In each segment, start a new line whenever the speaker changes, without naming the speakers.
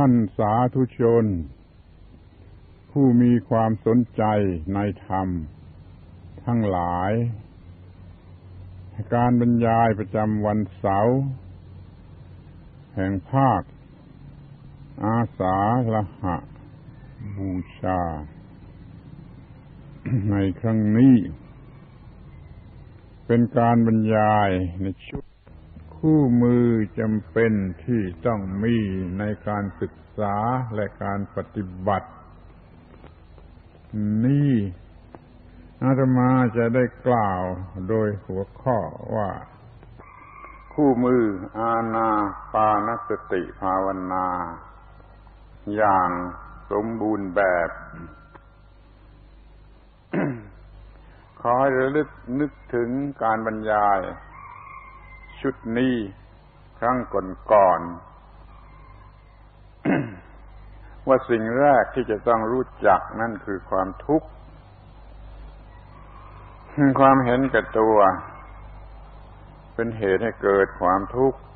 านสาธุชนผู้มีความสนใจในธรรมทั้งหลายการบรรยายประจำวันเสาร์แห่งภาคอาสาฬหบูชาในครั้งนี้เป็นการบรรยายในชุดคู่มือจำเป็นที่ต้องมีในการศึกษาและการปฏิบัตินี่อาตมาจะได้กล่าวโดยหัวข้อว่าคู่มืออานาปานสติภาวนาอย่างสมบูรณ์แบบ ขอให้ระลึกนึกถึงการบรรยายชุดนี้ครั้งก่อนๆ ว่าสิ่งแรกที่จะต้องรู้จักนั่นคือความทุกข์ความเห็นแก่ตัวเป็นเหตุให้เกิดความทุกข์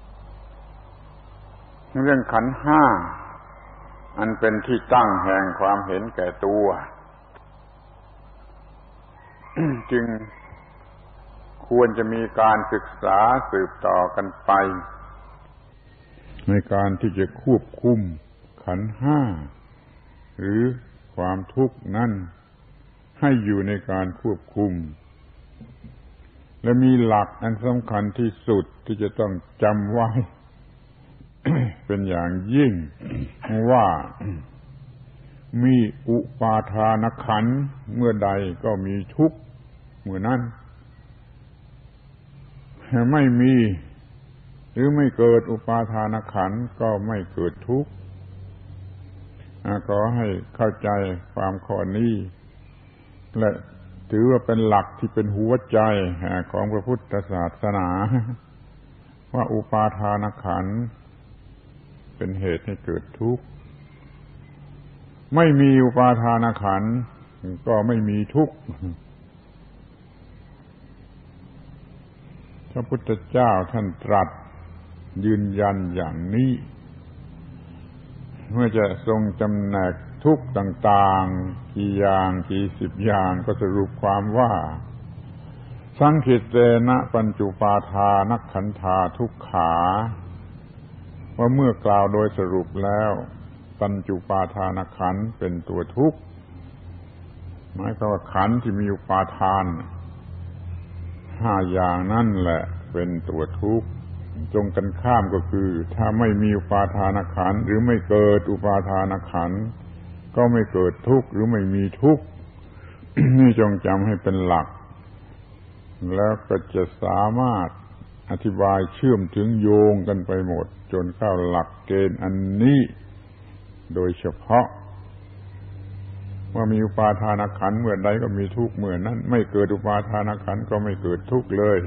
เรื่องขันธ์ห้าอันเป็นที่ตั้งแห่งความเห็นแก่ตัว จึงควรจะมีการศึกษาสืบต่อกันไปในการที่จะควบคุมขันธ์ห้าหรือความทุกข์นั้นให้อยู่ในการควบคุมและมีหลักอันสำคัญที่สุดที่จะต้องจำไว้ เป็นอย่างยิ่งว่ามีอุปาทานขันธ์เมื่อใดก็มีทุกข์เมื่อนั้นไม่มีหรือไม่เกิดอุปาทานขันธ์ก็ไม่เกิดทุกข์ขอให้เข้าใจความข้อนี้และถือว่าเป็นหลักที่เป็นหัวใจของพระพุทธศาสนาว่าอุปาทานขันธ์เป็นเหตุให้เกิดทุกข์ไม่มีอุปาทานขันธ์ก็ไม่มีทุกข์พระพุทธเจ้าท่านตรัสยืนยันอย่างนี้เมื่อจะทรงจำแนกทุกข์ต่างๆกี่อย่างกี่สิบอย่างก็สรุปความว่าสังคิตเตนะปัญจุปาทานขันธาทุกขาว่าเมื่อกล่าวโดยสรุปแล้วปัญจุปาทานขันธ์เป็นตัวทุกข์หมายความว่าขันธ์ที่มีอุปาทานห้าอย่างนั่นแหละเป็นตัวทุกข์ตรงกันข้ามก็คือถ้าไม่มีอุปาทานขันธ์หรือไม่เกิดอุปาทานขันธ์ก็ไม่เกิดทุกข์หรือไม่มีทุกข์ นี่จงจำให้เป็นหลักแล้วก็จะสามารถอธิบายเชื่อมถึงโยงกันไปหมดจนเข้าหลักเกณฑ์อันนี้โดยเฉพาะว่ามีอุปาทานขันธ์เมื่อใดก็มีทุกข์เมื่อนั้นไม่เกิดอุปาทานขันธ์ก็ไม่เกิดทุกข์เลย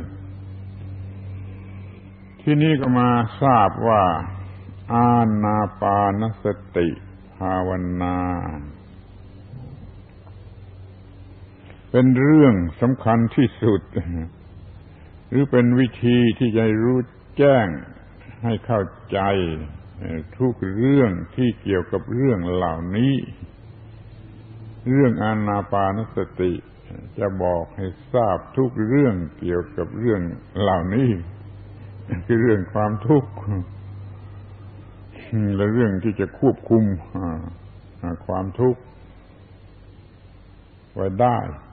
ที่นี่ก็มาทราบว่าอานาปานสติภาวนาเป็นเรื่องสำคัญที่สุดหรือเป็นวิธีที่จะรู้แจ้งให้เข้าใจทุกเรื่องที่เกี่ยวกับเรื่องเหล่านี้เรื่องอานาปานสติจะบอกให้ทราบทุกเรื่องเกี่ยวกับเรื่องเหล่านี้คือเรื่องความทุกข์และเรื่องที่จะควบคุมความทุกข์ไว้ได้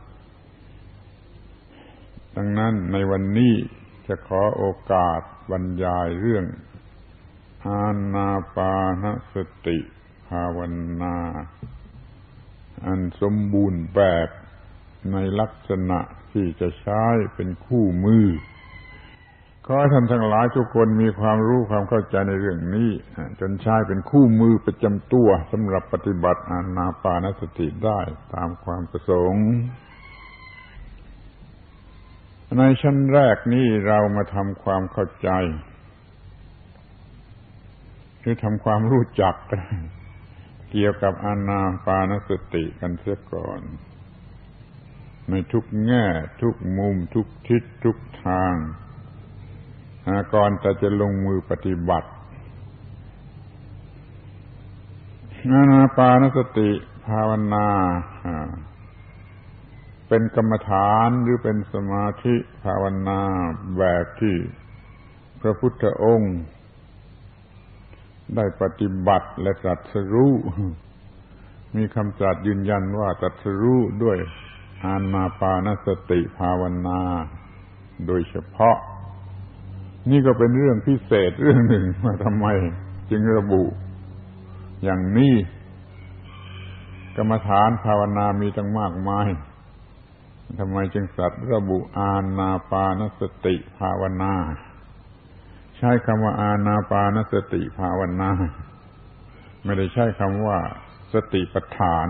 ดังนั้นในวันนี้จะขอโอกาสบรรยายเรื่องอานาปานสติภาวนาอันสมบูรณ์แบบในลักษณะที่จะใช้เป็นคู่มือขอให้ท่านทั้งหลายทุกคนมีความรู้ความเข้าใจในเรื่องนี้จนใช้เป็นคู่มือประจำตัวสำหรับปฏิบัติอานาปานสติได้ตามความประสงค์ในชั้นแรกนี้เรามาทำความเข้าใจหรือทำความรู้จักเกี่ยวกับอานาปานสติกันเสียก่อนในทุกแง่ทุกมุมทุกทิศทุกทางก่อนแต่จะลงมือปฏิบัติอานาปานสติภาวนาเป็นกรรมฐานหรือเป็นสมาธิภาวนาแบบที่พระพุทธองค์ได้ปฏิบัติและตรัสรู้มีคำตรัสยืนยันว่าตรัสรู้ด้วยอานาปานสติภาวนาโดยเฉพาะนี่ก็เป็นเรื่องพิเศษเรื่องหนึ่งว่าทำไมจึงระบุอย่างนี้กรรมฐานภาวนามีตั้งมากมายทำไมจึงตรัสระบุอานาปานสติภาวนาใช้คำว่าอานาปานสติภาวนาไม่ได้ใช้คำว่าสติปัฏฐาน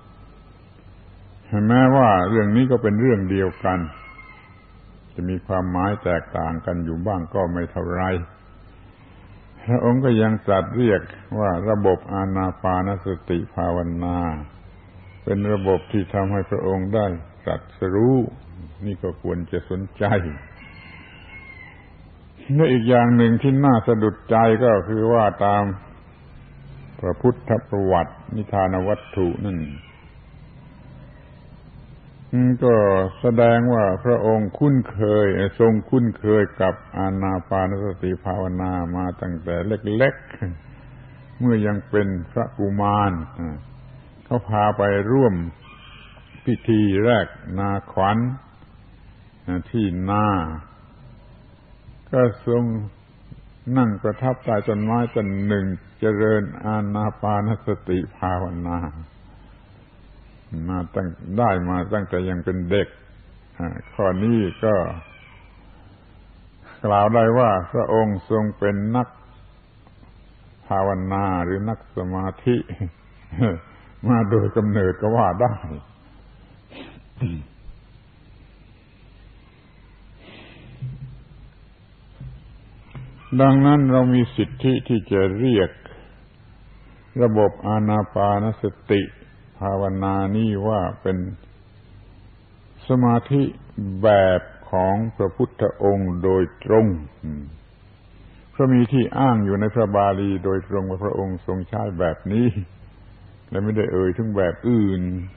แม้ว่าเรื่องนี้ก็เป็นเรื่องเดียวกันจะมีความหมายแตกต่างกันอยู่บ้างก็ไม่เท่าไรพระองค์ก็ยังตรัสเรียกว่าระบบอานาปานสติภาวนาเป็นระบบที่ทำให้พระองค์ได้ตรัสรู้นี่ก็ควรจะสนใจและอีกอย่างหนึ่งที่น่าสะดุดใจก็คือว่าตามพระพุทธประวัตินิทานวัตถุนั่นก็แสดงว่าพระองค์ทรงคุ้นเคยกับอานาปานสติภาวนามาตั้งแต่เล็กๆเมื่อยังเป็นพระกุมารเขาพาไปร่วมพิธีแรกนาขวัญที่นาก็ทรงนั่งประทับใต้ต้นไม้ต้นหนึ่งเจริญอานาปานสติภาวนามาตั้งแต่ยังเป็นเด็กข้อนี้ก็กล่าวได้ว่าพระองค์ทรงเป็นนักภาวนาหรือนักสมาธิมาโดยกำเนิดก็ว่าได้ดังนั้นเรามีสิทธิที่จะเรียกระบบอานาปานสติภาวนานี้ว่าเป็นสมาธิแบบของพระพุทธองค์โดยตรงเพราะมีที่อ้างอยู่ในพระบาลีโดยตรงว่าพระองค์ทรงใช้แบบนี้และไม่ได้เอ่ยถึงแบบอื่น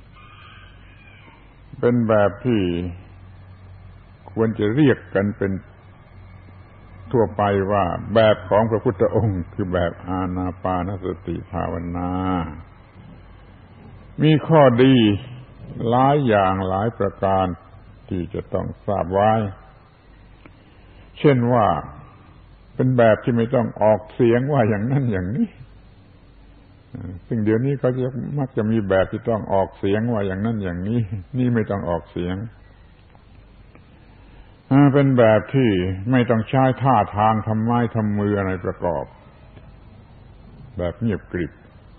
เป็นแบบที่ควรจะเรียกกันเป็นทั่วไปว่าแบบของพระพุทธองค์คือแบบอานาปานสติภาวนามีข้อดีหลายอย่างหลายประการที่จะต้องทราบไว้เช่นว่าเป็นแบบที่ไม่ต้องออกเสียงว่าอย่างนั้นอย่างนี้ซึ่งเดี๋ยวนี้เขาจะมักจะมีแบบที่ต้องออกเสียงว่าอย่างนั้นอย่างนี้นี่ไม่ต้องออกเสียงเป็นแบบที่ไม่ต้องใช้ท่าทางทำไม้ทำมืออะไรประกอบแบบเงียบกริบ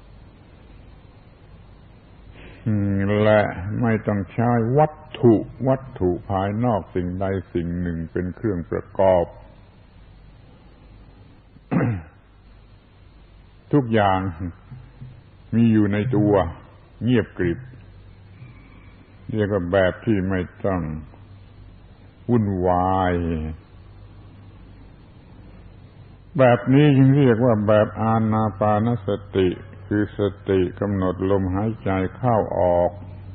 และไม่ต้องใช้วัตถุภายนอกสิ่งใดสิ่งหนึ่งเป็นเครื่องประกอบ ทุกอย่างมีอยู่ในตัวเงียบกริบเรียกว่าแบบที่ไม่ต้องวุ่นวายแบบนี้จึงเรียกว่าแบบอานาปานสติคือสติกำหนดลมหายใจเข้าออก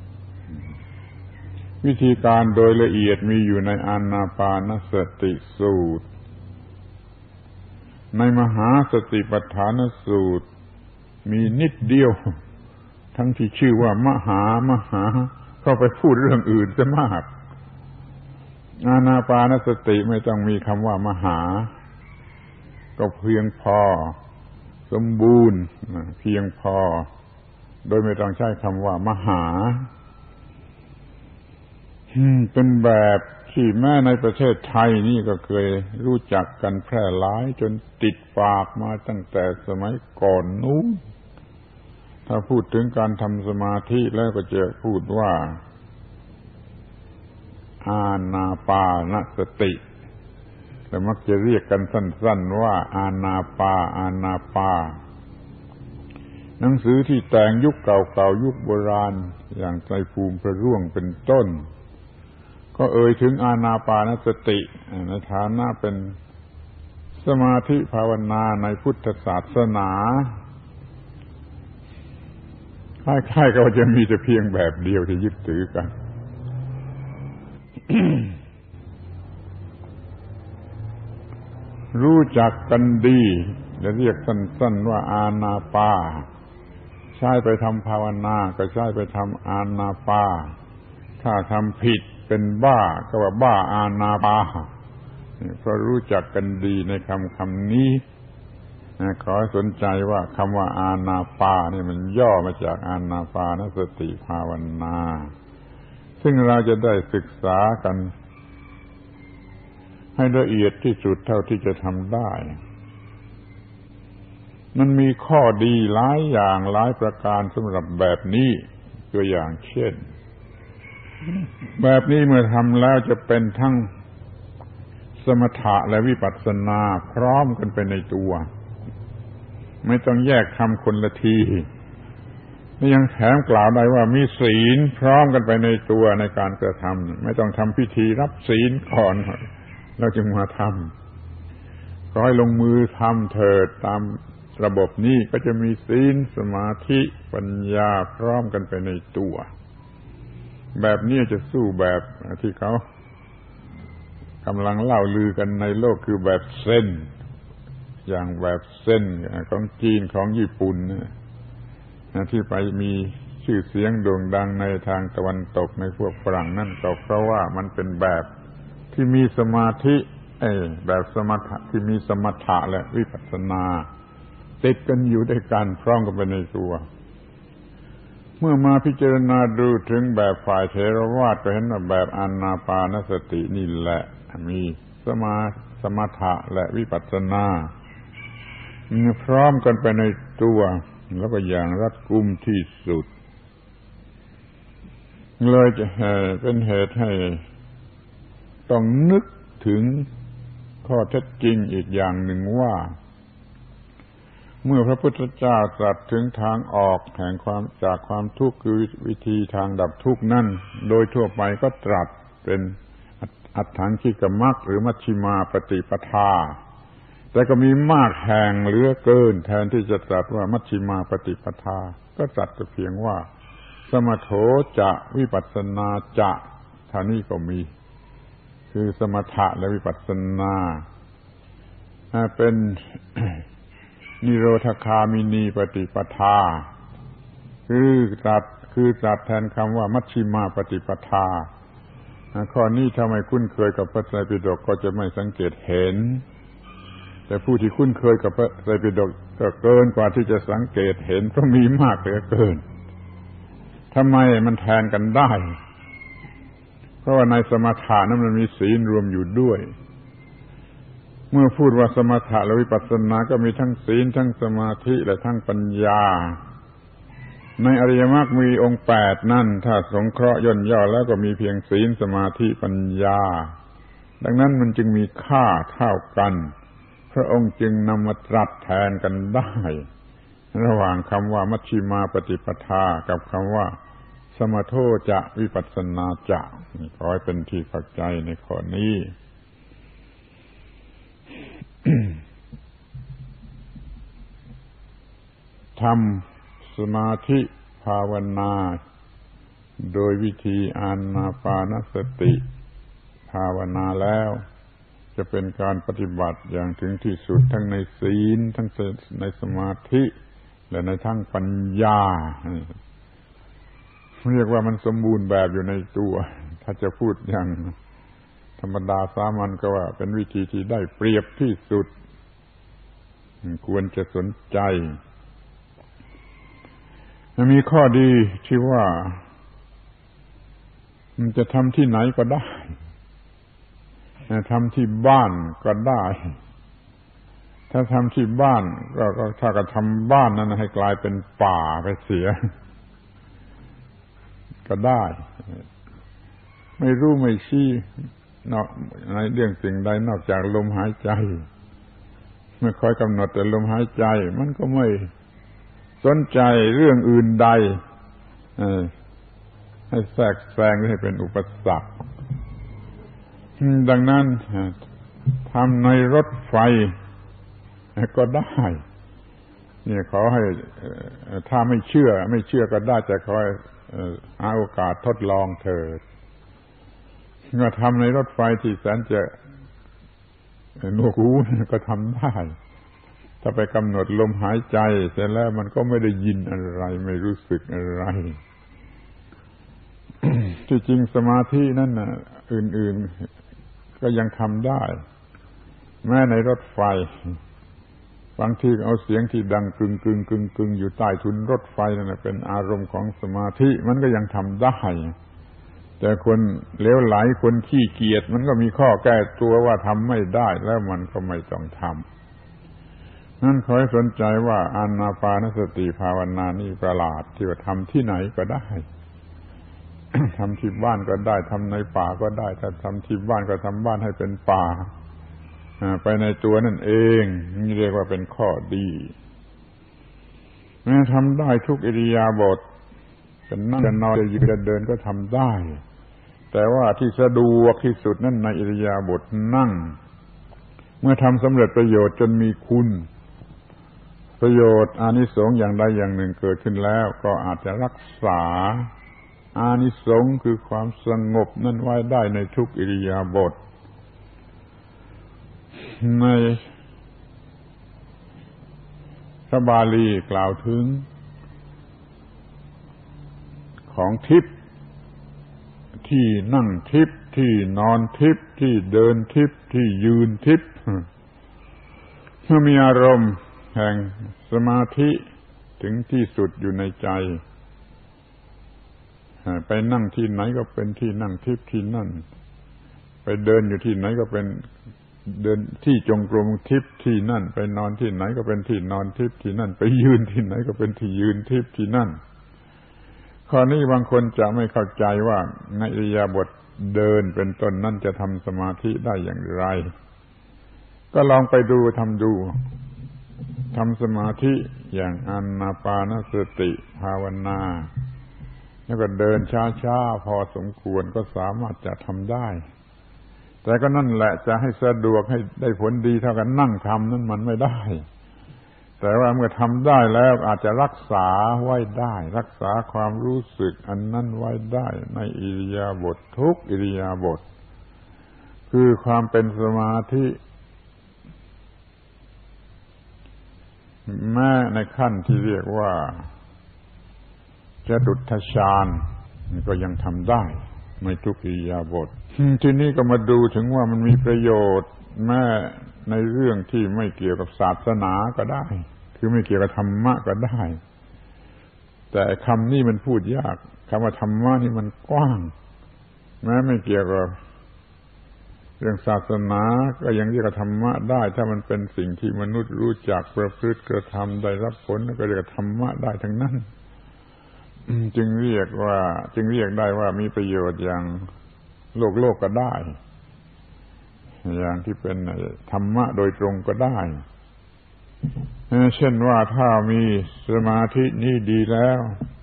วิธีการโดยละเอียดมีอยู่ในอานาปานสติสูตรในมหาสติปัฏฐานสูตรมีนิดเดียวทั้งที่ชื่อว่ามหาเข้าไปพูดเรื่องอื่นซะมากอานาปานสติไม่ต้องมีคำว่ามหาก็เพียงพอสมบูรณ์เพียงพอโดยไม่ต้องใช้คำว่ามหาเป็นแบบที่แม้ในประเทศไทยนี่ก็เคยรู้จักกันแพร่หลายจนติดปากมาตั้งแต่สมัยก่อนนู้นถ้าพูดถึงการทำสมาธิแล้วก็จะพูดว่าอานาปานสติแต่มักจะเรียกกันสั้นๆว่าอานาปาหนังสือที่แต่งยุคเก่าๆยุคโบราณอย่างไตรภูมิพระร่วงเป็นต้นก็เอ่ยถึงอานาปานสติในฐานะเป็นสมาธิภาวนาในพุทธศาสนาคล้ายๆกับจะมีแต่เพียงแบบเดียวที่ยึดถือกัน รู้จักกันดีจะเรียกสั้นๆว่าอานาปาใช้ไปทำภาวนาก็ใช้ไปทำอานาปาถ้าทำผิดเป็นบ้าก็ว่าบ้าอานาปาเพราะรู้จักกันดีในคำนี้ขอให้สนใจว่าคำว่าอานาปานี่มันย่อมาจากอานาปานสติภาวนาซึ่งเราจะได้ศึกษากันให้ละเอียดที่สุดเท่าที่จะทำได้มันมีข้อดีหลายอย่างหลายประการสำหรับแบบนี้ตัวอย่างเช่นแบบนี้เมื่อทำแล้วจะเป็นทั้งสมถะและวิปัสสนาพร้อมกันไปในตัวไม่ต้องแยกทำคนละทีและยังแถมกล่าวได้ว่ามีศีลพร้อมกันไปในตัวในการกระทำไม่ต้องทำพิธีรับศีลก่อนเราจึงมาทำขอให้ลงมือทำเถิดตามระบบนี้ก็จะมีศีลสมาธิปัญญาพร้อมกันไปในตัวแบบนี้จะสู้แบบที่เขากำลังเล่าลือกันในโลกคือแบบเส้นอย่างแบบเส้นของจีนของญี่ปุ่นที่ไปมีชื่อเสียงโด่งดังในทางตะวันตกในพวกฝรั่งนั่นก็เพราะว่ามันเป็นแบบที่มีสมาธิแบบสมถะที่มีสมถะและวิปัสสนาติดกันอยู่ด้วยกันพร้อมกันไปในตัวเมื่อมาพิจารณาดูถึงแบบฝ่ายเถรวาทก็เห็นว่าแบบอานาปานสตินี่แหละมีสมถะและวิปัสสนาพร้อมกันไปในตัวแล้วก็อย่างรัดกุมที่สุดเลยจะเป็นเหตุให้ต้องนึกถึงข้อเท็จจริงอีกอย่างหนึ่งว่าเมื่อพระพุทธเจ้าตรัสถึงทางออกแห่งจากความทุกข์คือวิธีทางดับทุกข์นั่นโดยทั่วไปก็ตรัสเป็นอัฏฐังคิกมรรคหรือมัชฌิมาปฏิปทาแต่ก็มีมากแห่งเหลือเกินแทนที่จะตรัสว่ามัชฌิมาปฏิปทาก็ตรัสแต่เพียงว่าสมโถจะวิปัสสนาจะเท่านี้ก็มีคือสมถะและวิปัสสนาเป็นนิโรธคามินีปฏิปทาคือตรัสแทนคำว่ามัชฌิมาปฏิปทาข้อนี้ถ้าไม่คุ้นเคยกับพระไตรปิฎกก็จะไม่สังเกตเห็นแต่ผู้ที่คุ้นเคยกับพระไตรปิฎกก็เกินกว่าที่จะสังเกตเห็นเพราะมีมากเหลือเกินทำไมมันแทนกันได้เพราะว่าในสมถะนั้นมันมีศีลรวมอยู่ด้วยเมื่อพูดว่าสมถะและวิปัสสนาก็มีทั้งศีลทั้งสมาธิและทั้งปัญญาในอริยมรรคมีองค์8นั่นถ้าสงเคราะห์ย่นย่อแล้วก็มีเพียงศีลสมาธิปัญญาดังนั้นมันจึงมีค่าเท่ากันพระองค์จึงนำมาตรัสแทนกันได้ระหว่างคำว่ามัชฌิมาปฏิปทากับคำว่าสมโถจะวิปัสสนาจะขอให้เป็นที่เข้าใจในข้อนี้ทำสมาธิภาวนาโดยวิธีอานาปานสติภาวนาแล้วจะเป็นการปฏิบัติอย่างถึงที่สุดทั้งในศีลทั้งในสมาธิและในทั้งปัญญาเรียกว่ามันสมบูรณ์แบบอยู่ในตัวถ้าจะพูดอย่างธรรมดาสามัญก็ว่าเป็นวิธีที่ได้เปรียบที่สุดควรจะสนใจมีข้อดีที่ว่ามันจะทำที่ไหนก็ได้ทำที่บ้านก็ได้ถ้าทำที่บ้านก็ถ้าก็ทำบ้านนั้นให้กลายเป็นป่าไปเสียก็ได้ไม่รู้ไม่ชี้นอกในเรื่องสิ่งใดนอกจากลมหายใจไม่ค่อยกำหนดแต่ลมหายใจมันก็ไม่สนใจเรื่องอื่นใดให้แทรกแซงให้เป็นอุปสรรคดังนั้นทำในรถไฟก็ได้เนี่ยขอให้ถ้าไม่เชื่อก็ได้แต่ขอให้หาโอกาสทดลองเถิดเมื่อทำในรถไฟที่แสนจะหนวกหูก็ทำได้ถ้าไปกำหนดลมหายใจเสร็จแล้วมันก็ไม่ได้ยินอะไรไม่รู้สึกอะไร ที่จริงสมาธินั่นน่ะอื่นๆก็ยังทำได้แม้ในรถไฟบางทีเอาเสียงที่ดังกึ่งอยู่ใต้ทุนรถไฟนั่นน่ะเป็นอารมณ์ของสมาธิมันก็ยังทำได้แต่คนเลวไหลคนขี้เกียจมันก็มีข้อแก้ตัวว่าทำไม่ได้แล้วมันก็ไม่ต้องทำนั่นขอให้สนใจว่าอานาปานสติภาวนานี่ประหลาดที่ว่าทำที่ไหนก็ได้ ทำที่บ้านก็ได้ทำในป่าก็ได้ถ้าทำที่บ้านก็ทำบ้านให้เป็นป่าไปในตัวนั่นเองนี่เรียกว่าเป็นข้อดีแม้ทำได้ทุกอิริยาบถจะนั่งจะนอนจะยืนจะเดินก็ทำได้แต่ว่าที่สะดวกที่สุดนั่นในอิริยาบถนั่งเมื่อทำสำเร็จประโยชน์จนมีคุณประโยชน์อานิสงส์อย่างใดอย่างหนึ่งเกิดขึ้นแล้วก็อาจจะรักษาอานิสงส์คือความสงบนั่นไว้ได้ในทุกอิริยาบถในพระบาลีกล่าวถึงของทิพย์ที่นั่งทิพย์ที่นอนทิพย์ที่เดินทิพย์ที่ยืนทิพย์เมื่อมีอารมณ์แห่งสมาธิถึงที่สุดอยู่ในใจไปนั่งที่ไหนก็เป็นที่นั่งทิพย์ที่นั่นไปเดินอยู่ที่ไหนก็เป็นเดินที่จงกรมทิพย์ที่นั่นไปนอนที่ไหนก็เป็นที่นอนทิพย์ที่นั่นไปยืนที่ไหนก็เป็นที่ยืนทิพย์ที่นั่นข้อนี้บางคนจะไม่เข้าใจว่าในอิริยาบถเดินเป็นต้นนั่นจะทำสมาธิได้อย่างไรก็ลองไปดูทำดูทำสมาธิอย่างอานาปานสติภาวนาแล้วก็เดินช้าๆพอสมควรก็สามารถจะทำได้แต่ก็นั่นแหละจะให้สะดวกให้ได้ผลดีเท่ากันนั่งทำนั้นมันไม่ได้แต่ว่าเมื่อทำได้แล้วอาจจะรักษาไว้ได้รักษาความรู้สึกอันนั้นไว้ได้ในอิริยาบถทุกอิริยาบถคือความเป็นสมาธิแม้ในขั้นที่เรียกว่าจตุตถฌานก็ยังทำได้ไม่ทุกอิริยาบถทีนี้ก็มาดูถึงว่ามันมีประโยชน์แม้ในเรื่องที่ไม่เกี่ยวกับศาสนาก็ได้คือไม่เกี่ยวกับธรรมะก็ได้แต่คำนี้มันพูดยากคำว่าธรรมะนี่มันกว้างแม้ไม่เกี่ยวกับเรื่องศาสนาก็ยังเรียกว่าธรรมะได้ถ้ามันเป็นสิ่งที่มนุษย์รู้จักประพฤติกระทำได้รับผลก็เรียกว่าธรรมะได้ทั้งนั้นจึงเรียกได้ว่ามีประโยชน์อย่างโลกก็ได้อย่างที่เป็นธรรมะโดยตรงก็ได้เช่นว่าถ้ามีสมาธินี้ดีแล้ว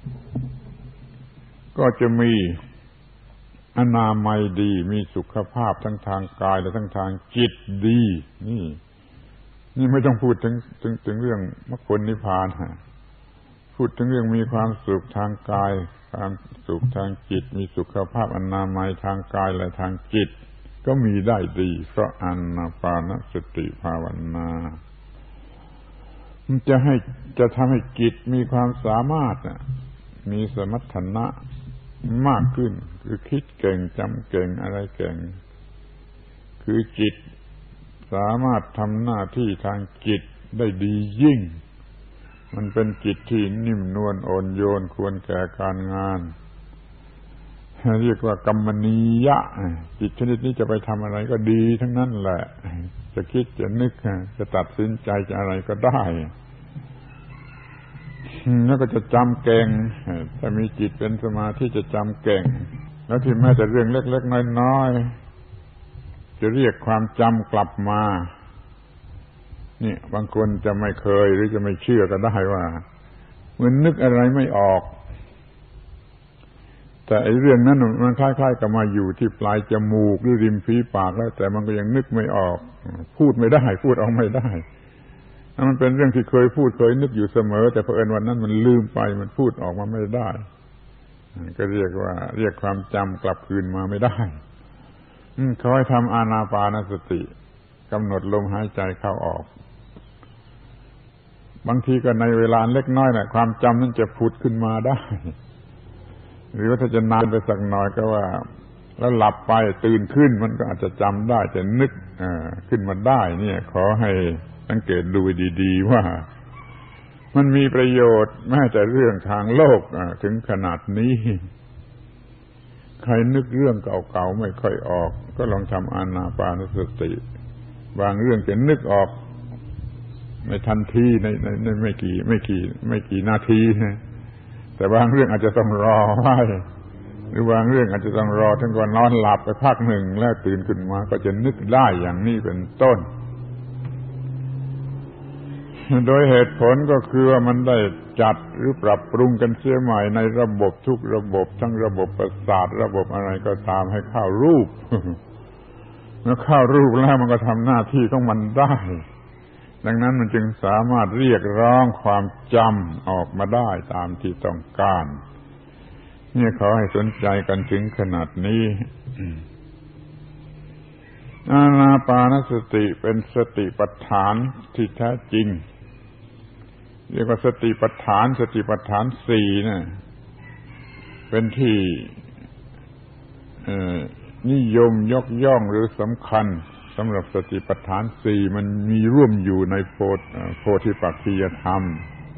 ก็จะมีอนามัยดีมีสุขภาพทั้งทางกายและทั้งทางจิตดีนี่ไม่ต้องพูดถึงเรื่องมรรคผลนิพพานพูดถึงเรื่องมีความสุขทางกายความสุขทางจิตมีสุขภาพอนามัยทางกายและทางจิตก็มีได้ดีเพราะอานาปานสติภาวนามันจะทำให้จิตมีความสามารถมีสมรรถนะมากขึ้นคือคิดเก่งจำเก่งอะไรเก่งคือจิตสามารถทำหน้าที่ทางจิตได้ดียิ่งมันเป็นจิตที่นิ่มนวลอ่อนโยนควรแก่การงานเรียกว่ากัมมณียะจิตชนิดนี้จะไปทำอะไรก็ดีทั้งนั้นแหละจะคิดจะนึกจะตัดสินใจจะอะไรก็ได้แล้วก็จะจำเก่งถ้ามีจิตเป็นสมาธิจะจำเก่งแล้วที่แม้แต่เรื่องเล็กๆน้อยๆจะเรียกความจำกลับมานี่บางคนจะไม่เคยหรือจะไม่เชื่อก็ได้ว่ามันนึกอะไรไม่ออกแต่ไอ้เรื่องนั้นมันคล้ายๆกับมาอยู่ที่ปลายจมูกหรือริมฝีปากแล้วแต่มันก็ยังนึกไม่ออกพูดไม่ได้พูดออกไม่ได้มันเป็นเรื่องที่เคยพูดเคยนึกอยู่เสมอแต่เผอิญวันนั้นมันลืมไปมันพูดออกมาไม่ได้ก็เรียกความจำกลับคืนมาไม่ได้ขอให้ทำอานาปานสติกำหนดลมหายใจเข้าออกบางทีก็ในเวลาเล็กน้อยน่ะความจำนั้นจะผุดขึ้นมาได้หรือว่าถ้าจะนานไปสักหน่อยก็ว่าแล้วหลับไปตื่นขึ้นมันก็อาจจะจำได้จะนึกขึ้นมาได้เนี่ยขอให้สังเกตดูดีๆว่ามันมีประโยชน์แม้แต่เรื่องทางโลกถึงขนาดนี้ใครนึกเรื่องเก่าๆไม่ค่อยออกก็ลองทำอานาปานสติบางเรื่องจะนึกออกในทันทีในไม่กี่นาทีนะแต่บางเรื่องอาจจะต้องรอไว้หรือบางเรื่องอาจจะต้องรอถึงก่อนนอนหลับไปพักหนึ่งแล้วตื่นขึ้นมาก็จะนึกได้อย่างนี้เป็นต้นโดยเหตุผลก็คือว่ามันได้จัดหรือปรับปรุงกันเสียใหม่ในระบบทุกระบบทั้งระบบประสาทระบบอะไรก็ตามให้เข้ารูปเมื่อเข้ารูปแล้วมันก็ทำหน้าที่ของมันได้ดังนั้นมันจึงสามารถเรียกร้องความจำออกมาได้ตามที่ต้องการนี่ขอให้สนใจกันถึงขนาดนี้อานาปานสติเป็นสติปัฏฐานที่แท้จริงเรียกว่าสติปัฏฐานสี่นะเป็นที่นิยมยกย่องหรือสำคัญสำหรับสติปัฏฐานสี่มันมีร่วมอยู่ในโพธิปักขิยธรรม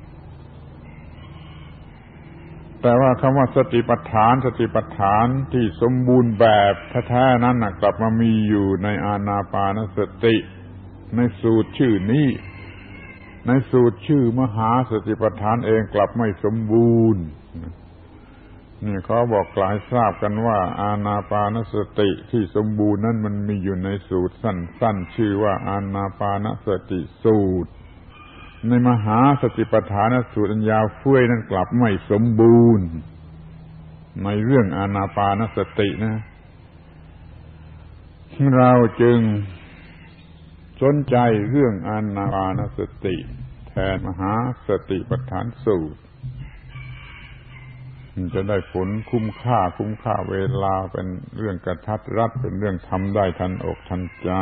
แต่ว่าคำว่าสติปัฏฐานที่สมบูรณ์แบบแท้ๆนั้นกลับมามีอยู่ในอานาปานสติในสูตรชื่อนี้ในสูตรชื่อมหาสติปัฏฐานเองกลับไม่สมบูรณ์นี่เขาบอกกลายทราบกันว่าอานาปานสติที่สมบูรณ์นั้นมันมีอยู่ในสูตรสั้นๆชื่อว่าอานาปานสติสูตรในมหาสติปัฏฐานสูตรอันยาวเฟ้ยนั้นกลับไม่สมบูรณ์ในเรื่องอานาปานสตินะเราจึงสนใจเรื่องอานาปานสติแทนมหาสติปัฏฐานสูตรมันจะได้ผลคุ้มค่าเวลาเป็นเรื่องกระทัดรัดเป็นเรื่องทำได้ทันอกทันใจ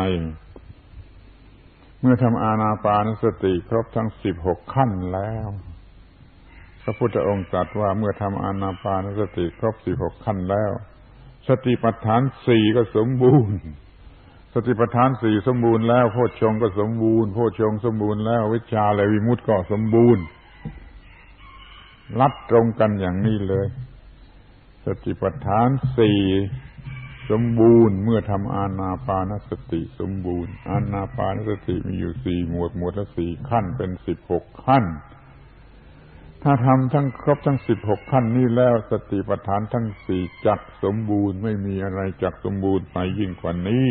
เมื่อทำอานาปานสติครบทั้ง16ขั้นแล้วพระพุทธองค์ตรัสว่าเมื่อทำอานาปานสติครบ16ขั้นแล้วสติปัฏฐาน4ก็สมบูรณ์สติปัฏฐาน4สมบูรณ์แล้วโพชฌงค์ก็สมบูรณ์โพชฌงค์สมบูรณ์แล้ววิชชาและวิมุตติก็สมบูรณ์ลัดตรงกันอย่างนี้เลยสติปัฏฐาน4สมบูรณ์เมื่อทำอานาปานสติสมบูรณ์อานาปานสติมีอยู่4หมวดละ4ขั้นเป็น16ขั้นถ้าทำทั้งครบทั้ง16ขั้นนี้แล้วสติปัฏฐานทั้ง4จักสมบูรณ์ไม่มีอะไรจักสมบูรณ์ไปยิ่งกว่านี้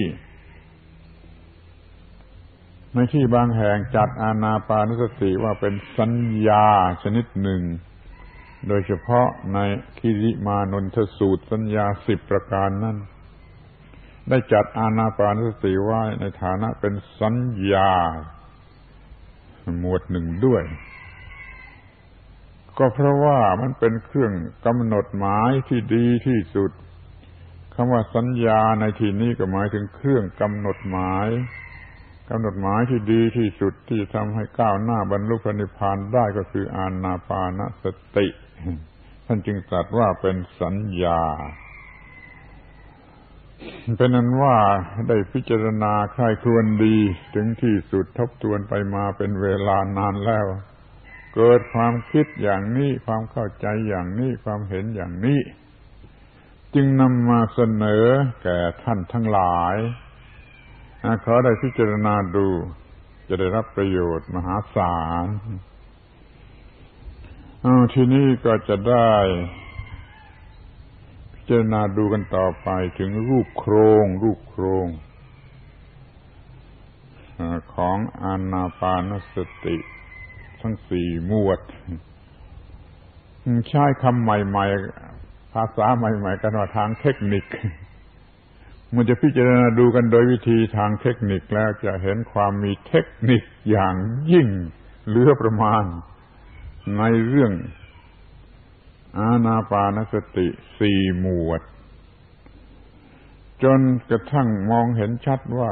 ในที่บางแห่งจัดอานาปานสติว่าเป็นสัญญาชนิดหนึ่งโดยเฉพาะในคิริมานนทสูตรสัญญา10ประการนั้นได้จัดอานาปานสติไว้ในฐานะเป็นสัญญาหมวดหนึ่งด้วยก็เพราะว่ามันเป็นเครื่องกำหนดหมายที่ดีที่สุดคำว่าสัญญาในที่นี้ก็หมายถึงเครื่องกำหนดหมายที่ดีที่สุดที่ทำให้ก้าวหน้าบรรลุพระนิพพานได้ก็คืออานาปานสติท่านจึงตรัสว่าเป็นสัญญาเป็นนั้นว่าได้พิจารณาใคร่ครวญดีถึงที่สุดทบทวนไปมาเป็นเวลานานแล้วเกิดความคิดอย่างนี้ความเข้าใจอย่างนี้ความเห็นอย่างนี้จึงนำมาเสนอแก่ท่านทั้งหลายขอได้พิจารณาดูจะได้รับประโยชน์มหาศาลทีนี้ก็จะได้พิจารณาดูกันต่อไปถึงรูปโครงของอานาปานสติทั้ง4หมวดใช้คำใหม่ๆภาษาใหม่ๆกันว่าทางเทคนิคมันจะพิจารณาดูกันโดยวิธีทางเทคนิคแล้วจะเห็นความมีเทคนิคอย่างยิ่งเหลือประมาณในเรื่องอานาปานสติ4 หมวดจนกระทั่งมองเห็นชัดว่า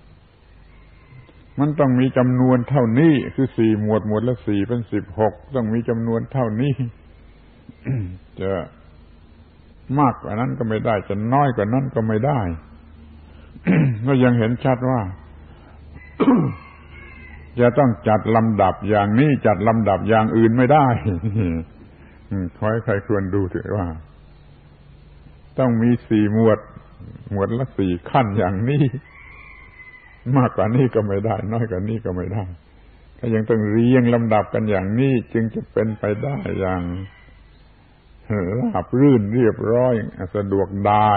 มันต้องมีจำนวนเท่านี้คือ4 หมวดหมวดละ4เป็น16ต้องมีจำนวนเท่านี้ จะมากกว่านั้นก็ไม่ได้จะน้อยกว่านั้นก็ไม่ได้ ก็ยังเห็นชัดว่า จะต้องจัดลำดับอย่างนี้จัดลำดับอย่างอื่นไม่ได้ ขอให้ใครควรดูเถอะว่าต้องมี4 หมวดหมวดละ4 ขั้นอย่างนี้มากกว่านี้ก็ไม่ได้น้อยกว่านี้ก็ไม่ได้ก็ยังต้องเรียงลำดับกันอย่างนี้จึงจะเป็นไปได้อย่างราบรื่นเรียบร้อยสะดวกได้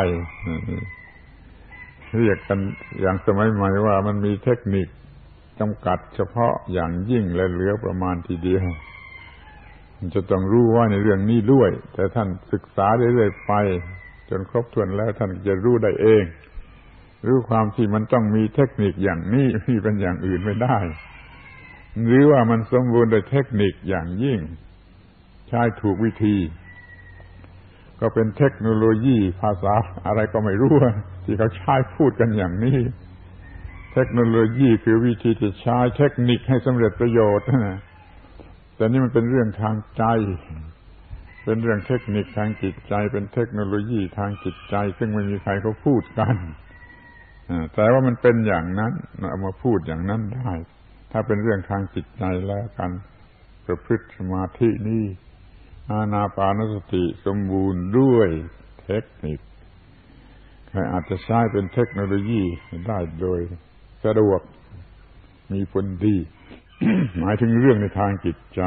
เรียกกันอย่างสมัยใหม่ว่ามันมีเทคนิคจำกัดเฉพาะอย่างยิ่งและเหลือประมาณทีเดียวจะต้องรู้ว่าในเรื่องนี้ด้วยแต่ท่านศึกษาเรื่อยๆไปจนครบถ้วนแล้วท่านจะรู้ได้เองรู้ความที่มันต้องมีเทคนิคอย่างนี้ที่เป็นอย่างอื่นไม่ได้หรือว่ามันสมบูรณ์ด้วยเทคนิคอย่างยิ่งใช้ถูกวิธีก็เป็นเทคโนโลยีภาษาอะไรก็ไม่รู้ที่เขาใช้พูดกันอย่างนี้เทคโนโลยีคือวิธีที่ใช้เทคนิคให้สำเร็จประโยชน์แต่นี่มันเป็นเรื่องทางใจเป็นเรื่องเทคนิคทางจิตใจเป็นเทคโนโลยีทางจิตใจซึ่งไม่มีใครเขาพูดกันแต่ว่ามันเป็นอย่างนั้นเอามาพูดอย่างนั้นได้ถ้าเป็นเรื่องทางจิตใจแล้วกันประพฤติสมาธินี่อานาปานสติสมบูรณ์ด้วยเทคนิคใครอาจจะใช้เป็นเทคโนโลยีได้โดยสะดวกมีผลดี หมายถึงเรื่องในทางจิตใจ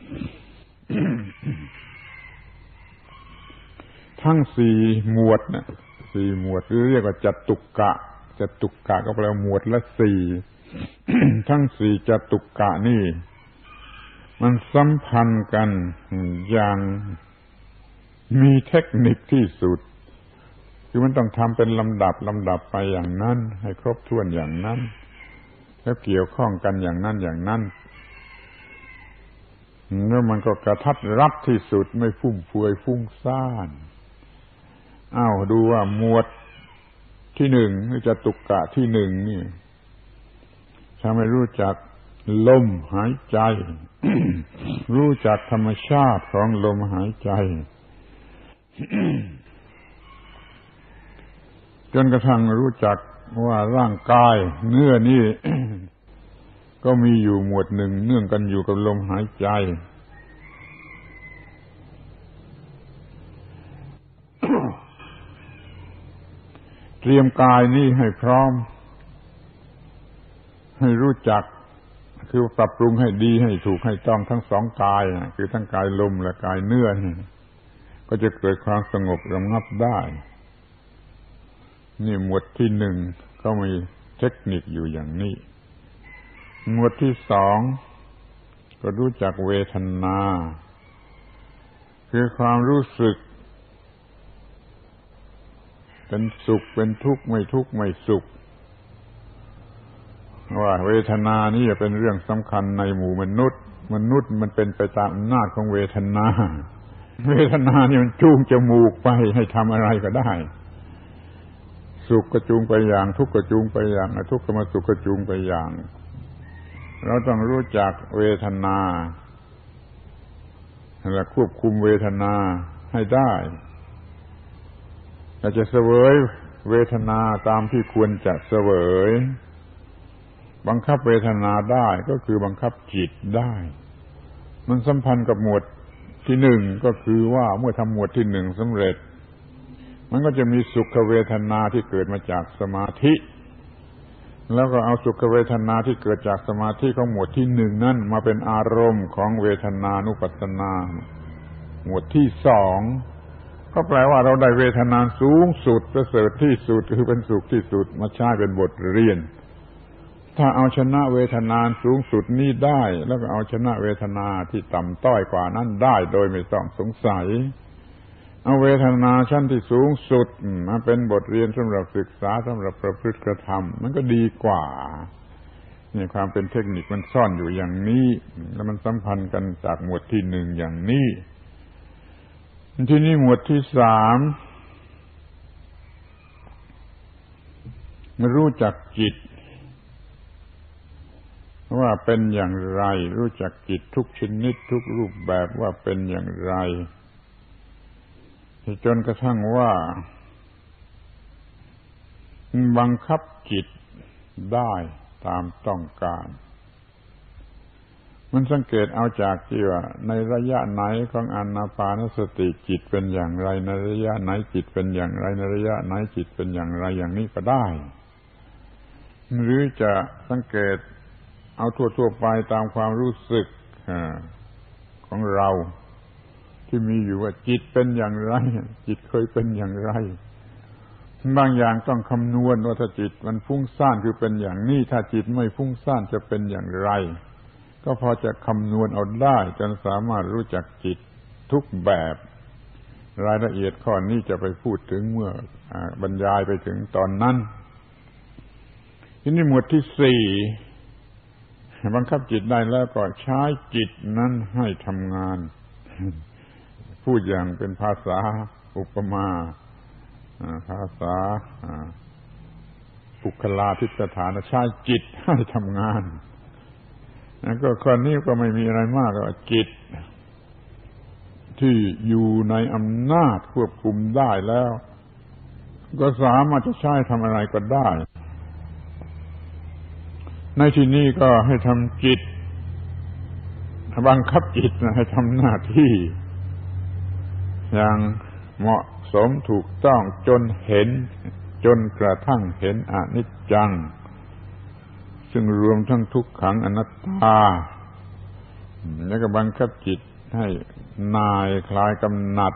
ทั้ง4 หมวดนะ4 หมวดหรือเรียกว่าจัตุกะก็แปลว่าหมวดละ4 ทั้ง4จัตุกะนี่มันสัมพันธ์กันอย่างมีเทคนิคที่สุดคือมันต้องทำเป็นลำดับไปอย่างนั้นให้ครบถ้วนอย่างนั้นแล้วเกี่ยวข้องกันอย่างนั้นแล้วมันก็กระทัดรัดที่สุดไม่ฟุ่มเฟือยฟุ้งซ่านดูว่าหมวดที่1คือจัตุกะที่1นี่ถ้าไม่รู้จักลมหายใจ รู้จักธรรมชาติของลมหายใจ จนกระทั่งรู้จักว่าร่างกายเนื้อนี่ ก็มีอยู่หมวดหนึ่งเนื่องกันอยู่กับลมหายใจ เตรียมกายนี้ให้พร้อมให้รู้จักคือปรับปรุงให้ดีให้ถูกให้ต้องทั้ง2 กายคือทั้งกายลมและกายเนื้อก็จะเกิดความสงบระงับได้นี่หมวดที่1ก็มีเทคนิคอยู่อย่างนี้หมวดที่2ก็รู้จักเวทนาคือความรู้สึกเป็นสุขเป็นทุกข์ไม่ทุกข์ไม่สุขว่าเวทนานี่เป็นเรื่องสำคัญในหมู่มนุษย์มันเป็นไปตามอำนาจของเวทนานี่มันจูงจมูกไปให้ทำอะไรก็ได้สุขก็จูงไปอย่างทุกข์ก็จูงไปอย่างทุกข์ก็มาสุขก็จูงไปอย่างเราต้องรู้จักเวทนาและควบคุมเวทนาให้ได้เราจะเสวยเวทนาตามที่ควรจะเสวยบังคับเวทนาได้ก็คือบังคับจิตได้มันสัมพันธ์กับหมวดที่1ก็คือว่าเมื่อทำหมวดที่1สำเร็จมันก็จะมีสุขเวทนาที่เกิดมาจากสมาธิแล้วก็เอาสุขเวทนาที่เกิดจากสมาธิของหมวดที่1นั่นมาเป็นอารมณ์ของเวทนานุปัสสนาหมวดที่2ก็แปลว่าเราได้เวทนาสูงสุดประเสริฐที่สุดคือเป็นสุขที่สุดมาใช้เป็นบทเรียนถ้าเอาชนะเวทนาสูงสุดนี้ได้แล้วก็เอาชนะเวทนาที่ต่ำต้อยกว่านั้นได้โดยไม่ต้องสงสัยเอาเวทนาชั้นที่สูงสุดมาเป็นบทเรียนสำหรับศึกษาสำหรับประพฤติกระทำมันก็ดีกว่านี่ความเป็นเทคนิคมันซ่อนอยู่อย่างนี้แล้วมันสัมพันธ์กันจากหมวดที่หนึ่งอย่างนี้ที่นี่หมวดที่สามมารู้จักจิตว่าเป็นอย่างไรรู้จักจิตทุกชนิดทุกรูปแบบว่าเป็นอย่างไรจนกระทั่งว่าบังคับจิตได้ตามต้องการมันสังเกตเอาจากที่ว่าในระยะไหนของอานาปานสติจิตเป็นอย่างไรในระยะไหนจิตเป็นอย่างไรในระยะไหนจิตเป็นอย่างไรอย่างนี้ก็ได้หรือจะสังเกตเอาทั่วๆไปตามความรู้สึกของเราที่มีอยู่ว่าจิตเป็นอย่างไรจิตเคยเป็นอย่างไรบางอย่างต้องคำนวณว่าถ้าจิตมันฟุ้งซ่านคือเป็นอย่างนี้ถ้าจิตไม่ฟุ้งซ่านจะเป็นอย่างไรก็พอจะคำนวณเอาได้จนสามารถรู้จักจิตทุกแบบรายละเอียดข้อนี้จะไปพูดถึงเมื่อบรรยายไปถึงตอนนั้นทีนี้หมวดที่สี่บังคับจิตได้แล้วก็ใช้จิตนั้นให้ทำงานพูดอย่างเป็นภาษาอุปมาภาษาปุคลาธิสถานใช้จิตให้ทำงานก็ข้อนี้ก็ไม่มีอะไรมากก็จิตที่อยู่ในอำนาจควบคุมได้แล้วก็สามารถจะใช้ทำอะไรก็ได้ในที่นี้ก็ให้ทำจิตบังคับจิตให้ทำหน้าที่อย่างเหมาะสมถูกต้องจนเห็นจนกระทั่งเห็นอนิจจังซึ่งรวมทั้งทุกขังอนัตตาแล้วก็บังคับจิตให้นายคลายกำหนัด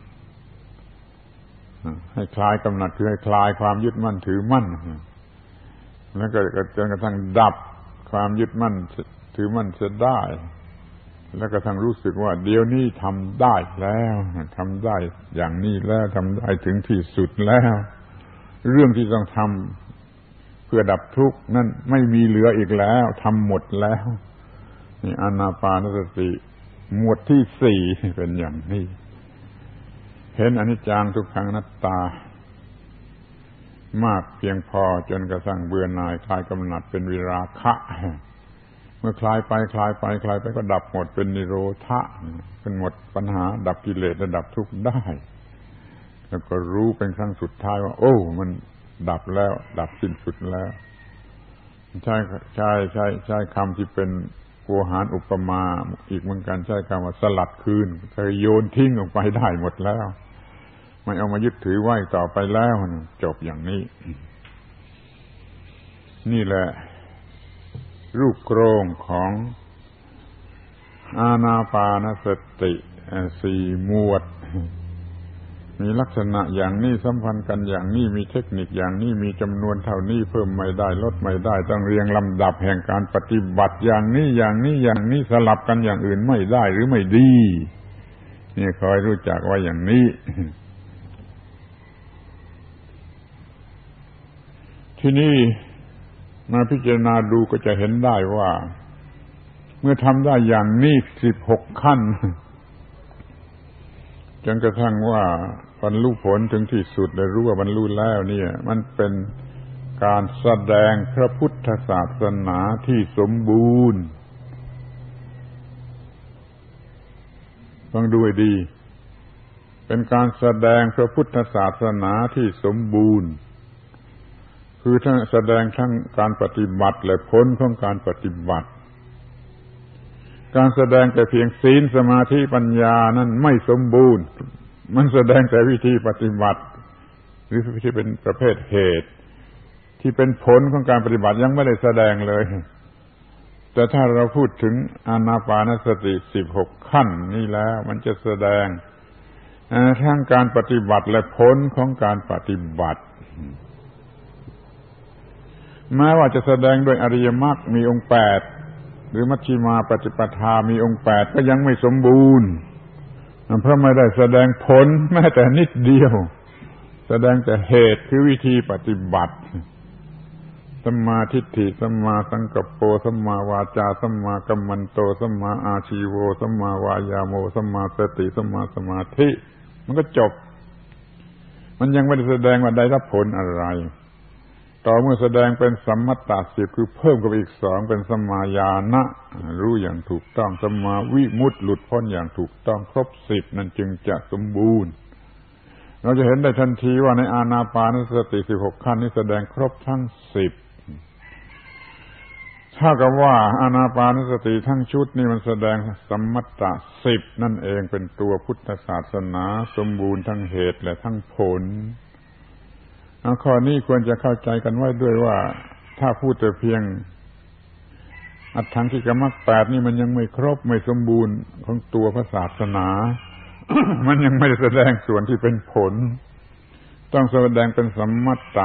ให้คลายกำหนัดคือให้คลายความยึดมั่นถือมั่นแล้วก็จนกระทั่งดับความยึดมั่นถือมั่นเสียได้แล้วก็ทั้งรู้สึกว่าเดี๋ยวนี้ทำได้แล้วทำได้อย่างนี้แล้วทำได้ถึงที่สุดแล้วเรื่องที่ต้องทำเพื่อดับทุกข์นั่นไม่มีเหลืออีกแล้วทำหมดแล้วนี่อานาปานสติหมวดที่สี่เป็นอย่างนี้เห็นอนิจจังทุกขังอนัตตามากเพียงพอจนกระทั่งเบื่อหน่ายคลายกำหนัดเป็นวิราคะเมื่อคลายไปก็ดับหมดเป็นนิโรธะเป็นหมดปัญหาดับกิเลสและดับทุกข์ได้แล้วก็รู้เป็นครั้งสุดท้ายว่าโอ้มันดับแล้วดับสิ้นสุดแล้วใช้คำที่เป็นโวหารอุปมาอีกเหมือนกันใช้คำว่าสลัดคืนคือโยนทิ้งออกไปได้หมดแล้วไม่เอามายึดถือไว้ต่อไปแล้วจบอย่างนี้นี่แหละรูปโครงของอานาปานสติสี่หมวดมีลักษณะอย่างนี้สัมพันธ์กันอย่างนี้มีเทคนิคอย่างนี้มีจำนวนเท่านี้เพิ่มไม่ได้ลดไม่ได้ต้องเรียงลำดับแห่งการปฏิบัติอย่างนี้สลับกันอย่างอื่นไม่ได้หรือไม่ดีนี่คอยรู้จักว่าอย่างนี้ที่นี่มาพิจารณาดูก็จะเห็นได้ว่าเมื่อทำได้อย่างนี้16ขั้นจนกระทั่งว่าบรรลุผลถึงที่สุดได้รู้ว่าบรรลุแล้วเนี่ยมันเป็นการแสดงพระพุทธศาสนาที่สมบูรณ์ฟังดูให้ดีเป็นการแสดงพระพุทธศาสนาที่สมบูรณ์คือทั้งแสดงทั้งการปฏิบัติและผลของการปฏิบัติการแสดงแต่เพียงศีลสมาธิปัญญานั้นไม่สมบูรณ์มันแสดงแต่วิธีปฏิบัติหรือที่เป็นประเภทเหตุที่เป็นผลของการปฏิบัติยังไม่ได้แสดงเลยแต่ถ้าเราพูดถึงอานาปานสติ16ขั้นนี้แล้วมันจะแสดงทั้งการปฏิบัติและผลของการปฏิบัติแม้ว่าจะแสดงด้วยอริยมรรคมีองค์8หรือมัชฌิมาปฏิปทามีองค์8ก็ยังไม่สมบูรณ์เพราะไม่ได้แสดงผลแม้แต่นิดเดียวแสดงแต่เหตุคือวิธีปฏิบัติสัมมาทิฏฐิสัมมาสังกัปโปสัมมาวาจาสัมมากัมมันโตสัมมาอาชีโวสัมมาวายาโมสัมมาสติสัมมาสมาธิมันก็จบมันยังไม่ได้แสดงว่าได้รับผลอะไรต่อเมื่อแสดงเป็นสัมมัตต10คือเพิ่มกับอีก2เป็นสัมมาญาณะรู้อย่างถูกต้องสัมมาวิมุตติหลุดพ้นอย่างถูกต้องครบ10นั่นจึงจะสมบูรณ์เราจะเห็นได้ทันทีว่าในอานาปานสติ16ขั้นนี้แสดงครบทั้ง10ถ้ากับว่าอานาปานสติทั้งชุดนี่มันแสดงสัมมัตต10นั่นเองเป็นตัวพุทธศาสนาสมบูรณ์ทั้งเหตุและทั้งผลข้อนี้ควรจะเข้าใจกันไว้ด้วยว่าถ้าพูดแต่เพียงอัตถังคิกมรรค8นี่มันยังไม่ครบไม่สมบูรณ์ของตัวพระศาสนา มันยังไม่ได้แสดงส่วนที่เป็นผลต้องแสดงเป็นสัมมัตต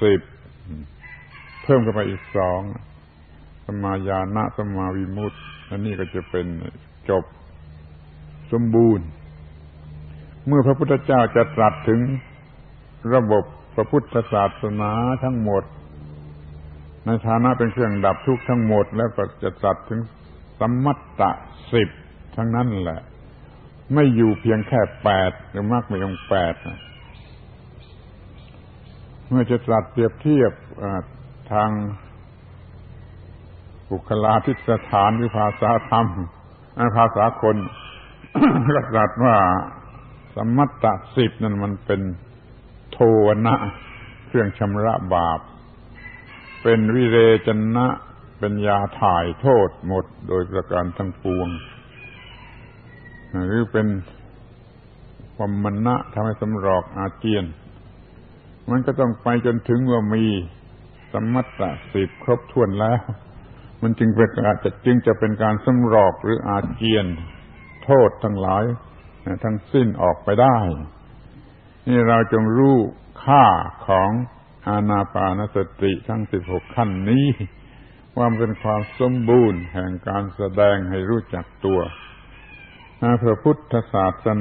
10เพิ่มเข้าไปอีก2สัมมาญาณะสัมมาวิมุตติอันนี้ก็จะเป็นจบสมบูรณ์เมื่อพระพุทธเจ้าจะตรัสถึงระบบพระพุทธศาสนาทั้งหมดในฐานะเป็นเครื่องดับทุกข์ทั้งหมดแล้วก็จะตรัสถึงสัมมัตต10ทั้งนั้นแหละไม่อยู่เพียงแค่8หรือมากไม่องค์8เมื่อจะตรัสเปรียบเทียบทางบุคลาธิสถานหรือภาษาธรรมภาษาคน ก็ตรัสว่าสัมมัตต10นั่นมันเป็นโทนะเครื่องชำระบาปเป็นวิเรจนะเป็นยาถ่ายโทษหมดโดยประการทั้งปวงหรือเป็นวัมมนะทำให้สำรอกอาเจียนมันก็ต้องไปจนถึงว่ามีสัมมัตต10ครบถ้วนแล้วมันจึงจะเป็นการสำรอกหรืออาเจียนโทษทั้งหลายทั้งสิ้นออกไปได้นี่เราจงรู้ค่าของอานาปานสติทั้ง16ขั้นนี้ว่ามันเป็นความสมบูรณ์แห่งการแสดงให้รู้จักตัวพระพุทธศาสนา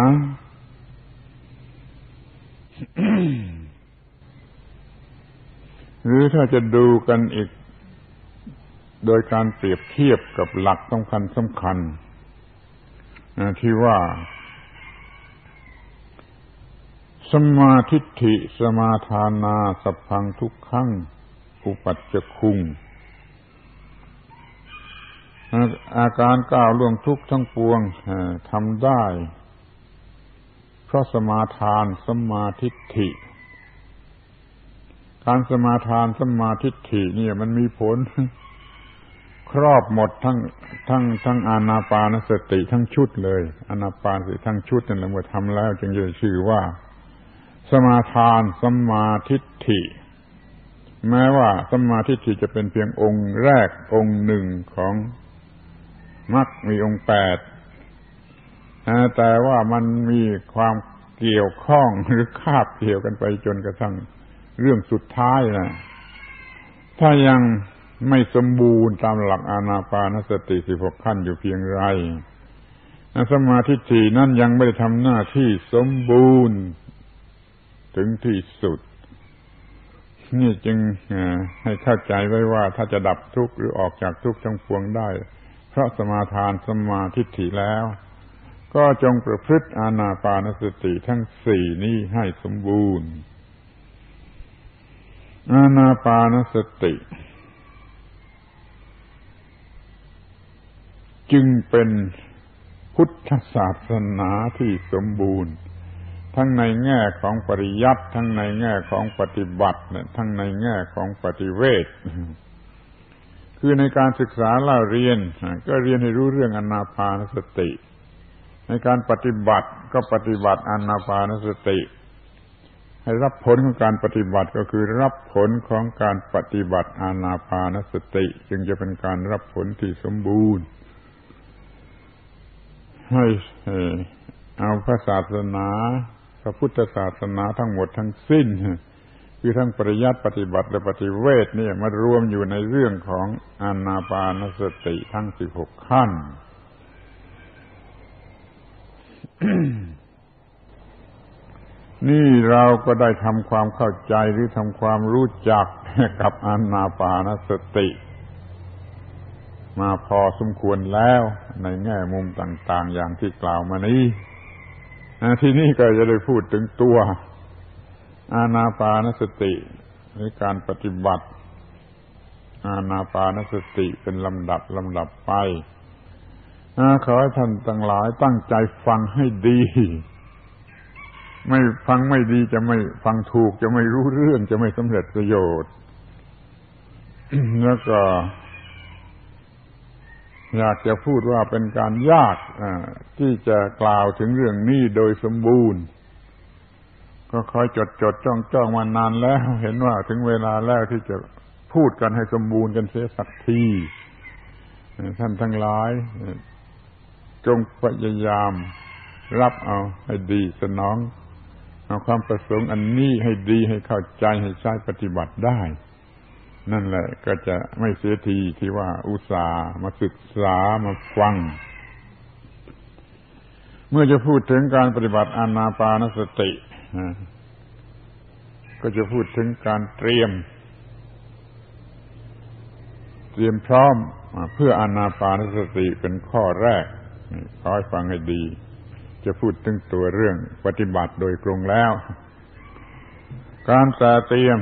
หรือถ้าจะดูกันอีกโดยการเปรียบเทียบกับหลักสำคัญที่ว่าสัมมาทิฏฐิสมาทานาสัพพังทุกขังอุปัชฌคุงอาการก้าวล่วงทุกข์ทั้งปวงทำได้เพราะสมาทานสัมมาทิฏฐิการสมาทานสัมมาทิฏฐินี่มันมีผลครอบหมดทั้งอานาปานสติทั้งชุดเลยอานาปานสติทั้งชุดนั่นแหละเมื่อทำแล้วจึงจะชื่อว่าสมาทานสัมมาทิฏฐิแม้ว่าสัมมาทิฏฐิจะเป็นเพียงองค์แรกองค์หนึ่งของมรรคมีองค์8แต่ว่ามันมีความเกี่ยวข้องหรือคาบเกี่ยวกันไปจนกระทั่งเรื่องสุดท้ายนะถ้ายังไม่สมบูรณ์ตามหลักอานาปานสติ16ขั้นอยู่เพียงไรสัมมาทิฏฐินั้นยังไม่ได้ทำหน้าที่สมบูรณ์ถึงที่สุดนี่จึงให้เข้าใจไว้ว่าถ้าจะดับทุกข์หรือออกจากทุกข์ทั้งปวงได้เพราะสมาทานสัมมาทิฏฐิแล้วก็จงประพฤติอานาปานสติทั้ง4นี้ให้สมบูรณ์อานาปานสติจึงเป็นพุทธศาสนาที่สมบูรณ์ทั้งในแง่ของปริยัติทั้งในแง่ของปฏิบัติทั้งในแง่ของปฏิเวทคือในการศึกษาเล่าเรียนก็เรียนให้รู้เรื่องอานาปานสติในการปฏิบัติก็ปฏิบัติอานาปานสติให้รับผลของการปฏิบัติก็คือรับผลของการปฏิบัติอานาปานสติจึงจะเป็นการรับผลที่สมบูรณ์ให้เอาพระศาสนาพระพุทธศาสนาทั้งหมดทั้งสิ้นคือทั้งปริยัติปฏิบัติและปฏิเวทนี่มารวมอยู่ในเรื่องของอานาปานสติทั้ง16ขั้นนี่เราก็ได้ทำความเข้าใจหรือทำความรู้จักกับอานาปานสติมาพอสมควรแล้วในแง่มุมต่างๆอย่างที่กล่าวมานี้ทีนี้ก็จะได้พูดถึงตัวอานาปานสติหรือการปฏิบัติอานาปานสติเป็นลำดับไปขอให้ท่านทั้งหลายตั้งใจฟังให้ดีไม่ฟังไม่ดีจะไม่ฟังถูกจะไม่รู้เรื่องจะไม่สำเร็จประโยชน์ แล้วก็อยากจะพูดว่าเป็นการยากที่จะกล่าวถึงเรื่องนี้โดยสมบูรณ์ก็คอยจดจ้องมานานแล้วเห็นว่าถึงเวลาแล้วที่จะพูดกันให้สมบูรณ์กันเสียสักทีท่านทั้งหลายจงพยายามรับเอาให้ดีสนองเอาความประสงค์อันนี้ให้ดีให้เข้าใจให้ใช้ปฏิบัติได้นั่นแหละก็จะไม่เสียทีที่ว่าอุตส่าห์มาศึกษามาฟังเมื่อจะพูดถึงการปฏิบัติอานาปานสติก็จะพูดถึงการเตรียมพร้อมเพื่ออานาปานสติเป็นข้อแรกขอให้ฟังให้ดีจะพูดถึงตัวเรื่องปฏิบัติโดยตรงแล้วการเตรียม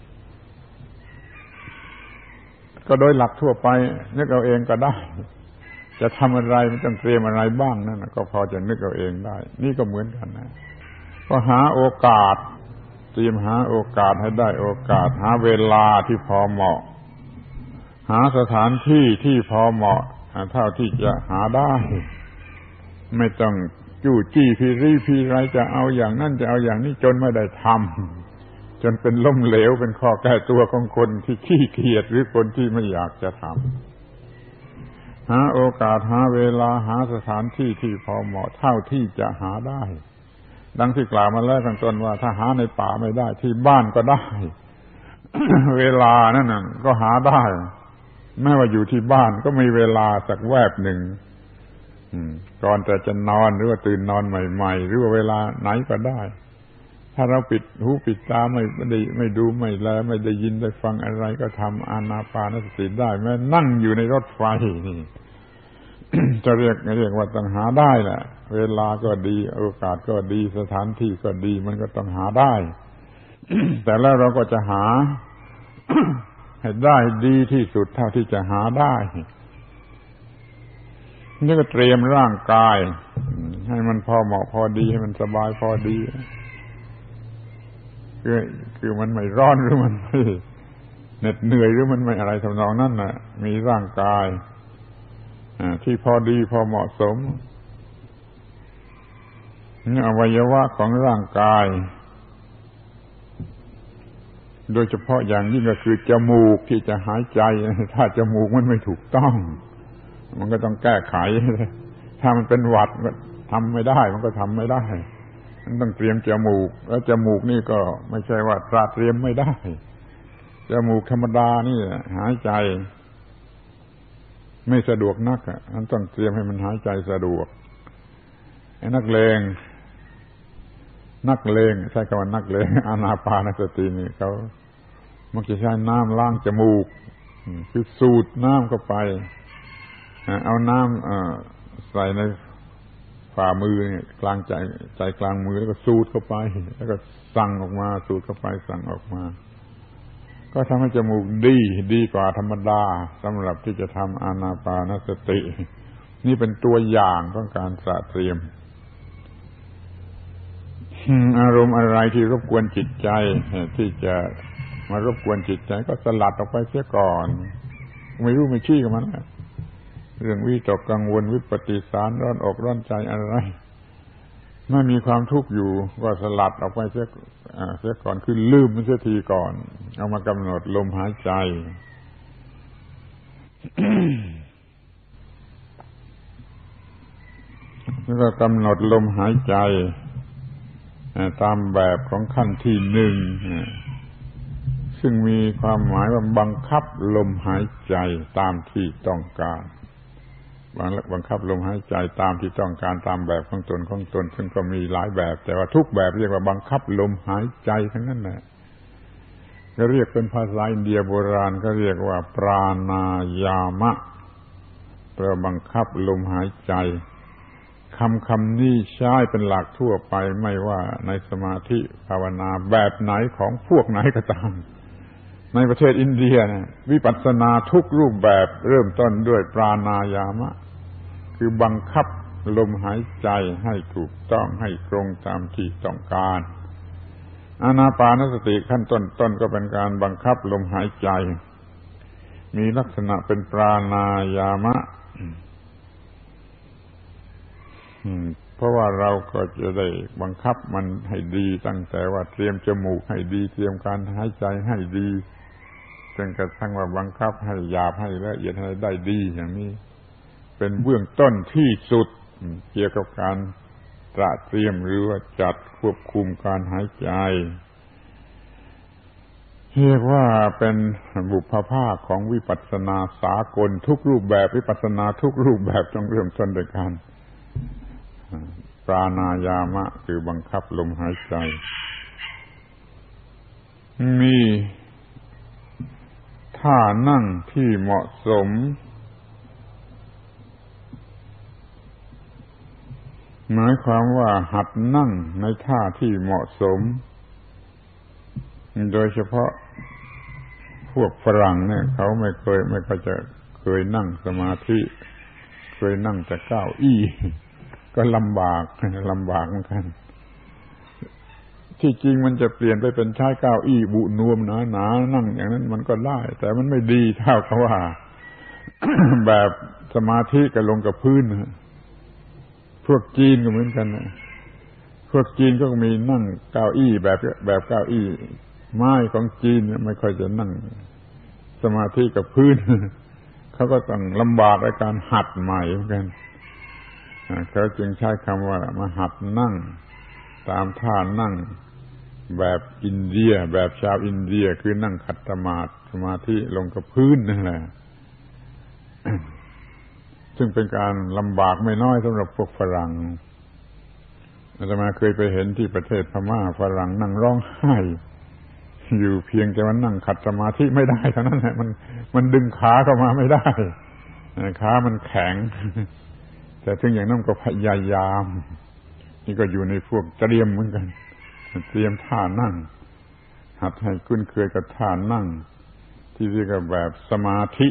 ก็โดยหลักทั่วไปนึกเอาเองก็ได้จะทำอะไรมันต้องเตรียมอะไรบ้างนั่นก็พอจะนึกเอาเองได้นี่ก็เหมือนกันนะก็หาโอกาสเตรียมหาโอกาสให้ได้โอกาสหาเวลาที่พอเหมาะหาสถานที่ที่พอเหมาะเท่าที่จะหาได้ไม่ต้องจู้จี้พี่ไรจะเอาอย่างนั้นจะเอาอย่างนี้จนไม่ได้ทำจนเป็นล้มเหลวเป็นข้อแก้ตัวของคนที่ขี้เกียจหรือคนที่ไม่อยากจะทำหาโอกาสหาเวลาหาสถานที่ที่พอเหมาะเท่าที่จะหาได้ดังที่กล่าวมาแล้วข้างต้นว่าถ้าหาในป่าไม่ได้ที่บ้านก็ได้ เวลานั่นน่ะก็หาได้แม้ว่าอยู่ที่บ้านก็มีเวลาสักแวบหนึ่งก่อนแต่จะนอนหรือว่าตื่นนอนใหม่ๆหรือว่าเวลาไหนก็ได้ถ้าเราปิดหูปิดตาไม่ดูไม่แลไม่ได้ยินได้ฟังอะไรก็ทำอานาปานสติได้แม้นั่งอยู่ในรถไฟนี่ จะเรียกว่าต้องหาได้แหละเวลาก็ดีโอกาสก็ดีสถานที่ก็ดีมันก็ต้องหาได้ แต่แล้วเราก็จะหา ให้ได้ดีที่สุดเท่าที่จะหาได้นี่ก็เตรียมร่างกายให้มันพอเหมาะพอดีให้มันสบายพอดีคือมันไม่ร้อนหรือมันไม่เหน็ดเหนื่อยหรือมันไม่อะไรทำนองนั้นน่ะมีร่างกายที่พอดีพอเหมาะสมนี่อวัยวะของร่างกายโดยเฉพาะอย่างยิ่งก็คือจมูกที่จะหายใจถ้าจมูกมันไม่ถูกต้องมันก็ต้องแก้ไขถ้ามันเป็นหวัดก็ทำไม่ได้มันก็ทำไม่ได้มันต้องเตรียมจมูกแล้วจมูกนี่ก็ไม่ใช่ว่าตราเตรียมไม่ได้จมูกธรรมดานี่หายใจไม่สะดวกนักมันต้องเตรียมให้มันหายใจสะดวกไอ้นักเลงใช้คำว่านักเลงอานาปานสตินี่เขามักจะใช้น้ำล้างจมูกคือสูดน้ำเข้าไปเอาน้ำใส่ในฝ่ามือเนี่ยกลางใจกลางมือแล้วก็สูดเข้าไปแล้วก็สั่งออกมาสูดเข้าไปสั่งออกมาก็ทำให้จมูกดีกว่าธรรมดาสำหรับที่จะทำอานาปานสตินี่เป็นตัวอย่างของการเตรียมอารมณ์อะไรที่รบกวนจิตใจที่จะมารบกวนจิตใจก็สลัดออกไปเสียก่อนไม่รู้ไม่ชี้กับมันเรื่องวิตกกังวลวิปฏิสารร้อนอกร้อนใจอะไรไม่มีความทุกข์อยู่ก็สลัดออกไปเสียก่อนคือลืมมันเสียทีก่อนเอามากำหนดลมหายใจ แล้วก็กำหนดลมหายใจตามแบบของขั้นที่หนึ่งซึ่งมีความหมายว่าบังคับลมหายใจตามที่ต้องการบังคับลมหายใจตามที่ต้องการตามแบบของตนซึ่งก็มีหลายแบบแต่ว่าทุกแบบเรียกว่าบังคับลมหายใจทั้งนั้นแหละก็เรียกเป็นภาษาอินเดียโบราณก็เรียกว่าปรานายามะแปลบังคับลมหายใจคำนี้ใช้เป็นหลักทั่วไปไม่ว่าในสมาธิภาวนาแบบไหนของพวกไหนก็ตามในประเทศอินเดียนะวิปัสสนาทุกรูปแบบเริ่มต้นด้วยปรานายามะคือบังคับลมหายใจให้ถูกต้องให้ตรงตามที่ต้องการอานาปานสติขั้นต้นก็เป็นการบังคับลมหายใจมีลักษณะเป็นปรานายามะเพราะว่าเราก็จะได้บังคับมันให้ดีตั้งแต่ว่าเตรียมจมูกให้ดีเตรียมการหายใจให้ดีจนกระทั่งว่าบังคับให้หยาบให้ละเอียดให้ได้ดีอย่างนี้เป็นเบื้องต้นที่สุดเกี่ยวกับการตระเตรียมหรือว่าจัดควบคุมการหายใจเรียกว่าเป็นบุพภาคของวิปัสสนาสากลทุกรูปแบบวิปัสสนาทุกรูปแบบต้องเริ่มต้นด้วยการปรานายามะคือบังคับลมหายใจมีท่านั่งที่เหมาะสมหมายความว่าหัดนั่งในท่าที่เหมาะสมโดยเฉพาะพวกฝรั่งเนี่ยเขาไม่ค่อยจะเคยนั่งสมาธิเคยนั่งแต่เก้าอี้ก็ลำบากเหมือนกันที่จริงมันจะเปลี่ยนไปเป็นใช้เก้าอี้บุนวมหนาๆนั่งอย่างนั้นมันก็ได้แต่มันไม่ดีเท่ากับว่า แบบสมาธิกับลงกับพื้นพวกจีนก็เหมือนกันนะพวกจีนก็มีนั่งเก้าอี้แบบเก้าอี้ไม้ของจีนไม่ค่อยจะนั่งสมาธิกับพื้นเขาก็ต้องลำบากในการหัดใหม่เหมือนกันเขาจึงใช้คำว่ามาหัดนั่งตามท่านั่งแบบอินเดียแบบชาวอินเดียคือนั่งขัดสมาธิลงกับพื้นนั่นแหละซึ่งเป็นการลำบากไม่น้อยสำหรับพวกฝรั่งอาตมาเคยไปเห็นที่ประเทศพม่าฝรั่งนั่งร้องไห้อยู่เพียงแต่ว่านั่งขัดสมาธิไม่ได้เท่านั้นแหละมันดึงขาเข้ามาไม่ได้ขามันแข็งแต่ถึงอย่างนั้นก็พยายามนี่ก็อยู่ในพวกเตรียมเหมือนกันเตรียมท่านั่งหัดให้คุ้นเคยกับท่านั่งที่เรียกว่าแบบสมาธิ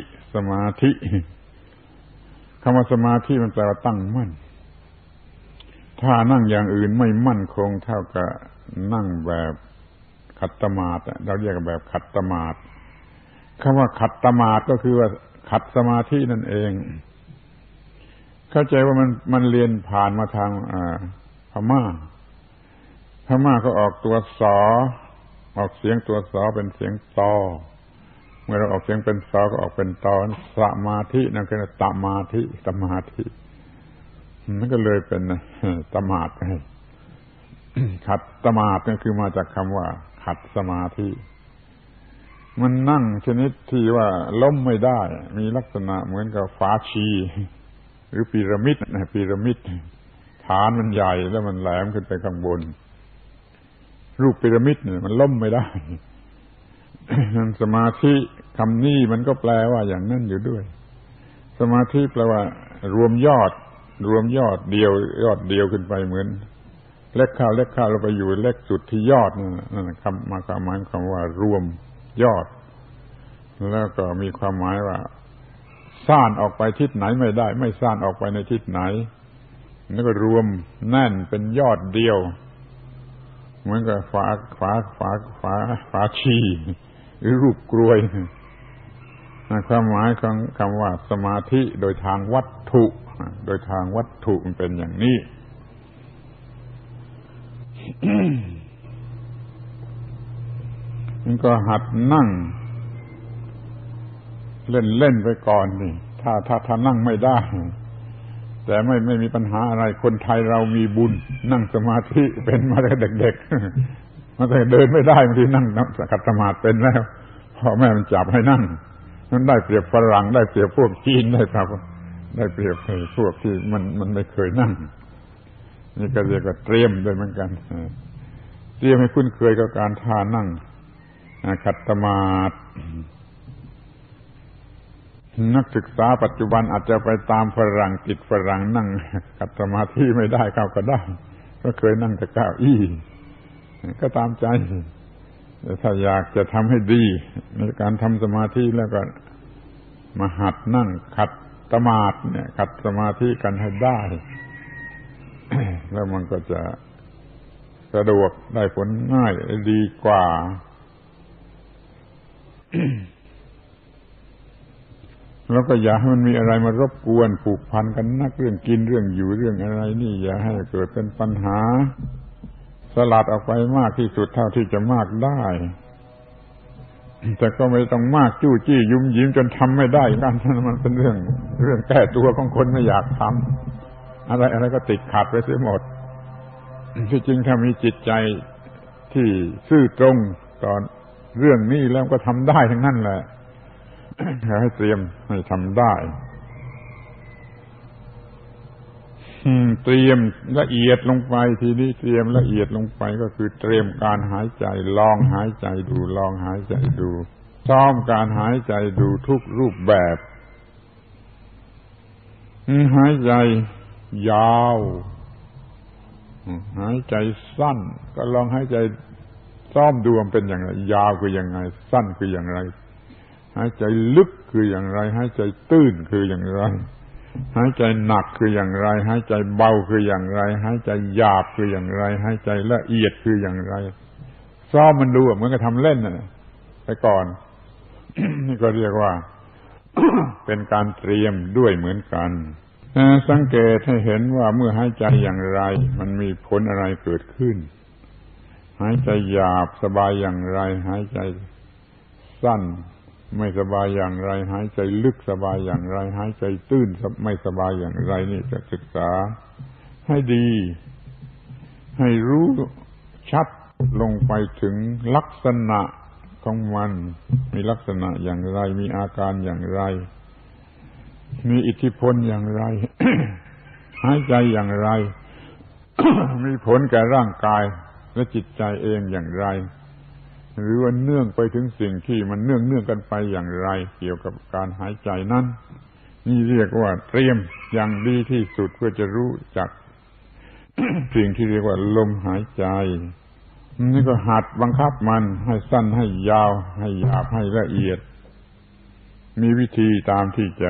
คำว่าสมาธิมันแปลว่าตั้งมั่นท่านั่งอย่างอื่นไม่มั่นคงเท่ากับนั่งแบบขัดสมาธิเราเรียกแบบขัดสมาธิคำว่าขัดสมาธิก็คือว่าขัดสมาธินั่นเองเข้าใจว่ามันเรียนผ่านมาทางพม่าก็ออกตัวสอออกเสียงตัวสอเป็นเสียงตอเมื่อเราออกเสียงเป็นสอก็ออกเป็นตอสมาธินั่นคือสมาธิมันก็เลยเป็นสมาธิไปขัดสมาธิก็คือมาจากคำว่าขัดสมาธิมันนั่งชนิดที่ว่าล้มไม่ได้มีลักษณะเหมือนกับฝาชีหรือพีระมิดฐานมันใหญ่แล้วมันแหลมขึ้นไปข้างบนรูปพีระมิดเนี่ยมันล้มไม่ได้ สมาธิคำนี้มันก็แปลว่าอย่างนั้นอยู่ด้วยสมาธิแปลว่ารวมยอดเดียวขึ้นไปเหมือนเล็กข้าวเราไปอยู่เล็กสุดที่ยอดนั่นคำมาความหมายคำว่ารวมยอดแล้วก็มีความหมายว่าซ่านออกไปทิศไหนไม่ได้ไม่ซ่านออกไปในทิศไหนแล้วก็รวมแน่นเป็นยอดเดียวเหมือนกับฝาชีหรือรูปกลวยความหมายของคำว่าสมาธิโดยทางวัตถุมันเป็นอย่างนี้ มันก็หัดนั่งเล่นไปก่อนนี่ถ้านั่งไม่ได้แต่ไม่มีปัญหาอะไรคนไทยเรามีบุญนั่งสมาธิเป็นมาตั้งแต่เด็กๆมาตั้งแต่เดินไม่ได้บางทีนั่งขัดสมาธิเป็นแล้วพ่อแม่มันจับให้นั่งมันได้เปรียบฝรั่งได้เปรียบพวกจีนได้ครับได้เปรียบไอ้พวกที่มันไม่เคยนั่งนี่ก็เรียกว่าเตรียมด้วยเหมือนกันเตรียมให้คุ้นเคยกับการท่านั่งขัดสมาธินักศึกษาปัจจุบันอาจจะไปตามฝรั่งติดฝรั่งนั่งขัดสมาธิไม่ได้เข้าก็ได้ก็เคยนั่งแต่เก้าอี้ก็ตามใจแต่ถ้าอยากจะทำให้ดีในการทำสมาธิแล้วก็มาหัดนั่งขัดสมาธิเนี่ยขัดสมาธิกันให้ได้ แล้วมันก็จะสะดวกได้ผลง่ายดีกว่า แล้วก็อย่าให้มันมีอะไรมารบกวนผูกพันกันนักเรื่องกินเรื่องอยู่เรื่องอะไรนี่อย่าให้เกิดเป็นปัญหาสลัดออกไปมากที่สุดเท่าที่จะมากได้แต่ก็ไม่ต้องมากจู้จี้ยุ่มยิ้มจนทำไม่ได้กันมันเป็นเรื่องแก้ตัวของคนไม่อยากทำอะไรก็ติดขัดไปเสียหมดที่จริงถ้ามีจิตใจที่ซื่อตรงต่อเรื่องนี้แล้วก็ทำได้ทั้งนั้นแหละ ให้เตรียมให้ทำได้เตรียมละเอียดลงไปทีนี้เตรียมละเอียดลงไปก็คือเตรียมการหายใจลองหายใจดูลองหายใจดูซ้อมการหายใจดูทุกรูปแบบหายใจยาวหายใจสั้นก็ลองหายใจซ้อมดูมันเป็นอย่างไรยาวคือยังไงสั้นคืออย่างไรหายใจลึกคืออย่างไรหายใจตื้นคืออย่างไรหายใจหนักคืออย่างไรหายใจเบาคืออย่างไรหายใจหยาบคืออย่างไรหายใจละเอียดคืออย่างไรซ้อมมันดูเหมือนกับทำเล่นน่ะไปก่อน นี่ก็เรียกว่า เป็นการเตรียมด้วยเหมือนกันสังเกตให้เห็นว่าเมื่อหายใจอย่างไรมันมีผลอะไรเกิดขึ้นหายใจหยาบสบายอย่างไรหายใจสั้นไม่สบายอย่างไรหายใจลึกสบายอย่างไรหายใจตื้นไม่สบายอย่างไรนี่จะศึกษาให้ดีให้รู้ชัดลงไปถึงลักษณะของมันมีลักษณะอย่างไรมีอาการอย่างไรมีอิทธิพลอย่างไร หายใจอย่างไร มีผลแก่ร่างกายและจิตใจเองอย่างไรหรือว่าเนื่องไปถึงสิ่งที่มันเนื่องกันไปอย่างไรเกี่ยวกับการหายใจนั้นนี่เรียกว่าเตรียมอย่างดีที่สุดเพื่อจะรู้จัก สิ่งที่เรียกว่าลมหายใจนี่ก็หัดบังคับมันให้สั้นให้ยาวให้หยาบให้ละเอียดมีวิธีตามที่จะ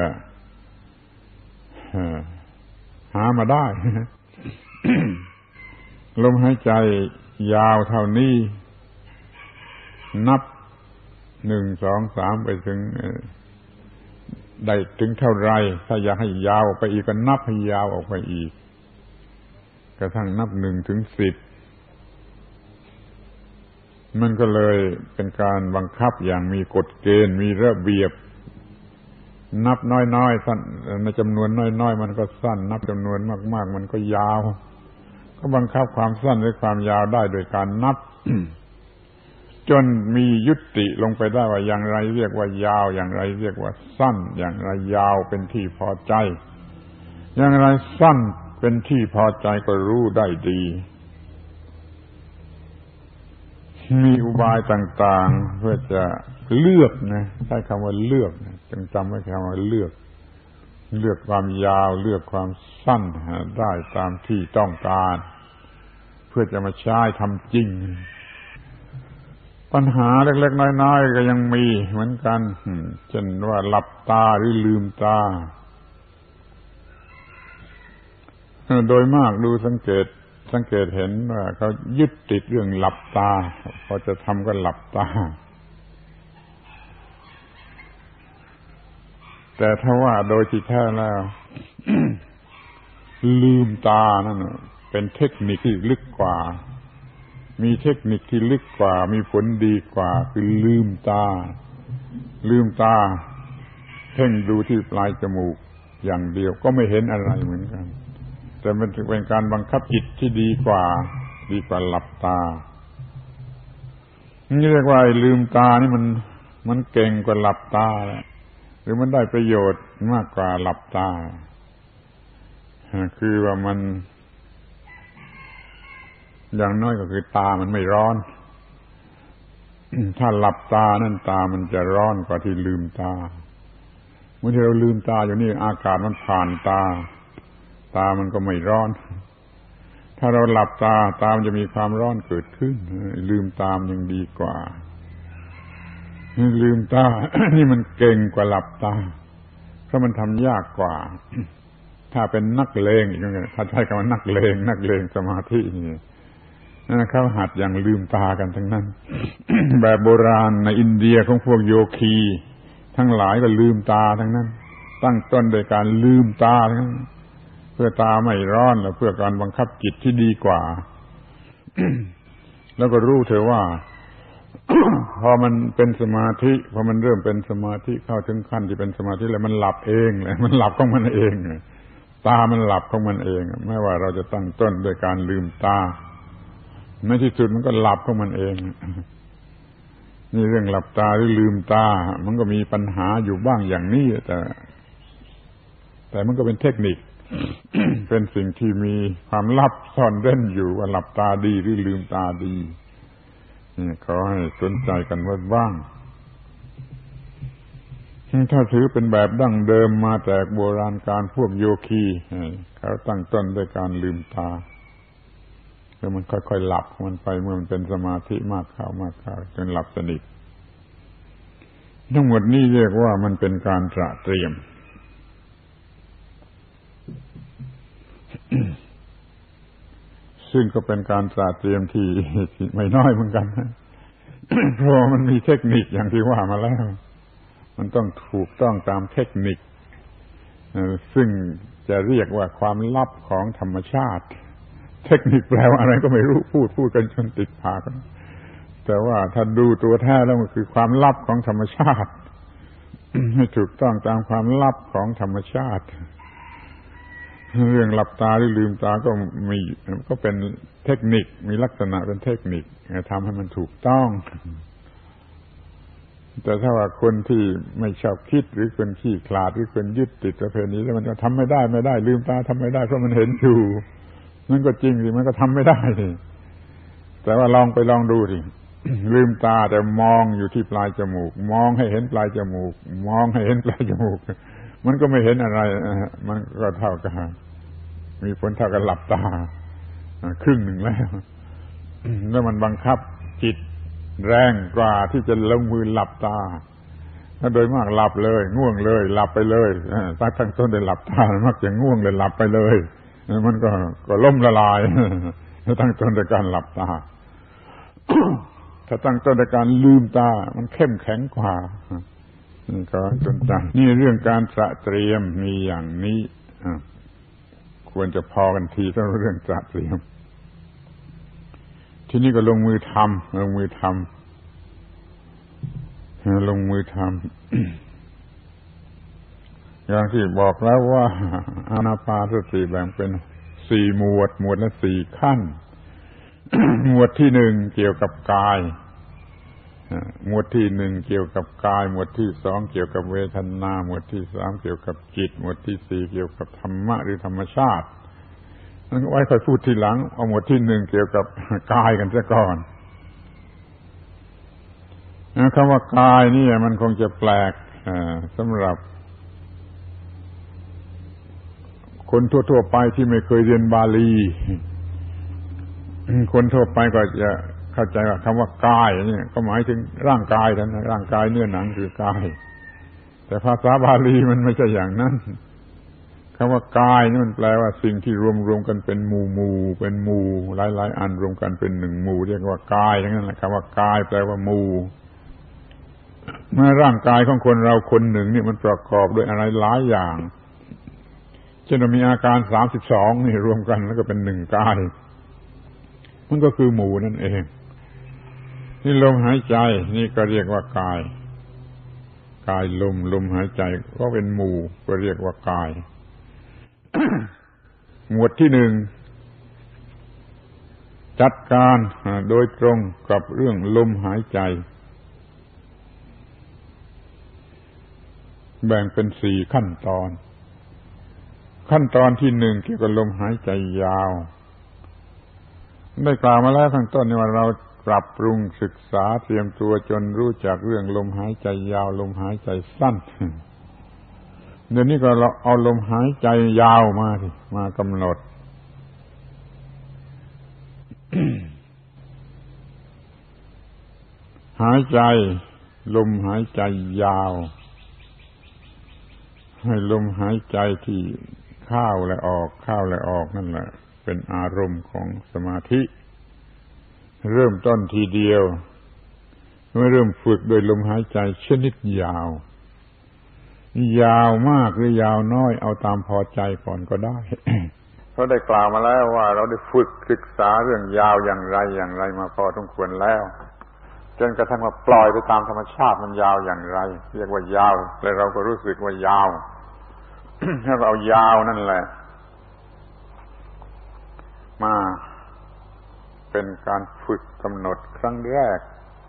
หามาได้ ลมหายใจยาวเท่านี้นับ1 2 3ไปถึงได้ถึงเท่าไรถ้าอยากให้ยาวออกไปอีกก็นับให้ยาวออกไปอีกกระทั่งนับ1 ถึง 10มันก็เลยเป็นการบังคับอย่างมีกฎเกณฑ์มีระเบียบนับน้อยๆสั้นในจำนวนน้อยๆมันก็สั้นนับจำนวนมากๆมันก็ยาวก็บังคับความสั้นหรือความยาวได้โดยการนับ จนมียุติลงไปได้ว่าอย่างไรเรียกว่ายาวอย่างไรเรียกว่าสั้นอย่างไรยาวเป็นที่พอใจอย่างไรสั้นเป็นที่พอใจก็รู้ได้ดีมีอุบายต่างๆเพื่อจะเลือกนะใช้คำว่าเลือกจงจำไว้คำว่าเลือกความยาวเลือกความสั้นได้ตามที่ต้องการเพื่อจะมาใช้ทำจริงปัญหาเล็กๆน้อยๆก็ยังมีเหมือนกันเช่นว่าหลับตาหรือลืมตาโดยมากดูสังเกตเห็นว่าเขายึดติดเรื่องหลับตาพอจะทำก็หลับตาแต่ถ้าว่าโดยที่แท้แล้ว ลืมตานั่นเป็นเทคนิคที่ลึกกว่ามีเทคนิคที่ลึกกว่ามีผลดีกว่าคือลืมตาเพ่งดูที่ปลายจมูกอย่างเดียวก็ไม่เห็นอะไรเหมือนกันแต่มันถือเป็นการบังคับจิตที่ดีกว่าหลับตานี่เรียกว่าลืมตานี่มันเก่งกว่าหลับตาหรือมันได้ประโยชน์มากกว่าหลับตาคือว่ามันอย่างน้อยก็คือตามันไม่ร้อน ถ้าหลับตานั่นตามันจะร้อนกว่าที่ลืมตาเมื่อที่เราลืมตาอยู่นี่อากาศมันผ่านตามันก็ไม่ร้อนถ้าเราหลับตามันจะมีความร้อนเกิดขึ้นลืมตามันยังดีกว่าลืมตา นี่มันเก่งกว่าหลับตาเพราะมันทำยากกว่าถ้าเป็นนักเลงอีกอย่างถ้าใช้คำว่านักเลงสมาธินี่เขาหัดอย่างลืมตากันทั้งนั้น แบบโบราณในอินเดียของพวกโยคีทั้งหลายก็ลืมตาทั้งนั้นตั้งต้นโดยการลืมตาทั้งนั้นเพื่อตาไม่ร้อนและเพื่อการบังคับจิตที่ดีกว่า แล้วก็รู้เถอะว่า พอมันเป็นสมาธิพอมันเริ่มเป็นสมาธิเข้าถึงขั้นที่เป็นสมาธิแล้วมันหลับเองเลยมันหลับของมันเองตามันหลับของมันเองไม่ว่าเราจะตั้งต้นโดยการลืมตาในที่สุดมันก็หลับของมันเองนี่เรื่องหลับตาหรือลืมตามันก็มีปัญหาอยู่บ้างอย่างนี้แต่มันก็เป็นเทคนิค เป็นสิ่งที่มีความลับซ่อนเร้นอยู่ว่าหลับตาดีหรือลืมตาดีนี่ขอให้สนใจกันไว้บ้างถ้าถือเป็นแบบดั้งเดิมมาแต่โบราณการพวกโยคีเขาตั้งต้นด้วยการลืมตาแล้วมันค่อยๆหลับมันไปเมื่อมันเป็นสมาธิมากเข้าจนหลับสนิททั้งหมดนี้เรียกว่ามันเป็นการตระเตรียม ซึ่งก็เป็นการตระเตรียมที่ไม่น้อยเหมือนกัน เพราะมันมีเทคนิคอย่างที่ว่ามาแล้วมันต้องถูกต้องตามเทคนิคซึ่งจะเรียกว่าความลับของธรรมชาติเทคนิคแปลว่าอะไรก็ไม่รู้พูดกันจนติดปากแต่ว่าถ้าดูตัวแท้แล้วมันคือความลับของธรรมชาติ ให้ถูกต้องตามความลับของธรรมชาติเรื่องหลับตาหรือลืมตาก็เป็นเทคนิคมีลักษณะเป็นเทคนิคทำให้มันถูกต้องแต่ถ้าว่าคนที่ไม่ชอบคิดหรือคนขี้ขลาดหรือคนยึดติดประเพณีแล้วมันก็ทำไม่ได้ลืมตาทำไม่ได้เพราะมันเห็นอยู่นั่นก็จริงสิมันก็ทำไม่ได้แต่ว่าลองดูสิ ลืมตาแต่มองอยู่ที่ปลายจมูกมองให้เห็นปลายจมูกมองให้เห็นปลายจมูกมันก็ไม่เห็นอะไรมันก็เท่ากันมีผลเท่ากันหลับตาครึ่งหนึ่งแล้วมันบังคับจิตแรงกว่าที่จะลงมือหลับตาถ้าโดยมากหลับเลยง่วงเลยหลับไปเลยตั้งต้นได้หลับตามักจะง่วงเลยหลับไปเลยมันก็ล่มละลายถ้าตั้งต้นในการหลับตา ถ้าตั้งต้นในการลืมตามันเข้มแข็งกว่านี่ก็สนใจนี่เรื่องการตระเตรียมมีอย่างนี้ควรจะพอกันทีสำหรับเรื่องตระเตรียมทีนี้ก็ลงมือทำอย่างที่บอกแล้วว่าอานาปานสติแบ่งเป็น4หมวดละ4ขั้น หมวดที่1เกี่ยวกับกายหมวดที่1เกี่ยวกับกายหมวดที่2เกี่ยวกับเวทนาหมวดที่3เกี่ยวกับจิตหมวดที่4เกี่ยวกับธรรมะหรือธรรมชาตินั่นก็ไว้ค่อยพูดทีหลังเอาหมวดที่1เกี่ยวกับกายกันซะก่อนคำว่ากายนี่มันคงจะแปลกสำหรับคนทั่วๆไปที่ไม่เคยเรียนบาลีคนทั่วไปก็จะเข้าใจว่าคำว่ากายนี่ก็หมายถึงร่างกายนั่นร่างกายเนื้อหนังคือกายแต่ภาษาบาลีมันไม่ใช่อย่างนั้นคำว่ากายนี่มันแปลว่าสิ่งที่รวมกันเป็นหมู่เป็นหมู่หลายๆอันรวมกันเป็น1หมู่เรียกว่ากายทั้งนั้นแหละคำว่ากายแปลว่าหมู่เมื่อร่างกายของคนเราคนหนึ่งนี่มันประกอบด้วยอะไรหลายอย่างเช่นมีอาการ32นี่รวมกันแล้วก็เป็น1กายมันก็คือหมู่นั่นเองนี่ลมหายใจนี่ก็เรียกว่ากายลมหายใจก็เป็นหมู่ก็เรียกว่ากาย หมวดที่1จัดการโดยตรงกับเรื่องลมหายใจแบ่งเป็น4ขั้นตอนขั้นตอนที่หนึ่งเกี่ยวกับลมหายใจยาวได้กล่าวมาแล้วข้างต้นว่าเราปรับปรุงศึกษาเตรียมตัวจนรู้จักเรื่องลมหายใจยาวลมหายใจสั้นเดี๋ยวนี้ก็เราเอาลมหายใจยาวมากำหนด หายใจลมหายใจยาวให้ลมหายใจที่เข้าและออกนั่นแหละเป็นอารมณ์ของสมาธิเริ่มต้นทีเดียวเมื่อเริ่มฝึกโดยลมหายใจชนิดยาวยาวมากหรือยาวน้อยเอาตามพอใจก่อนก็ได้ เพราะได้กล่าวมาแล้วว่าเราได้ฝึกศึกษาเรื่องยาวอย่างไรมาพอสมควรแล้วจนกระทั่งว่าปล่อยไปตามธรรมชาติมันยาวอย่างไรเรียกว่ายาวแล้วเราก็รู้สึกว่ายาว ถ้าเราเอายาวนั่นแหละมาเป็นการฝึกกำหนดครั้งแรก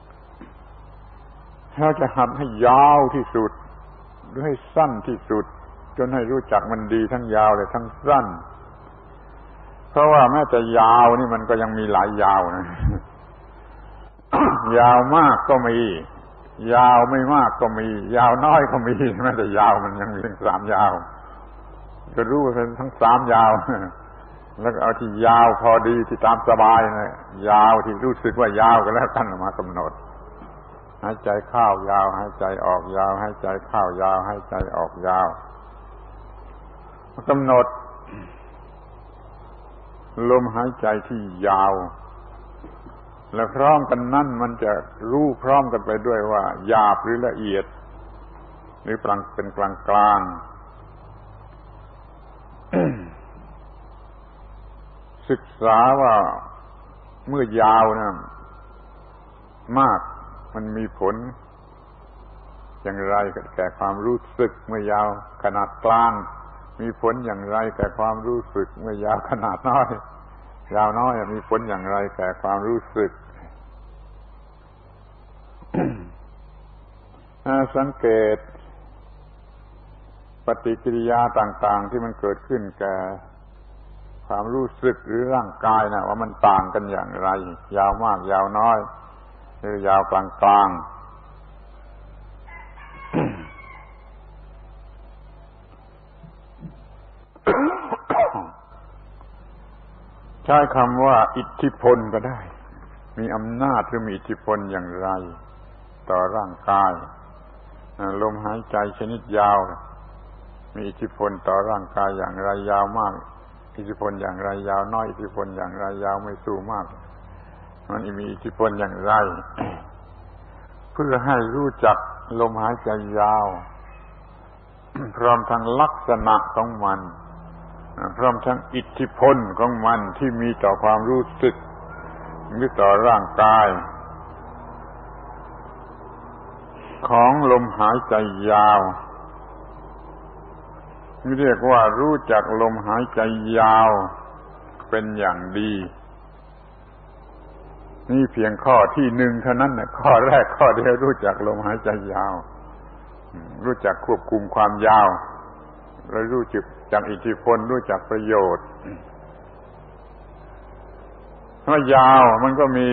เราจะหัดให้ยาวที่สุดหรือให้สั้นที่สุดจนให้รู้จักมันดีทั้งยาวและทั้งสั้นเพราะว่าแม้แต่ยาวนี่มันก็ยังมีหลายยาวนะ ยาวมากก็มียาวไม่มากก็มียาวน้อยก็มีแม้แต่ยาวมันยังมีถึง3ยาวก็รู้ว่าเป็นทั้ง3ยาวแล้วก็เอาที่ยาวพอดีที่ตามสบายนะยาวที่รู้สึกว่ายาวก็แล้วกันมากำหนดหายใจเข้ายาวหายใจออกยาวหายใจเข้ายาวหายใจออกยาวกำหนดลมหายใจที่ยาวและพร้อมกันนั้นมันจะรู้พร้อมกันไปด้วยว่าหยาบหรือละเอียดหรือเป็นกลางศึกษาว่าเมื่อยาวนะมากมันมีผลอย่างไรแก่ความรู้สึกเมื่อยาวขนาดกลางมีผลอย่างไรแก่ความรู้สึกเมื่อยาวขนาดน้อยยาวน้อยมีผลอย่างไรแก่ความรู้สึก สังเกตปฏิกิริยาต่างๆที่มันเกิดขึ้นแก่ความรู้สึกหรือร่างกายนะว่ามันต่างกันอย่างไรยาวมากยาวน้อยหรือยาวกลางๆ ใช้คำว่าอิทธิพลก็ได้มีอำนาจหรือมีอิทธิพลอย่างไรต่อร่างกายลมหายใจชนิดยาวมีอิทธิพลต่อร่างกายอย่างไรยาวมากอิทธิพลอย่างไรยาวน้อยอิทธิพลอย่างไรยาวไม่สู้มากมันมีอิทธิพลอย่างไร เพื่อให้รู้จักลมหายใจยาว พร้อมทั้งลักษณะของมันพร้อมทั้งอิทธิพลของมันที่มีต่อความรู้สึกหรือต่อร่างกายของลมหายใจยาวเรียกว่ารู้จักลมหายใจยาวเป็นอย่างดีนี่เพียงข้อที่หนึ่งเท่านั้นนะข้อแรกข้อเดียวรู้จักลมหายใจยาวรู้จักควบคุมความยาวและรู้จักอิทธิพลรู้จักประโยชน์เพราะยาวมันก็มี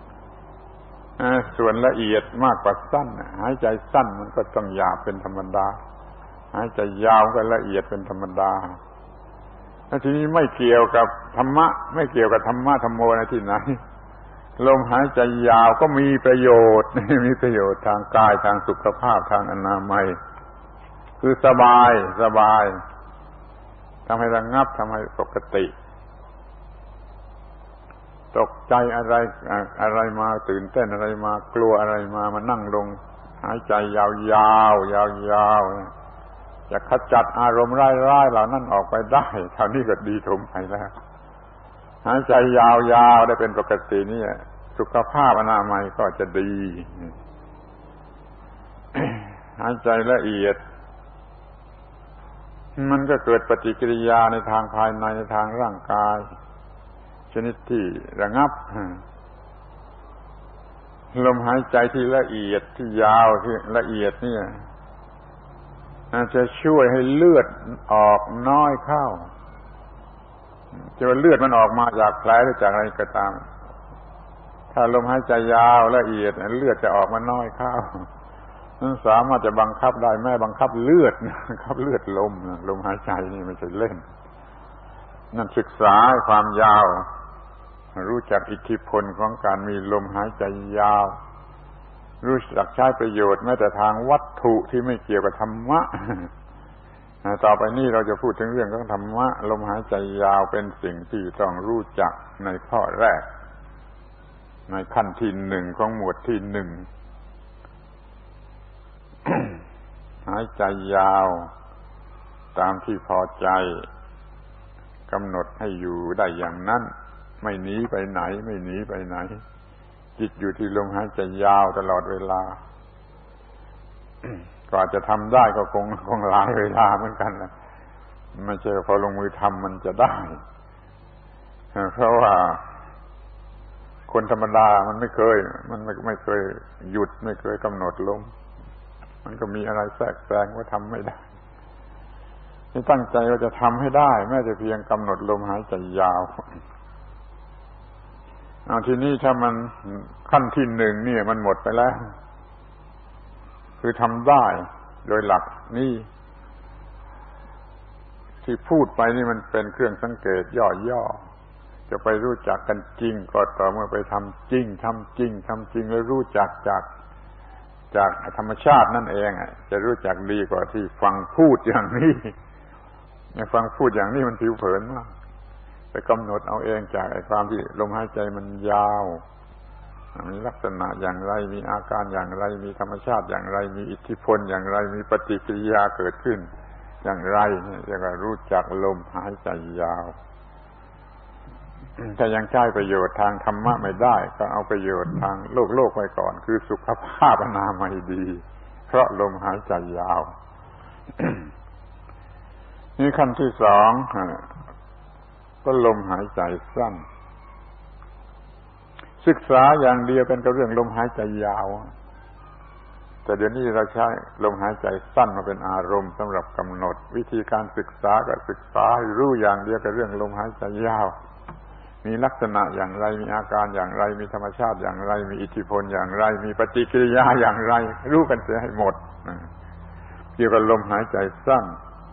ส่วนละเอียดมากกว่าสั้นหายใจสั้นมันก็ต้องหยาบเป็นธรรมดาหายใจยาวก็ละเอียดเป็นธรรมดาแล้วทีนี้ไม่เกี่ยวกับธรรมะไม่เกี่ยวกับธรรมะธรรมโมในที่ไหนลมหายใจยาวก็มีประโยชน์มีประโยชน์ทางกายทางสุขภาพทางอนามัยคือสบายทำให้ระงับทำให้ปกติตกใจอะไรมาตื่นเต้นอะไรมากลัวอะไรมานั่งลงหายใจยาวจะขจัดอารมณ์ร้ายๆเหล่านั้นออกไปได้เท่านี้ก็ดีถมไปแล้วหายใจยาวได้เป็นปกตินี่สุขภาพอนามัยก็จะดี หายใจละเอียดมันก็เกิดปฏิกิริยาในทางภายในในทางร่างกายชนิดที่ระงับลมหายใจที่ละเอียดที่ยาวที่ละเอียดเนี่ยจะช่วยให้เลือดออกน้อยเข้าจะว่าเลือดมันออกมาจากแผลหรือจากอะไรก็ตามถ้าลมหายใจยาวละเอียดเลือดจะออกมาน้อยเข้านั้นสามารถจะบังคับได้แม้บังคับเลือดครับเลือดลมหายใจนี่ไม่ใช่เล่นนั่นศึกษาความยาวรู้จักอิทธิพลของการมีลมหายใจยาวรู้จักใช้ประโยชน์แม้แต่ทางวัตถุที่ไม่เกี่ยวกับธรรมะต่อไปนี้เราจะพูดถึงเรื่องของธรรมะลมหายใจยาวเป็นสิ่งที่ต้องรู้จักในข้อแรกในขั้นที่หนึ่งของหมวดที่หนึ่ง หายใจยาวตามที่พอใจกำหนดให้อยู่ได้อย่างนั้นไม่หนีไปไหนไม่หนีไปไหนจิตอยู่ที่ลมหายใจยาวตลอดเวลา กว่าจะทำได้ก็คงหลายเวลาเหมือนกันนะไม่ใช่พอลงมือทำมันจะได้เพราะว่าคนธรรมดามันไม่เคยหยุดไม่เคยกำหนดลมมันก็มีอะไรแทรกแซงว่าทำไม่ได้ที่ตั้งใจว่าจะทำให้ได้แม้แต่เพียงกำหนดลมหายใจยาวเอาทีนี้ถ้ามันขั้นที่หนึ่งเนี่ยมันหมดไปแล้วคือทำได้โดยหลักนี่ที่พูดไปนี่มันเป็นเครื่องสังเกตย่อๆจะไปรู้จักกันจริงก็ต่อเมื่อไปทำจริงแล้วรู้จักจากธรรมชาตินั่นเองจะรู้จักดีกว่าที่ฟังพูดอย่างนี้ฟังพูดอย่างนี้มันผิวเผินมากไปกำหนดเอาเองจากความที่ลมหายใจมันยาวมีลักษณะอย่างไรมีอาการอย่างไรมีธรรมชาติอย่างไรมีอิทธิพลอย่างไรมีปฏิกิริยาเกิดขึ้นอย่างไรเนี่ยจะรู้จักลมหายใจยาวถ้ายังใช้ประโยชน์ทางธรรมะไม่ได้ก็เอาประโยชน์ทางโลกไว้ก่อนคือสุขภาพอนามัยดีเพราะลมหายใจยาว นี่ขั้นที่สองก็ลมหายใจสั้นศึกษาอย่างเดียวเป็นกับเรื่องลมหายใจยาวแต่เดี๋ยวนี้เราใช้ลมหายใจสั้นมาเป็นอารมณ์สำหรับกำหนดวิธีการศึกษาก็ศึกษาให้รู้อย่างเดียวกับเรื่องลมหายใจยาวมีลักษณะอย่างไรมีอาการอย่างไรมีธรรมชาติอย่างไรมีอิทธิพลอย่างไรมีปฏิกิริยาอย่างไรรู้กันเสียให้หมดเกี่ยวกับลมหายใจสั้น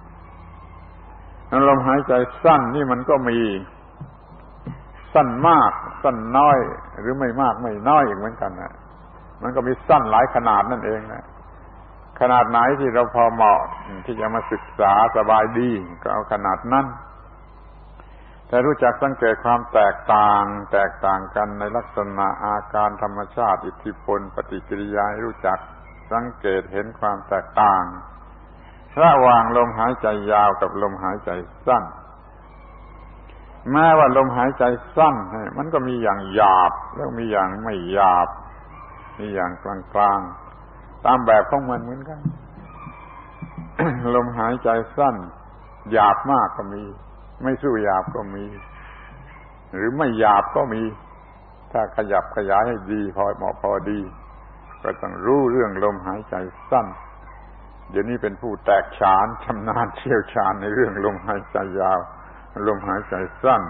ลมหายใจสั้นนี่มันก็มีสั้นมากสั้นน้อยหรือไม่มากไม่น้อยอีกเหมือนกันนะมันก็มีสั้นหลายขนาดนั่นเองนะขนาดไหนที่เราพอเหมาะที่จะมาศึกษาสบายดีก็เอาขนาดนั้นแต่รู้จักสังเกตความแตกต่างกันในลักษณะอาการธรรมชาติอิทธิพลปฏิกิริยารู้จักสังเกตเห็นความแตกต่างระหว่างลมหายใจยาวกับลมหายใจสั้นแม้ว่าลมหายใจสั้นมันก็มีอย่างหยาบแล้วมีอย่างไม่หยาบมีอย่างกลางๆตามแบบของมันเหมือนกัน ลมหายใจสั้นหยาบมากก็มีไม่สู้หยาบก็มีหรือไม่หยาบก็มีถ้าขยับขยายให้ดีพอเหมาะพอดีก็ต้องรู้เรื่องลมหายใจสั้นเดี๋ยวนี้เป็นผู้แตกฉานชำนาญเชี่ยวชาญในเรื่องลมหายใจยาวลมหายใจสั้น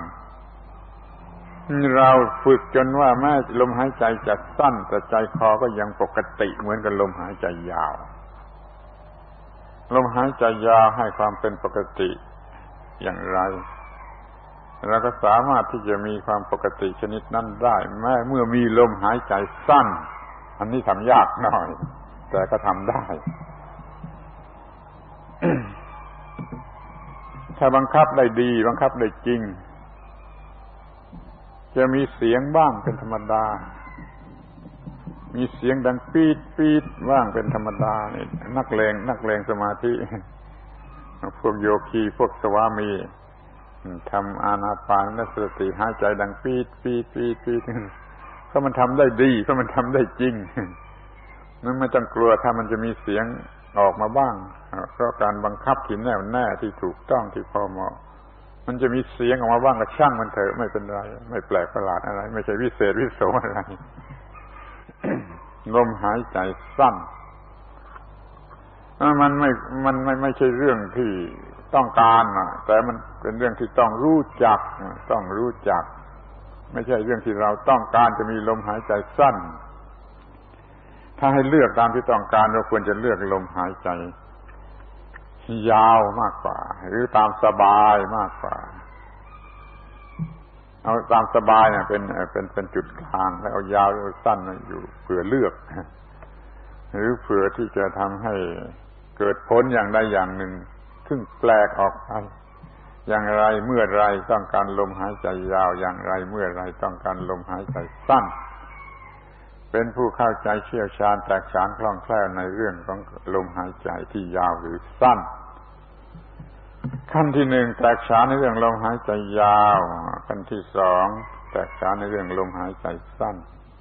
เราฝึกจนว่าแม้ลมหายใจจะสั้นแต่ใจคอก็ยังปกติเหมือนกับลมหายใจยาวลมหายใจยาวให้ความเป็นปกติอย่างไรเราก็สามารถที่จะมีความปกติชนิดนั้นได้แม้เมื่อมีลมหายใจสั้นอันนี้ทำยากหน่อยแต่ก็ทำได้ ถ้าบังคับได้ดีบังคับได้จริงจะมีเสียงบ้างเป็นธรรมดามีเสียงดังปี๊ดปี๊ดบ้างเป็นธรรมดานี่นักเลงสมาธิพวกโยคีพวกสวามีทำอานาปานสติหายใจดังปี๊ดปี๊ดปี๊ดปี๊ดเพราะมันทำได้ดีเพราะมันทำได้จริงนั่นไม่ต้องกลัวถ้ามันจะมีเสียงออกมาบ้างเพราะการบังคับที่แน่วแน่ที่ถูกต้องที่พอเหมาะมันจะมีเสียงออกมาบ้างก็ช่างมันเถอะไม่เป็นไรไม่แปลกประหลาดอะไรไม่ใช่วิเศษวิโสอะไร ลมหายใจสั้นมันไม่ใช่เรื่องที่ต้องการแต่มันเป็นเรื่องที่ต้องรู้จักไม่ใช่เรื่องที่เราต้องการจะมีลมหายใจสั้นถ้าให้เลือกตามที่ต้องการเราควรจะเลือกลมหายใจยาวมากกว่าหรือตามสบายมากกว่าเอาตามสบายเนี่ยเป็นจุดกลางแล้วเอายาวหรือสั้นอยู่เผื่อเลือกหรือเผื่อที่จะทำให้เกิดผลอย่างใดอย่างหนึ่งซึ่งแปลกออกไปอย่างไรเมื่อไรต้องการลมหายใจยาวอย่างไรเมื่อไรต้องการลมหายใจสั้นเป็นผู้เข้าใจเชี่ยวชาญแตกฉานคล่องแคล่วในเรื่องของลมหายใจที่ยาวหรือสั้นขั้นที่หนึ่งแตกฉานในเรื่องลมหายใจยาวขั้นที่สองแตกฉานในเรื่องลมหายใจสั้น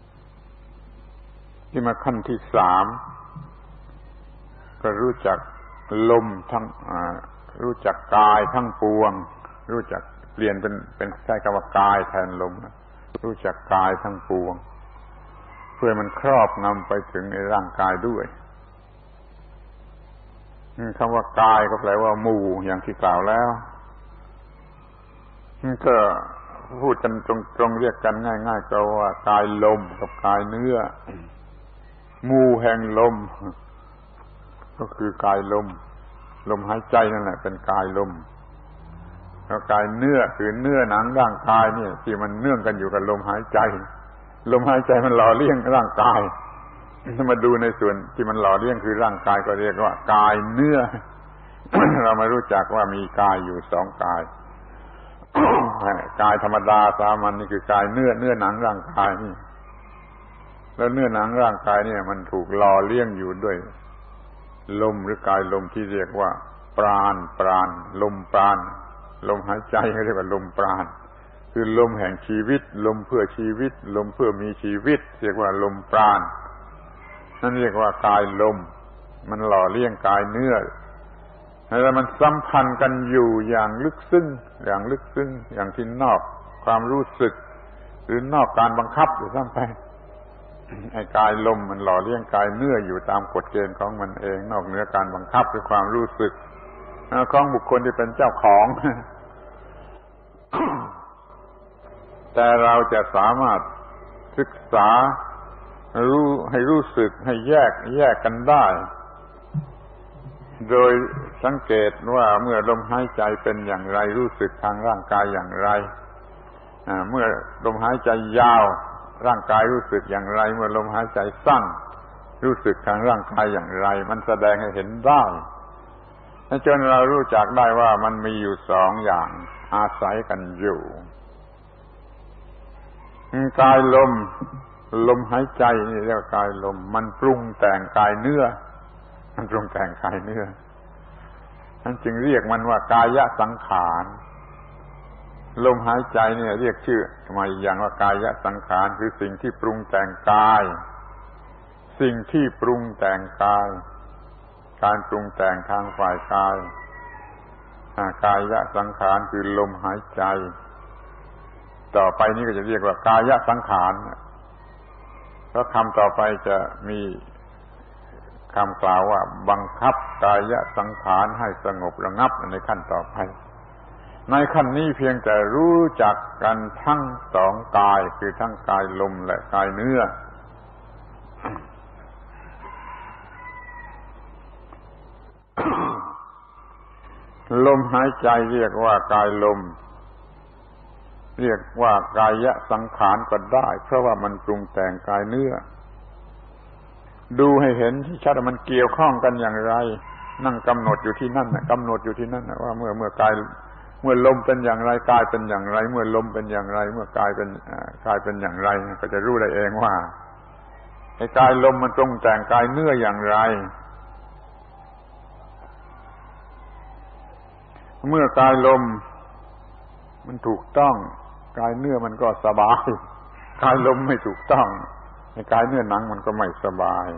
ที่มาขั้นที่สามก็รู้จักลมทั้งรู้จักกายทั้งปวงรู้จักเปลี่ยนเป็นใช้คำว่ากายแทนลมรู้จักกายทั้งปวงเพื่อมันครอบงำไปถึงในร่างกายด้วยคำว่ากายก็แปลว่าหมู่อย่างที่กล่าวแล้วก็พูดกันตรงๆเรียกกันง่ายๆก็ว่ากายลมกับกายเนื้อหมู่แห่งลมก็คือกายลมหายใจนั่นแหละเป็นกายลมแล้วกายเนื้อคือเนื้อหนังร่างกายนี่ที่มันเนื่องกันอยู่กับลมหายใจลมหายใจมันหล่อเลี้ยงร่างกายถ้ามาดูในส่วนที่มันหล่อเลี้ยงคือร่างกายก็เรียกว่ากายเนื้อ เรามารู้จักว่ามีกายอยู่สองกาย กายธรรมดาสามัญนี่คือกายเนื้อหนังร่างกายนี่แล้วเนื้อหนังร่างกายเนี่ยมันถูกหล่อเลี้ยงอยู่ด้วยลมหรือกายลมที่เรียกว่าปราณลมปราณลมหายใจเขาเรียกว่าลมปราณคือลมแห่งชีวิตลมเพื่อชีวิตลมเพื่อมีชีวิตเรียกว่าลมปราณนั่นเรียกว่ากายลมมันหล่อเลี้ยงกายเนื้อแล้วมันสัมพันธ์กันอยู่อย่างลึกซึ้งอย่างที่นอกความรู้สึกหรือนอกการบังคับอยู่ซ้ำไปไอ้กายลมมันหล่อเลี้ยงกายเนื้ออยู่ตามกฎเกณฑ์ของมันเองนอกเหนือการบังคับหรือความรู้สึกของบุคคลที่เป็นเจ้าของ แต่เราจะสามารถศึกษารู้ให้รู้สึกให้แยกกันได้โดยสังเกตว่าเมื่อลมหายใจเป็นอย่างไรรู้สึกทางร่างกายอย่างไรเมื่อลมหายใจยาวร่างกายรู้สึกอย่างไรเมื่อลมหายใจสั้นรู้สึกทางร่างกายอย่างไรมันแสดงให้เห็นได้จนเรารู้จักได้ว่ามันมีอยู่สองอย่างอาศัยกันอยู่กายลมหายใจนี่เรียกว่ากายลมมันปรุงแต่งกายเนื้อมันปรุงแต่งกายเนื้อท่านจึงเรียกมันว่ากายสังขารลมหายใจเนี่ยเรียกชื่อมาอีกอย่างว่ากายสังขารคือสิ่งที่ปรุงแต่งกายสิ่งที่ปรุงแต่งกายการปรุงแต่งทางฝ่ายกายกายสังขารคือลมหายใจต่อไปนี้ก็จะเรียกว่ากายสังขารเพราะคำต่อไปจะมีคำกล่าวว่าบังคับกายสังขารให้สงบระงับในขั้นต่อไปในขั้นนี้เพียงแต่รู้จักกันทั้งสองกายคือทั้งกายลมและกายเนื้อลมหายใจเรียกว่ากายลมเรียกว่ากายสังขารก็ได้เพราะว่ามันปรุงแต่งกายเนื้อดูให้เห็นที่ชัดว่ามันเกี่ยวข้องกันอย่างไรนั่งกำหนดอยู่ที่นั่นกำหนดอยู่ที่นั่นว่าเมื่อกายเมื่อลมเป็นอย่างไรกายเป็นอย่างไรเมื่อลมเป็นอย่างไรเมื่อกายเป็นอย่างไรก็จะรู้ได้เองว่าไอ้กายลมมันปรุงแต่งกายเนื้ออย่างไรเมื่อกายลมมันถูกต้องกายเนื้อมันก็สบายกายลมไม่ถูกต้องไอ้กายเนื้อหนังมันก็ไม่สบาย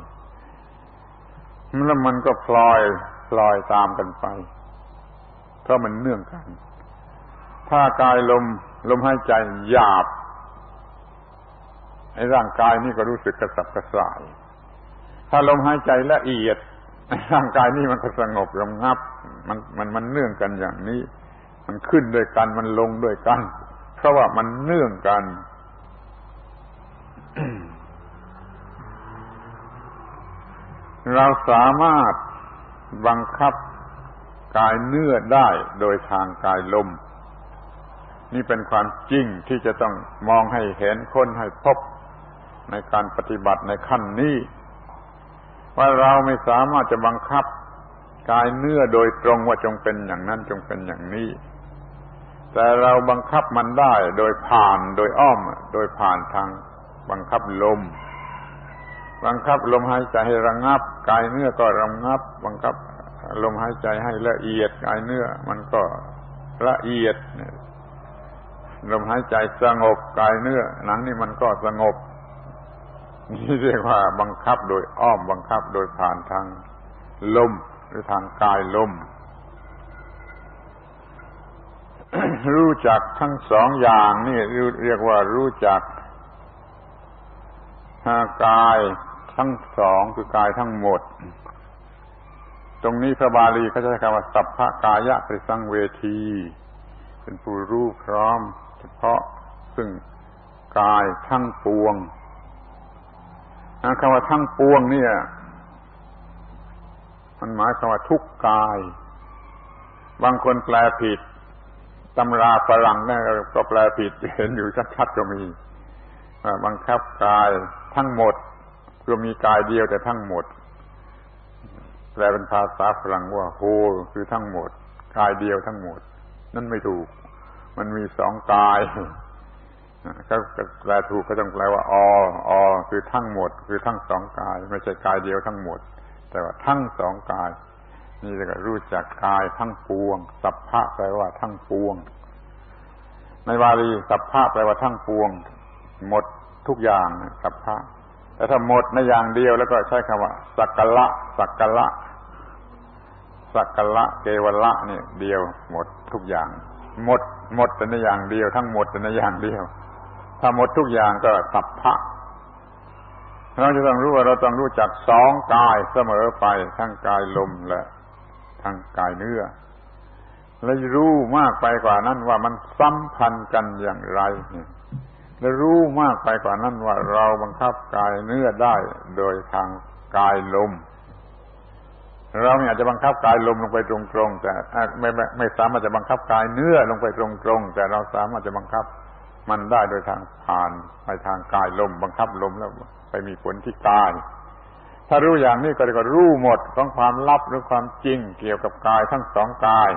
แล้วมันก็พลอยตามกันไปเพราะมันเนื่องกันถ้ากายลมหายใจหยาบไอ้ร่างกายนี่ก็รู้สึกกระสับกระส่ายถ้าลมหายใจละเอียดร่างกายนี้มันก็สงบระงับมันเนื่องกันอย่างนี้มันขึ้นด้วยกันมันลงด้วยกันเพราะว่ามันเนื่องกัน เราสามารถบังคับกายเนื้อได้โดยทางกายลมนี่เป็นความจริงที่จะต้องมองให้เห็นค้นให้พบในการปฏิบัติในขั้นนี้ว่าเราไม่สามารถจะบังคับกายเนื้อโดยตรงว่าจงเป็นอย่างนั้นจงเป็นอย่างนี้แต่เราบังคับมันได้โดยผ่านโดยอ้อมโดยผ่านทางบังคับลมบังคับลมหายใจให้ระงับกายเนื้อก็ระงับบังคับลมหายใจให้ละเอียดกายเนื้อมันก็ละเอียดลมหายใจสงบกายเนื้อหนังนี่มันก็สงบนี่เรียกว่าบังคับโดยอ้อมบังคับโดยผ่านทางลมหรือทางกายลม รู้จักทั้งสองอย่างนี่เรียกว่ารู้จักกายทั้งสองคือกายทั้งหมดตรงนี้พระบาลีเขาใช้คำว่าสัพพกายะปริสังเวทีเป็นผู้รู้พร้อมเฉพาะซึ่งกายทั้งปวงคำว่าทั้งปวงเนี่ยมันหมายความว่าทุกกายบางคนแปลผิดตำราฝรั่งนั่นก็แปลผิดเห็นอยู่ชัดๆก็มีบังคับกายทั้งหมดคือมีกายเดียวแต่ทั้งหมดแปลเป็นภาษาฝรั่งว่า whole คือทั้งหมดกายเดียวทั้งหมดนั่นไม่ถูกมันมีสองกายถ้าแปลถูกก็ต้องแปลว่า all คือทั้งหมดคือทั้งสองกายไม่ใช่กายเดียวทั้งหมดแต่ว่าทั้งสองกายนี่จะรู้จักกายทั้งปวงสัพพะแปลว่าทั้งปวงในบาลีสัพพะแปลว่าทั้งปวงหมดทุกอย่างสัพพะแต่ถ้าหมดในอย่างเดียวแล้วก็ใช้คำว่าสักกะละสักกะละสักกะละเกวละนี่เดียวหมดทุกอย่างหมดแต่ในอย่างเดียวทั้งหมดแต่ในอย่างเดียวถ้าหมดทุกอย่างก็สัพพะเราจะต้องรู้ว่าเราต้องรู้จักสองกายเสมอไปทั้งกายลมและทั้งกายเนื้อและรู้มากไปกว่านั้นว่ามันสัมพันธ์กันอย่างไรและรู้มากไปกว่านั้นว่าเราบังคับกายเนื้อได้โดยทางกายลมเราอาจจะบังคับกายลมลงไปตรงๆแต่ไม่สามารถจะบังคับกายเนื้อลงไปตรงๆแต่เราสามารถจะบังคับมันได้โดยทางผ่านไปทางกายลมบังคับลมแล้วไปมีผลที่กายถ้ารู้อย่างนี้ก็เรียกว่ารู้หมดของความลับหรือความจริงเกี่ยวกับกายทั้งสองกาย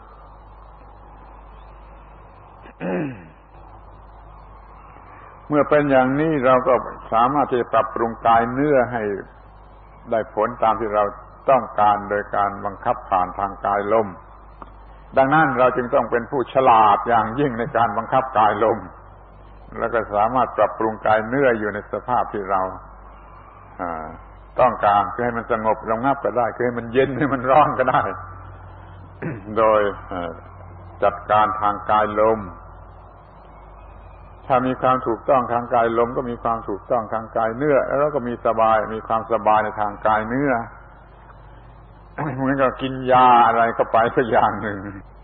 เมื่อเป็นอย่างนี้เราก็สามารถที่จะปรับปรุงกายเนื้อให้ได้ผลตามที่เราต้องการโดยการบังคับผ่านทางกายลมดังนั้นเราจึงต้องเป็นผู้ฉลาดอย่างยิ่งในการบังคับกายลมแล้วก็สามารถปรับปรุงกายเนื้ออยู่ในสภาพที่เราต้องการคือให้มันสงบระงับก็ได้คือให้มันเย็นให้มันร้อนก็ได้ โดยจัดการทางกายลมถ้ามีความถูกต้องทางกายลมก็มีความถูกต้องทางกายเนื้อแล้วก็มีความสบายในทางกายเนื้อเหมือนกับกินยาอะไรเข้าไปสักอย่างหนึ่ง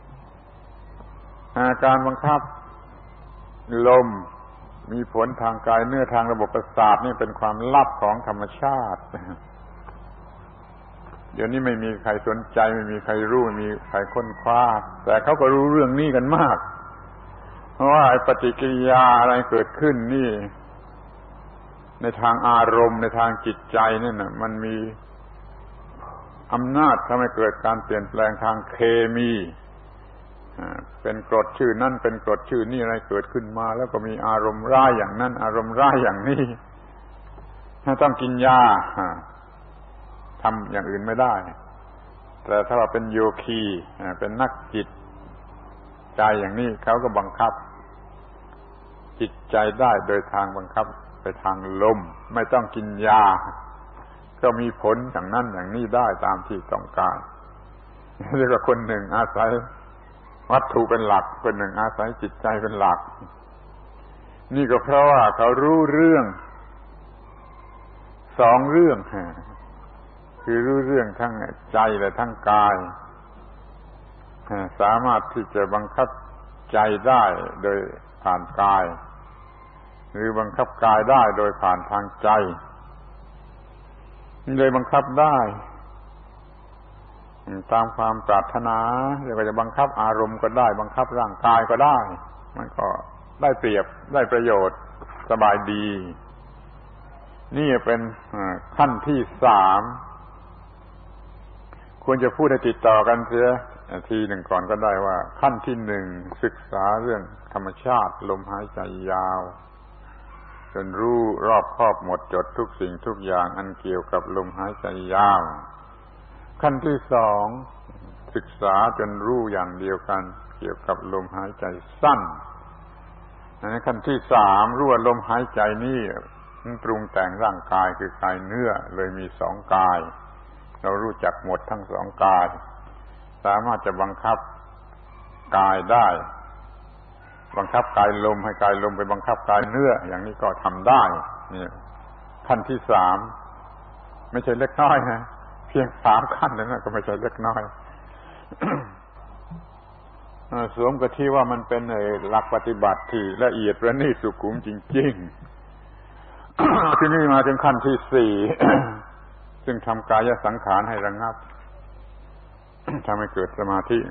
การบังคับลมมีผลทางกายเนื้อทางระบบประสาทนี่เป็นความลับของธรรมชาติเดี๋ยวนี้ไม่มีใครสนใจไม่มีใครรู้ไม่มีใครค้นคว้าแต่เขาก็รู้เรื่องนี้กันมากเพราะว่าปฏิกิริยาอะไรเกิดขึ้นนี่ในทางอารมณ์ในทางจิตใจนี่นะมันมีอำนาจทำให้เกิดการเปลี่ยนแปลงทางเคมีเป็นกรดชื่อนั่นเป็นกรดชื่อนี่อะไรเกิดขึ้นมาแล้วก็มีอารมณ์ร้ายอย่างนั้นอารมณ์ร้ายอย่างนี้ต้องกินยาทำอย่างอื่นไม่ได้แต่ถ้าว่าเป็นโยคีเป็นนักจิตใจอย่างนี้เขาก็บังคับจิตใจได้โดยทางบังคับไปทางลมไม่ต้องกินยาก็มีผลอย่างนั้นอย่างนี้ได้ตามที่ต้องการเรียกว่าคนหนึ่งอาศัยวัตถุเป็นหลักคนหนึ่งอาศัยจิตใจเป็นหลักนี่ก็เพราะว่าเขารู้เรื่องสองเรื่องคือรู้เรื่องทั้งใจและทั้งกายสามารถที่จะบังคับใจได้โดยผ่านกายหรือบังคับกายได้โดยผ่านทางใจเลยบังคับได้ตามความปรารถนาเรียกว่าจะบังคับอารมณ์ก็ได้บังคับร่างกายก็ได้มันก็ได้เปรียบได้ประโยชน์สบายดีนี่เป็นขั้นที่3ควรจะพูดให้ติดต่อกันเสียทีหนึ่งก่อนก็ได้ว่าขั้นที่1ศึกษาเรื่องธรรมชาติลมหายใจยาวจนรู้รอบครอบหมดจดทุกสิ่งทุกอย่างอันเกี่ยวกับลมหายใจยาวขั้นที่2ศึกษาจนรู้อย่างเดียวกันเกี่ยวกับลมหายใจสั้นขั้นที่3รู้ว่าลมหายใจนี่มันปรุงแต่งร่างกายคือกายเนื้อเลยมี2กายเรารู้จักหมดทั้ง2กายสามารถจะบังคับกายได้บังคับกายลมให้กายลมไปบังคับกายเนื้ออย่างนี้ก็ทำได้นี่ขั้นที่3ไม่ใช่เล็กน้อยนะเพียง3ขั้นนั้นก็ไม่ใช่เล็กน้อย สวมกับที่ว่ามันเป็นหลักปฏิบัติที่ละเอียดประณีตสุขุมจริงๆ ที่นี่มาถึงขั้นที่4 ซึ่งทำกายสังขารให้ระงับทำให้เกิดสมาธิ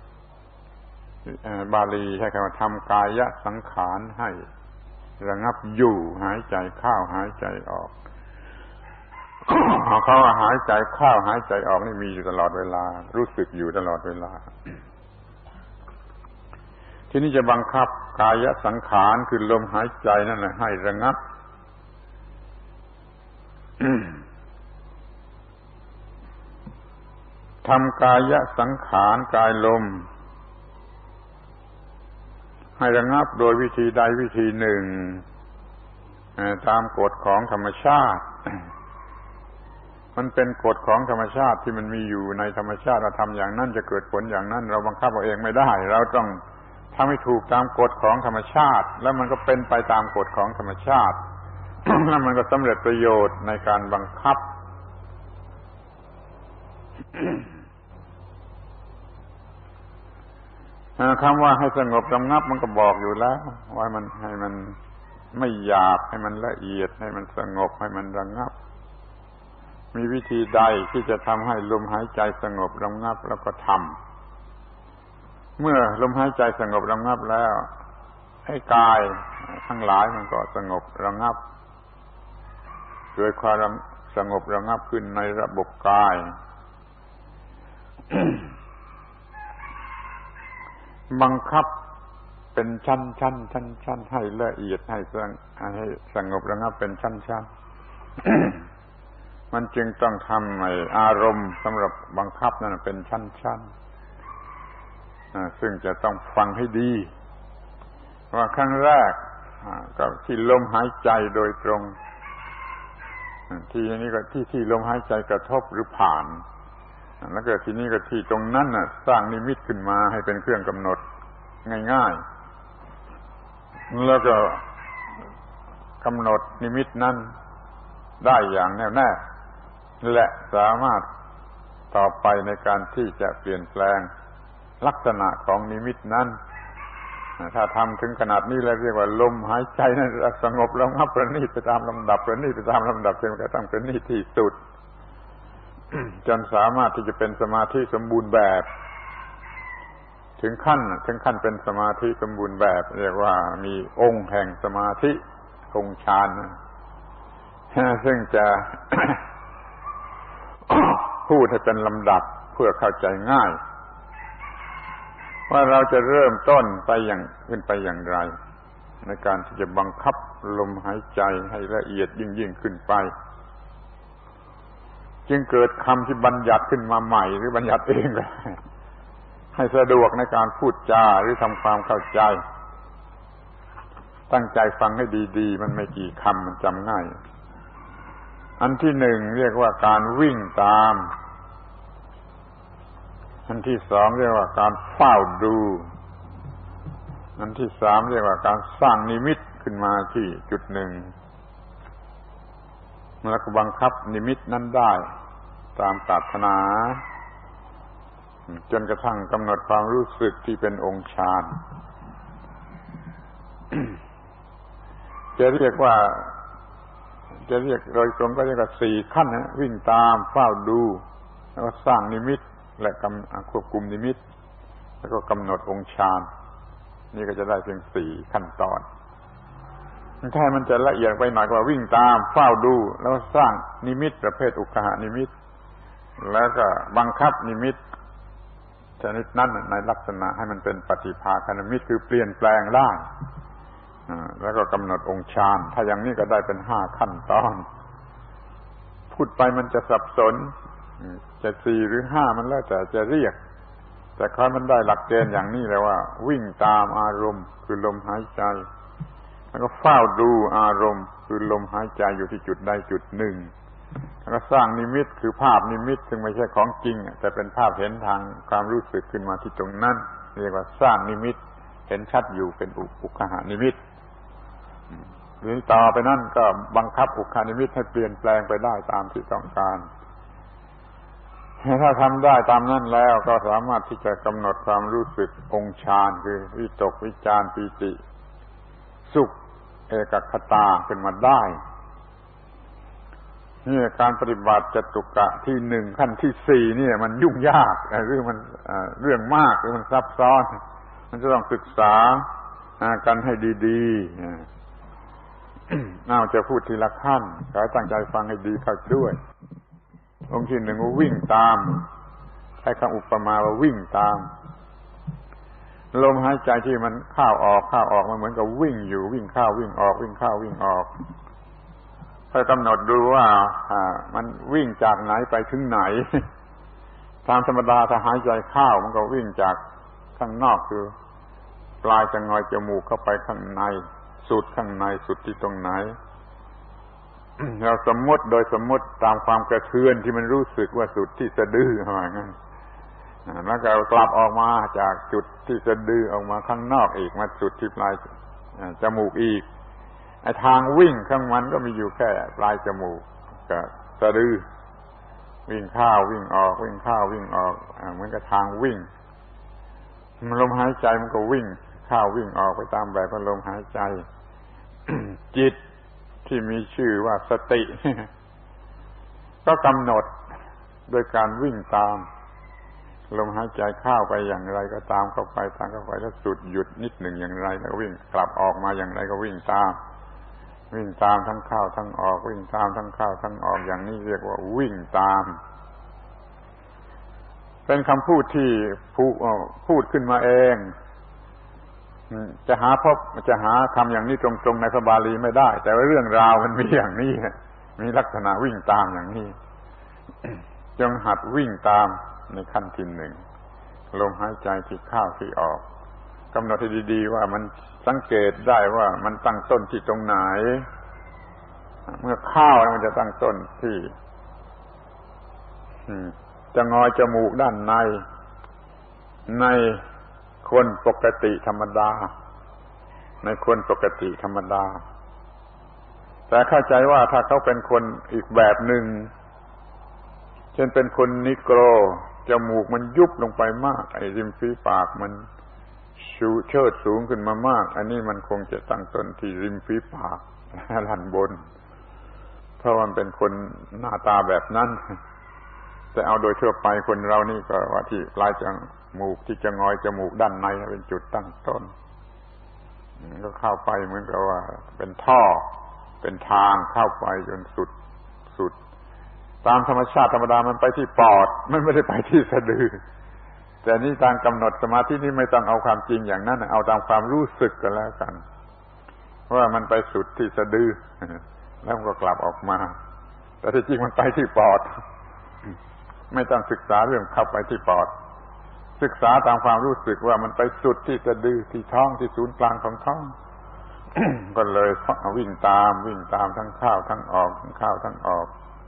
บาลีใช้คำว่าทำกายสังขารให้ระงับอยู่หายใจเข้าหายใจออกเขาว่าหายใจเข้าหายใจออกนี่มีอยู่ตลอดเวลารู้สึกอยู่ตลอดเวลาทีนี้จะบังคับกายสังขารคือลมหายใจนั่นแหละให้ระงับ ทำกายสังขารกายลมให้ระงับโดยวิธีใดวิธีหนึ่งตามกฎของธรรมชาติมันเป็นกฎของธรรมชาติที่มันมีอยู่ในธรรมชาติเราทำอย่างนั้นจะเกิดผลอย่างนั้นเราบังคับเอาเองไม่ได้เราต้องทำให้ถูกตามกฎของธรรมชาติแล้วมันก็เป็นไปตามกฎของธรรมชาติ แล้วมันก็สำเร็จประโยชน์ในการบังคับ คำว่าให้สงบระงับมันก็บอกอยู่แล้วว่ามันให้มันไม่หยาบให้มันละเอียดให้มันสงบให้มันระงับมีวิธีใดที่จะทำให้ลมหายใจสงบระงับแล้วก็ทำเมื่อลมหายใจสงบระงับแล้วให้กายทั้งหลายมันก็สงบระงับโดยความสงบระงับขึ้นในระบบกาย บังคับเป็นชั้นให้ละเอียดให้สงบระงับเป็นชั้น มันจึงต้องทำอารมณ์สำหรับบังคับนั่นเป็นชั้นซึ่งจะต้องฟังให้ดีว่าครั้งแรกก็ที่ลมหายใจโดยตรงทีนี้ก็ที่ลมหายใจกระทบหรือผ่านแล้วก็ทีนี้ก็ที่ตรงนั้นน่ะสร้างนิมิตขึ้นมาให้เป็นเครื่องกำหนดง่ายๆแล้วก็กำหนดนิมิตนั้นได้อย่างแน่วแน่และสามารถต่อไปในการที่จะเปลี่ยนแปลงลักษณะของนิมิตนั้นถ้าทำถึงขนาดนี้แล้วเรียกว่าลมหายใจนั้นสงบระงับประณีตไปตามลำดับประณีตไปตามลำดับจนกระทั่งประณีตที่สุด จนสามารถที่จะเป็นสมาธิสมบูรณ์แบบถึงขั้นเป็นสมาธิสมบูรณ์แบบเรียกว่ามีองค์แห่งสมาธิองค์ฌานซึ่งจะ พูดให้เป็นลำดับเพื่อเข้าใจง่ายว่าเราจะเริ่มต้นไปอย่างไรในการที่จะบังคับลมหายใจให้ละเอียดยิ่งขึ้นไปจึงเกิดคำที่บัญญัติขึ้นมาใหม่หรือบัญญัติเองก็ได้ให้สะดวกในการพูดจาหรือทำความเข้าใจตั้งใจฟังให้ดีๆมันไม่กี่คำมันจำง่ายอันที่1เรียกว่าการวิ่งตามอันที่2เรียกว่าการเฝ้าดูอันที่3เรียกว่าการสร้างนิมิตขึ้นมาที่จุดหนึ่งแล้วก็บังคับนิมิตนั้นได้ตามปรารถนาจนกระทั่งกำหนดความรู้สึกที่เป็นองค์ฌาน จะเรียกโดยตรงก็เรียกว่า4ขั้นนะวิ่งตามเฝ้าดูแล้วก็สร้างนิมิตและควบคุมนิมิตแล้วก็กำหนดองค์ฌานนี่ก็จะได้เพียง4ขั้นตอนถ้ามันจะละเอียดไปหน่อยก็วิ่งตามเฝ้าดูแล้วสร้างนิมิตประเภทอุคหนิมิตแล้วก็บังคับนิมิตชนิดนั้นในลักษณะให้มันเป็นปฏิภาคนิมิตคือเปลี่ยนแปลงได้แล้วก็กำหนดองค์ฌานถ้าอย่างนี้ก็ได้เป็น5ขั้นตอนพูดไปมันจะสับสนจะ4หรือ5มันแล้วแต่จะเรียกแต่ค่อยมันได้หลักเกณฑ์อย่างนี้แล้วว่าวิ่งตามอารมณ์คือลมหายใจแล้วก็เฝ้าดูอารมณ์คือลมหายใจอยู่ที่จุดใดจุดหนึ่งแล้วก็สร้างนิมิตคือภาพนิมิตซึ่งไม่ใช่ของจริงแต่เป็นภาพเห็นทางความรู้สึกขึ้นมาที่ตรงนั้นเรียกว่าสร้างนิมิตเห็นชัดอยู่เป็นอุคหนิมิตหรือต่อไปนั่นก็บังคับอุคหนิมิตให้เปลี่ยนแปลงไปได้ตามที่ต้องการถ้าทำได้ตามนั้นแล้วก็สามารถที่จะกำหนดความรู้สึกองค์ฌานคือวิตกวิจารปีติสุขเอกคตาขึ้นมาได้นี่การปฏิบัติจตุกะที่1ขั้นที่4นี่มันยุ่งยากหรือมันเรื่องมากหรือมันซับซ้อนมันจะต้องศึกษากันให้ดีๆจะพูดทีละขั้นขอตั้งใจฟังให้ดีเข้าด้วยองค์ที่1ว่าวิ่งตามใช้คำอุปมาว่าวิ่งตามลมหายใจที่มันเข้าออกมันเหมือนกับวิ่งอยู่วิ่งเข้าวิ่งออกวิ่งเข้าวิ่งออกค่อยกำหนดดูว่ามันวิ่งจากไหนไปถึงไหนตามธรรมดาถ้าหายใจเข้ามันก็วิ่งจากข้างนอกคือปลายจงอยจมูกเข้าไปข้างในสุดข้างในสุดที่ตรงไหนเราสมมติโดยสมมติตามความกระเทือนที่มันรู้สึกว่าสุดที่สะดือว่างั้นแล้วก็กลับออกมาจากจุดที่สะดือออกมาข้างนอกอีกมาสุดที่ปลายจมูกอีกไอ้ทางวิ่งข้างมันก็มีอยู่แค่ปลายจมูกกับสะดือวิ่งเข้าวิ่งออกวิ่งเข้าวิ่งออกเหมือนกับทางวิ่งลมหายใจมันก็วิ่งเข้าวิ่งออกไปตามแบบของลมหายใจ จิตที่มีชื่อว่าสติก็กำหนดโดยการวิ่งตามลมหายใจเข้าไปอย่างไรก็ตามเข้าไปตามเข้าไปแล้วสุดหยุดนิดหนึ่งอย่างไรแล้ววิ่งกลับออกมาอย่างไรก็วิ่งตามทั้งเข้าทั้งออกวิ่งตามทั้งเข้าทั้งออกอย่างนี้เรียกว่าวิ่งตามเป็นคำพูดที่พูดขึ้นมาเองจะหาคำอย่างนี้ตรงๆในพระบาลีไม่ได้แต่ว่าเรื่องราวมันมีอย่างนี้มีลักษณะวิ่งตามอย่างนี้จงหัดวิ่งตามในขั้นที่1ลมหายใจที่เข้าที่ออกกำหนดให้ดีๆว่ามันสังเกตได้ว่ามันตั้งต้นที่ตรงไหนเมื่อเข้ามันจะตั้งต้นที่จะงอยจมูกด้านในคนปกติธรรมดาในคนปกติธรรมดาแต่เข้าใจว่าถ้าเขาเป็นคนอีกแบบหนึ่งเช่นเป็นคนนิโกรจมูกมันยุบลงไปมากไอ้ริมฝีปากมันเชิดสูงขึ้นมามากอันนี้มันคงจะตั้งต้นที่ริมฝีปากด้านบนเพราะมันเป็นคนหน้าตาแบบนั้นแต่เอาโดยทั่วไปคนเรานี่ก็ว่าที่ปลายจมูกที่จะงอยจมูกด้านในเป็นจุดตั้งต้นก็เข้าไปเหมือนกับว่าเป็นท่อเป็นทางเข้าไปจนสุดตามธรรมชาติธรรมดามันไปที่ปอดมันไม่ได้ไปที่สะดือแต่นี่ทางกำหนดสมาธินี่ไม่ต้องเอาความจริงอย่างนั้นเอาตามความรู้สึกกันแล้วกันว่ามันไปสุดที่สะดือแล้วมันก็กลับออกมาแต่ที่จริงมันไปที่ปอดไม่ต้องศึกษาเรื่องเข้าไปที่ปอดศึกษาตามความรู้สึกว่ามันไปสุดที่สะดือที่ท้องที่ศูนย์กลางของท้อง ก็เลยวิ่งตามทั้งเข้าทั้งออกทั้งเข้าทั้งออก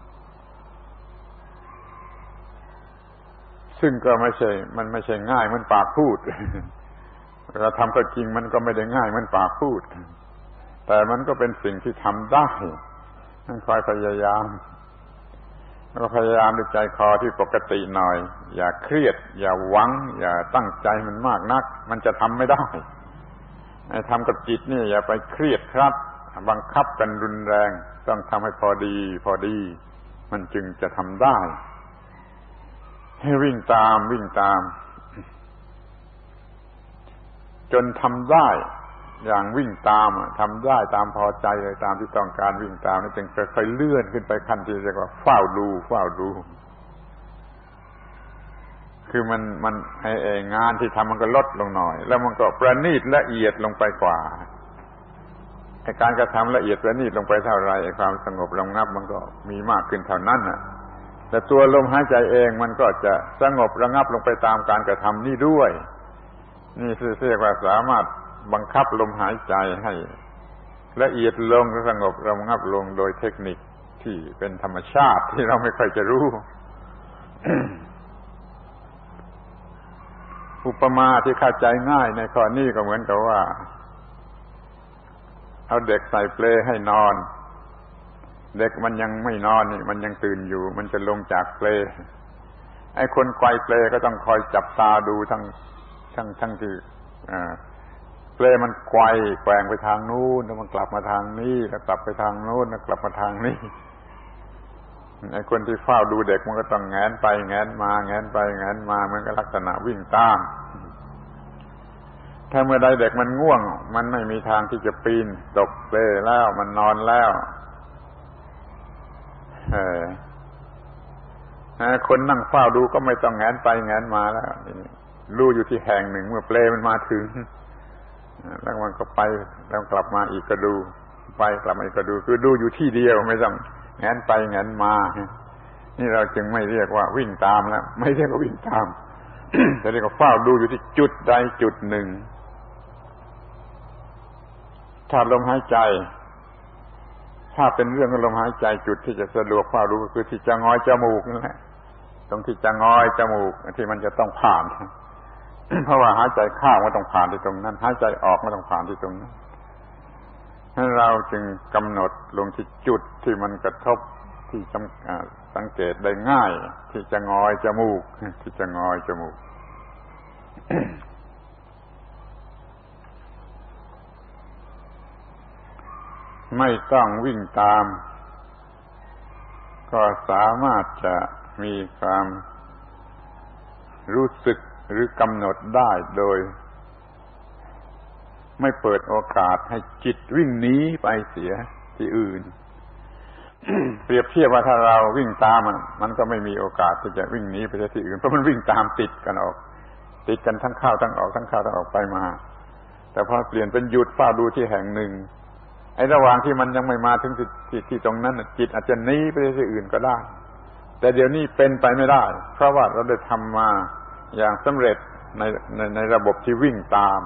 ซึ่งก็ไม่ใช่ง่ายเหมือนปากพูดเราทำก็จริงมันก็ไม่ได้ง่ายเหมือนปากพูดแต่มันก็เป็นสิ่งที่ทำได้ต้องคอยพยายามแล้วก็พยายามดูใจคอที่ปกติหน่อยอย่าเครียดอย่าหวังอย่าตั้งใจมันมากนักมันจะทำไม่ได้ทำกับจิตนี่อย่าไปเครียดครับบังคับกันรุนแรงต้องทำให้พอดีมันจึงจะทำได้ให้วิ่งตามจนทำได้อย่างวิ่งตามทำได้ตามพอใจเลยตามที่ต้องการวิ่งตามนี่จึงค่อยๆเลื่อนขึ้นไปขั้นที่เรียกว่าเฝ้าดูคือมันไอ้งานที่ทำมันก็ลดลงหน่อยแล้วมันก็ประณีตละเอียดลงไปกว่าไอ้การกระทำละเอียดประณีตลงไปเท่าไรไอ้ความสงบระงับมันก็มีมากขึ้นเท่านั้นน่ะแต่ตัวลมหายใจเองมันก็จะสงบระงับลงไปตามการกระทำนี่ด้วยนี่เรียกว่าสามารถบังคับลมหายใจให้ละเอียดลงและสงบระงับลงโดยเทคนิคที่เป็นธรรมชาติที่เราไม่ค่อยจะรู้ อุปมาที่เข้าใจง่ายในข้อนี้ก็เหมือนกับว่าเอาเด็กใส่เปลให้นอนเด็กมันยังไม่นอนนี่มันยังตื่นอยู่มันจะลงจากเปลไอ้คนไกวเปลก็ต้องคอยจับตาดูทั้งที่เปลมันไกวแกว่งไปทางนู้นแล้วมันกลับมาทางนี้แล้วกลับไปทางโน้นแล้วกลับมาทางนี้ไอ้คนที่เฝ้าดูเด็กมันก็ต้องแงนไปแงนมาแงนไปแงนมาเหมือนกับลักษณะวิ่งตามถ้าเมื่อใดเด็กมันง่วงมันไม่มีทางที่จะปีนตกเปลแล้วมันนอนแล้วคนนั่งเฝ้าดูก็ไม่ต้องแงนไปแงนมาแล้วรู้อยู่ที่แห่งหนึ่งเมื่อเปลมันมาถึงแล้วมันก็ไปแล้วกลับมาอีกก็ดูไปกลับมาอีกก็ดูคือดูอยู่ที่เดียวไม่ต้องแงนไปแงนมานี่เราจึงไม่เรียกว่าวิ่งตามแล้วไม่เรียกว่าวิ่งตาม แต่เรียกว่าเฝ้าดูอยู่ที่จุดใดจุดหนึ่งถ้าลมหายใจถ้าเป็นเรื่องของลมหายใจจุดที่จะสะดวกเฝ้าดูก็คือที่จะงอยจมูกนั่นแหละตรงที่จะงอยจมูกที่มันจะต้องผ่าน เพราะว่าหายใจเข้ามันต้องผ่านที่ตรงนั้นหายใจออกมันต้องผ่านที่ตรงนั้นให้เราจึงกำหนดลงที่จุดที่มันกระทบที่สังเกตได้ง่ายที่จะงอยจมูกที่จะงอยจมูก ไม่ต้องวิ่งตามก็สามารถจะมีความรู้สึกหรือกำหนดได้โดยไม่เปิดโอกาสให้จิตวิ่งหนีไปเสียที่อื่น เปรียบเทียบว่าถ้าเราวิ่งตามมันก็ไม่มีโอกาสที่จะวิ่งหนีไปที่อื่นเพราะมันวิ่งตามติดกันทั้งเข้าทั้งออกทั้งเข้าทั้งออกไปมาแต่พอเปลี่ยนเป็นหยุดเฝ้าดูที่แห่งหนึ่งไอ้ระหว่างที่มันยังไม่มาถึงที่ตรงนั้นจิตอาจจะหนีไปที่อื่นก็ได้แต่เดี๋ยวนี้เป็นไปไม่ได้เพราะว่าเราได้ทำมาอย่างสำเร็จในระบบที่วิ่งตาม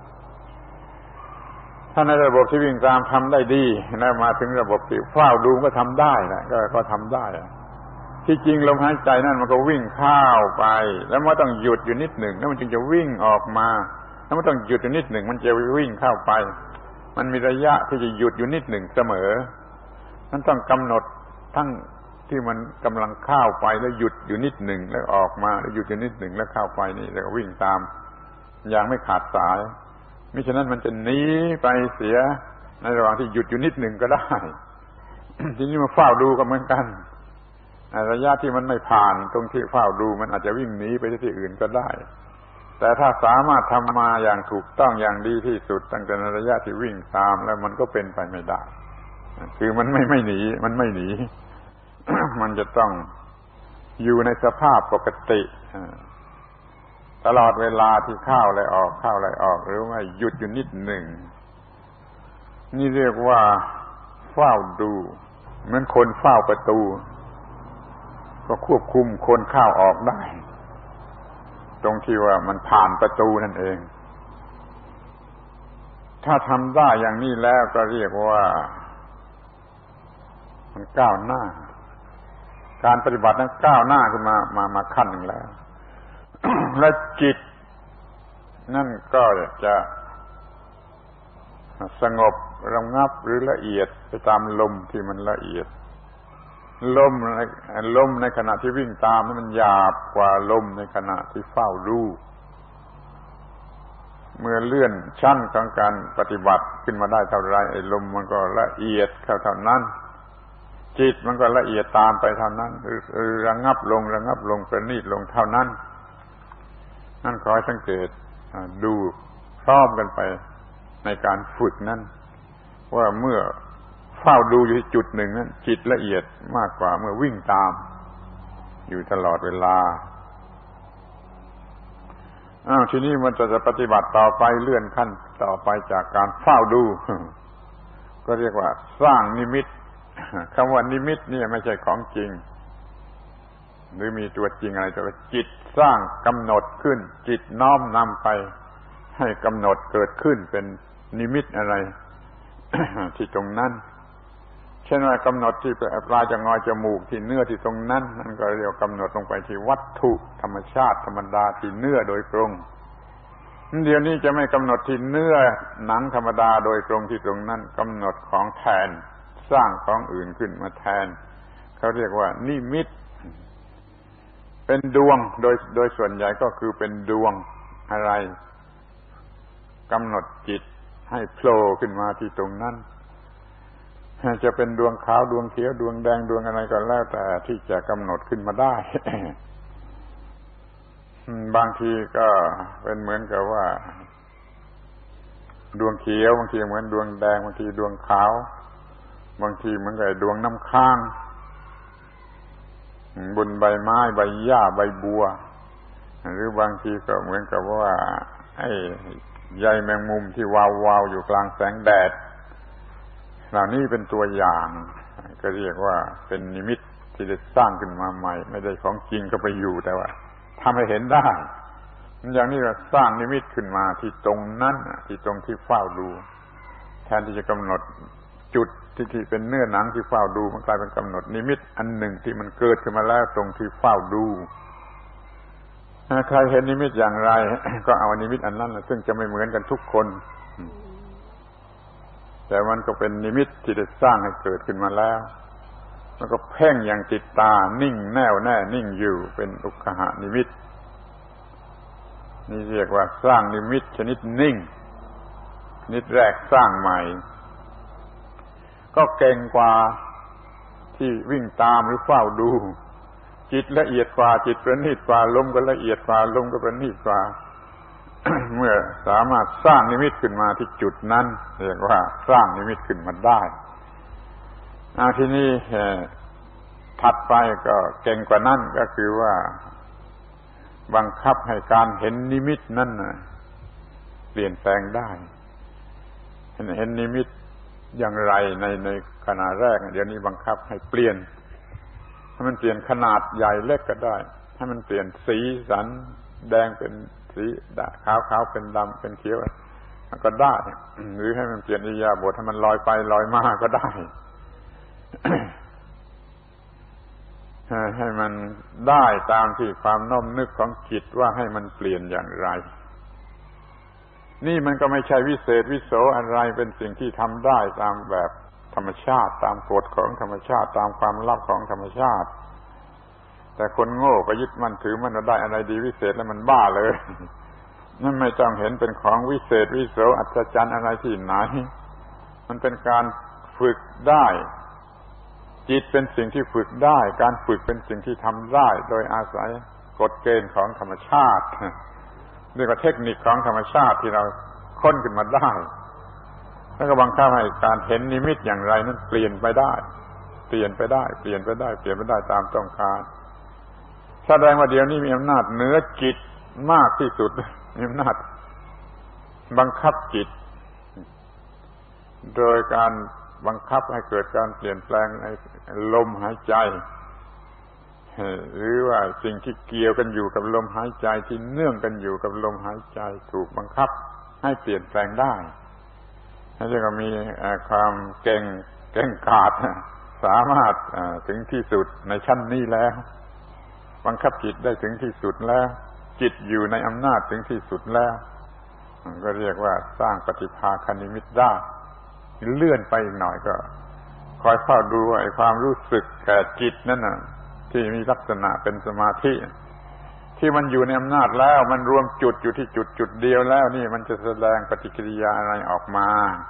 ถ้าในระบบที่วิ่งตามทำได้ดีแล้วมาถึงระบบที่เฝ้าดูก็ทำได้นะก็ทำได้ที่จริงลมหายใจนั่นมันก็วิ่งเข้าไปแล้วมันต้องหยุดอยู่นิดหนึ่งแล้วมันจึงจะวิ่งออกมาแล้วมันต้องหยุดอยู่นิดหนึ่งมันจะวิ่งเข้าไปมันมีระยะที่จะหยุดอยู่นิดหนึ่งเสมอมันต้องกำหนดทั้งที่มันกำลังเข้าไปแล้วหยุดอยู่นิดหนึ่งแล้วออกมาแล้วหยุดอยู่นิดหนึ่งแล้วเข้าไปนี่แล้วก็วิ่งตามอย่างไม่ขาดสายมิฉะนั้นมันจะหนีไปเสียในระหว่างที่หยุดอยู่นิดหนึ่งก็ได้ ทีนี้มาเฝ้าดูก็เหมือนกันระยะที่มันไม่ผ่านตรงที่เฝ้าดูมันอาจจะวิ่งหนีไปที่อื่นก็ได้แต่ถ้าสามารถทำมาอย่างถูกต้องอย่างดีที่สุดตั้งแต่ในระยะที่วิ่งตามแล้วมันก็เป็นไปไม่ได้คือมันไม่หนีมันไม่หนี มันจะต้องอยู่ในสภาพปกติตลอดเวลาที่เข้าและออกเข้าและออกหรือว่าหยุดอยู่นิดหนึ่งนี่เรียกว่าเฝ้าดูเหมือนคนเฝ้าประตูก็ควบคุมคนเข้าออกได้ตรงที่ว่ามันผ่านประตูนั่นเองถ้าทำได้อย่างนี้แล้วก็เรียกว่ามันก้าวหน้าการปฏิบัตินั้นก้าวหน้าขึ้นมาขั้นหนึ่งแล้ว และจิตนั่นก็จะสงบระงับหรือละเอียดไปตามลมที่มันละเอียดลมในขณะที่วิ่งตามมันหยาบกว่าลมในขณะที่เฝ้าดูเมื่อเลื่อนชั้นของการปฏิบัติขึ้นมาได้เท่าไรไอ้ลมมันก็ละเอียดเท่านั้นจิตมันก็ละเอียดตามไปเท่านั้นระงับลงประณีตลงเท่านั้นนั่นขอให้สังเกตดูพร้อมกันไปในการฝึกนั้นว่าเมื่อเฝ้าดูอยู่ที่จุดหนึ่งนั้นจิตละเอียดมากกว่าเมื่อวิ่งตามอยู่ตลอดเวลาทีนี้มันจะปฏิบัติต่อไปเลื่อนขั้นต่อไปจากการเฝ้าดูก็เรียกว่าสร้างนิมิตคำว่านิมิตนี่ไม่ใช่ของจริงหรือมีตัวจริงอะไรแต่ว่าจิตสร้างกำหนดขึ้นจิตน้อมนำไปให้กำหนดเกิดขึ้นเป็นนิมิตอะไร ที่ตรงนั้นเช่นว่ากำหนดที่ปลายจงอยจมูกที่เนื้อที่ตรงนั้นนั่นก็เรียกกำหนดลงไปที่วัตถุธรรมชาติธรรมดาที่เนื้อโดยตรงเดี๋ยวนี้จะไม่กำหนดที่เนื้อหนังธรรมดาโดยตรงที่ตรงนั้นกำหนดของแทนสร้างของอื่นขึ้นมาแทนเขาเรียกว่านิมิตเป็นดวงโดยส่วนใหญ่ก็คือเป็นดวงอะไรกำหนดจิตให้โผล่ขึ้นมาที่ตรงนั้นจะเป็นดวงขาวดวงเขียวดวงแดงดวงอะไรก็แล้วแต่ที่จะกำหนดขึ้นมาได้ บางทีก็เป็นเหมือนกับว่าดวงเขียวบางทีเหมือนดวงแดงบางทีดวงขาวบางทีเหมือนกับดวงน้ำค้างบนใบไม้ใบหญ้าใบบัวหรือบางทีก็เหมือนกับว่าไอ้ใยแมงมุมที่วาวๆอยู่กลางแสงแดดเหล่านี้เป็นตัวอย่างก็เรียกว่าเป็นนิมิตที่ได้สร้างขึ้นมาใหม่ไม่ได้ของจริงก็ไปอยู่แต่ว่าทำให้เห็นได้อย่างนี้เราสร้างนิมิตขึ้นมาที่ตรงนั้นที่ตรงที่เฝ้าดูแทนที่จะกำหนดจุดที่เป็นเนื้อหนังที่เฝ้าดูมันกลายเป็นกำหนดนิมิตอันหนึ่งที่มันเกิดขึ้นมาแล้วตรงที่เฝ้าดูใครเห็นนิมิตอย่างไร ก็เอานิมิตอันนั้นซึ่งจะไม่เหมือนกันทุกคนแต่มันก็เป็นนิมิตที่ได้สร้างให้เกิดขึ้นมาแล้วแล้วก็เพ่งอย่างจิตตานิ่งแน่วแน่นิ่งอยู่เป็นอุคหานิมิตนี่เรียกว่าสร้างนิมิตชนิดนิ่งนิดแรกสร้างใหม่ก็เก่งกว่าที่วิ่งตามหรือเฝ้าดูจิตละเอียดกว่าจิตประณีตกว่าลมก็ละเอียดกว่าลมก็ประณีตกว่า เมื่อสามารถสร้างนิมิตขึ้นมาที่จุดนั้นเรียกว่าสร้างนิมิตขึ้นมาได้ทีนี้ถัดไปก็เก่งกว่านั้นก็คือว่าบังคับให้การเห็นนิมิตนั้นเปลี่ยนแปลงได้เห็นนิมิตอย่างไรในขณะแรกเดี๋ยวนี้บังคับให้เปลี่ยนให้มันเปลี่ยนขนาดใหญ่เล็กก็ได้ให้มันเปลี่ยนสีสันแดงเป็นสีขาวเป็นดำเป็นเขียวก็ได้หรือให้มันเปลี่ยนอิริยาบถให้มันลอยไปลอยมาก็ได้ ให้มันได้ตามที่ความโน้มนึกของจิตว่าให้มันเปลี่ยนอย่างไรนี่มันก็ไม่ใช่วิเศษวิโสอะไรเป็นสิ่งที่ทำได้ตามแบบธรรมชาติตามกฎของธรรมชาติตามความลับของธรรมชาติแต่คนโง่ไปยึดมั่นถือมันว่าได้อะไรดีวิเศษแล้วมันบ้าเลย นั่นไม่ต้องเห็นเป็นของวิเศษวิโสอัศจรรย์อะไรที่ไหนมันเป็นการฝึกได้จิตเป็นสิ่งที่ฝึกได้การฝึกเป็นสิ่งที่ทำได้โดยอาศัยกฎเกณฑ์ของธรรมชาติเรียกว่าเทคนิคของธรรมชาติที่เราค้นขึ้นมาได้แล้วก็บังคับให้การเห็นนิมิตอย่างไรนั้นเปลี่ยนไปได้เปลี่ยนไปได้ตามต้องการแสดงว่าเดี๋ยวนี้มีอำนาจเหนือจิตมากที่สุดมีอำนาจบังคับจิตโดยการบังคับให้เกิดการเปลี่ยนแปลงในลมหายใจหรือว่าสิ่งที่เกี่ยวกันอยู่กับลมหายใจที่เนื่องกันอยู่กับลมหายใจถูกบังคับให้เปลี่ยนแปลงได้นั่นก็มีความเก่งกาจสามารถถึงที่สุดในชั้นนี้แล้วบังคับจิตได้ถึงที่สุดแล้วจิตอยู่ในอำนาจถึงที่สุดแล้วก็เรียกว่าสร้างปฏิภาคนิมิตได้เลื่อนไปอีกหน่อยก็คอยเฝ้าดูไอ้ความรู้สึกแก่จิตนั่นน่ะที่มีลักษณะเป็นสมาธิที่มันอยู่ในอำนาจแล้วมันรวมจุดอยู่ที่จุดเดียวแล้วนี่มันจะแสดงปฏิกิริยาอะไรออกมา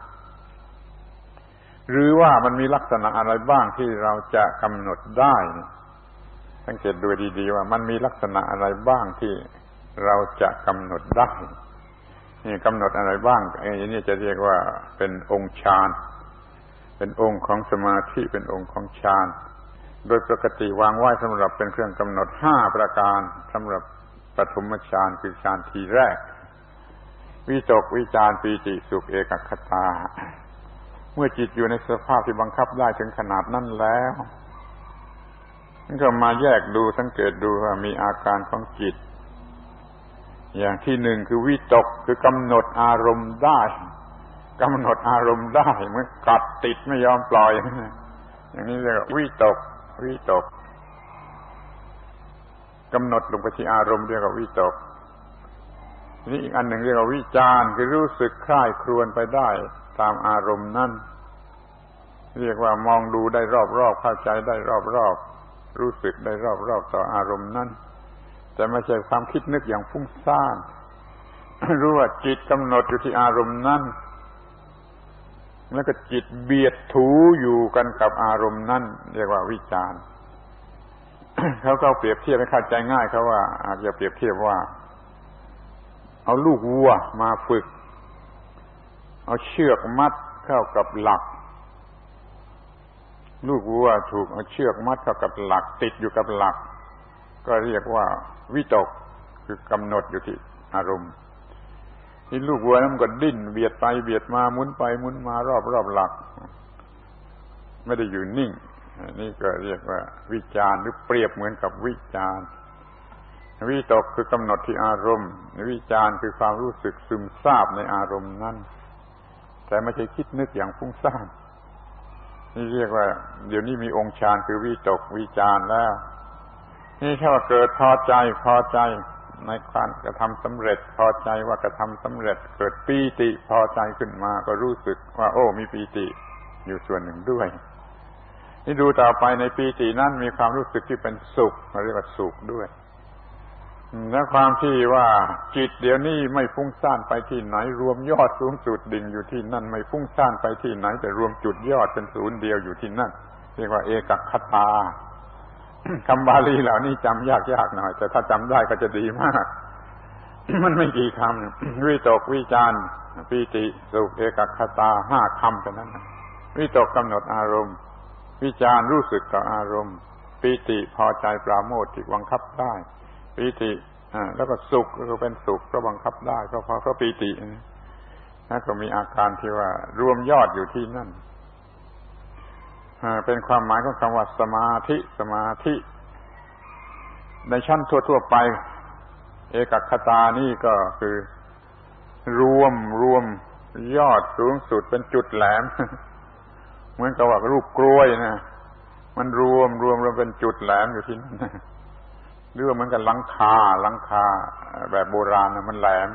หรือว่ามันมีลักษณะอะไรบ้างที่เราจะกำหนดได้สังเกตดูดีๆว่ามันมีลักษณะอะไรบ้างที่เราจะกำหนดได้นี่กำหนดอะไรบ้างไอ้นี่จะเรียกว่าเป็นองค์ฌานเป็นองค์ของสมาธิเป็นองค์ของฌานโดยปกติวางไว้สำหรับเป็นเครื่องกำหนด5ประการสำหรับปฐมฌานคือฌานทีแรกวิตกวิจารปีติสุขเอกคตาเมื่อจิตอยู่ในสภาพที่บังคับได้ถึงขนาดนั้นแล้วก็มาแยกดูสังเกตดูว่ามีอาการของจิตอย่างที่หนึ่งคือวิตกคือกำหนดอารมณ์ได้กำหนดอารมณ์ได้เหมือนกัดติดไม่ยอมปล่อยอย่างนี้เรียกว่าวิตกกำหนดลงไปที่อารมณ์เรียกว่าวิตกนี่อีกอันหนึ่งเรียกว่าวิจารณ์คือรู้สึกใคร่ครวญไปได้ตามอารมณ์นั้นเรียกว่ามองดูได้รอบๆเข้าใจได้รอบๆรู้สึกได้รอบๆต่ออารมณ์นั้นแต่ไม่ใช่ความคิดนึกอย่างฟุ้งซ่านรู้ว่าจิตกำหนดอยู่ที่อารมณ์นั้นแล้วก็จิตเบียดถูอยู่กันกับอารมณ์นั้นเรียกว่าวิจารณ์ เขาเปรียบเทียบให้เข้าใจง่ายเขาว่าอาจจะเปรียบเทียบว่าเอาลูกวัวมาฝึกเอาเชือกมัดเข้ากับหลักลูกวัวถูกเอาเชือกมัดเข้ากับหลักติดอยู่กับหลักก็เรียกว่าวิตกคือกำหนดอยู่ที่อารมณ์ที่ลูกวัวนั้นก็ดิ้นเบียดไปเบียดมาหมุนไปหมุนมารอบหลักไม่ได้อยู่นิ่งนี่ก็เรียกว่าวิจารณ์หรือเปรียบเหมือนกับวิจารณ์วิตกคือกำหนดที่อารมณ์วิจารณ์คือความรู้สึกซึมซาบในอารมณ์นั้นแต่ไม่ใช่คิดนึกอย่างฟุ้งซ่านนี่เรียกว่าเดี๋ยวนี้มีองค์ฌานคือวิตกวิจารณ์แล้วนี่ถ้าว่าเกิดพอใจในการกระทำสำเร็จพอใจว่ากระทำสำเร็จเกิดปีติพอใจขึ้นมาก็รู้สึกว่าโอ้มีปีติอยู่ส่วนหนึ่งด้วยนี่ดูต่อไปในปีตินั้นมีความรู้สึกที่เป็นสุขเรียกว่าสุขด้วยและความที่ว่าจิตเดี๋ยวนี้ไม่ฟุ้งซ่านไปที่ไหนรวมยอดสูงสุดดิ่งอยู่ที่นั่นไม่ฟุ้งซ่านไปที่ไหนแต่รวมจุดยอดเป็นศูนย์เดียวอยู่ที่นั่นเรียกว่าเอกคตา คำบาลีเหล่านี้จำยากหน่อยแต่ถ้าจำได้ก็จะดีมาก มันไม่กี่คำวิตกวิจารปีติสุขเอกคตา5คำเท่านั้นวิตกกำหนดอารมณ์วิจารรู้สึกต่ออารมณ์ปีติพอใจปราโมทย์ที่บังคับได้ปีติแล้วก็สุขก็เป็นสุขก็บังคับได้เพราะปีตินะก็มีอาการที่ว่ารวมยอดอยู่ที่นั่นเป็นความหมายของคำว่าสมาธิในชั้นทั่วไปเอกคตานี่ก็คือรวมยอดสูงสุดเป็นจุดแหลม เหมือนกับว่ารูปกล้วยนะมันรวมเป็นจุดแหลมอยู่ที่นั่นหรือว่าเหมือนกับหลังคาแบบโบราณนะมันแหลม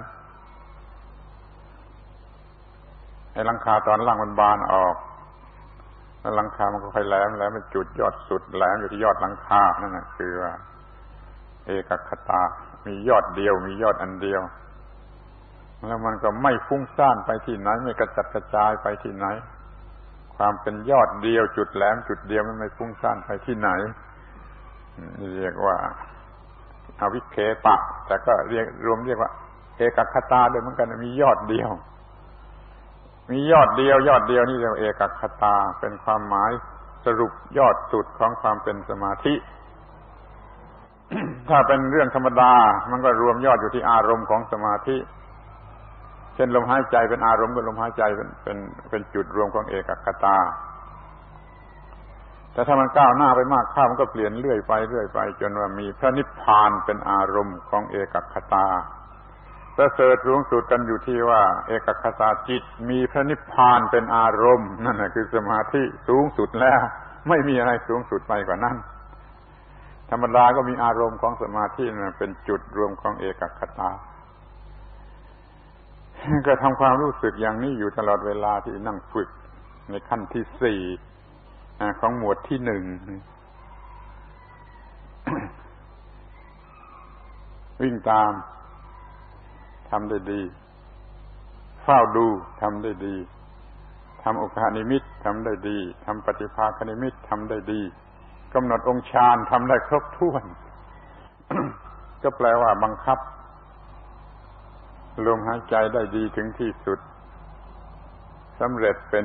ไอ้หลังคาตอนล่างมันบานออกแล้วหลังคามันก็ค่อยแหลมเป็นจุดยอดสุดแหลมอยู่ที่ยอดหลังคานั่นน่ะคือว่าเอกคตามียอดเดียวมียอดอันเดียวแล้วมันก็ไม่ฟุ้งซ่านไปที่ไหนไม่กระจัดกระจายไปที่ไหนความเป็นยอดเดียวจุดแหลมจุดเดียวมันไม่ฟุ้งซ่านไปที่ไหนเรียกว่าอวิเคปะแต่ก็เรียกว่าเอกคตาด้วยเหมือนกันมียอดเดียวนี่เรียกว่าเอกคตาเป็นความหมายสรุปยอดสุดของความเป็นสมาธิ ถ้าเป็นเรื่องธรรมดามันก็รวมยอดอยู่ที่อารมณ์ของสมาธิเช่นลมหายใจเป็นอารมณ์ก็ลมหายใจเป็นจุดรวมของเอกคตาแต่ถ้ามันก้าวหน้าไปมากเข้ามันก็เปลี่ยนเรื่อยไปจนว่ามีพระนิพพานเป็นอารมณ์ของเอกคตาประเสริฐสูงสุดกันอยู่ที่ว่าเอกคตาจิตมีพระนิพพานเป็นอารมณ์นั่นแหละคือสมาธิสูงสุดแล้วไม่มีอะไรสูงสุดไปกว่านั้นธรรมดาก็มีอารมณ์ของสมาธินั่นเป็นจุดรวมของเอกคตาก็ทำความรู้สึกอย่างนี้อยู่ตลอดเวลาที่นั่งฝึกในขั้นที่4 ของหมวดที่หนึ่ง วิ่งตามทำได้ดีเฝ้าดูทำได้ดีทำอุคหานิมิตทำได้ดีทำปฏิภาคนิมิตทำได้ดีกำหนดองค์ฌานทำได้ครบถ้วน ก็แปลว่าบังคับลมหายใจได้ดีถึงที่สุดสำเร็จเป็น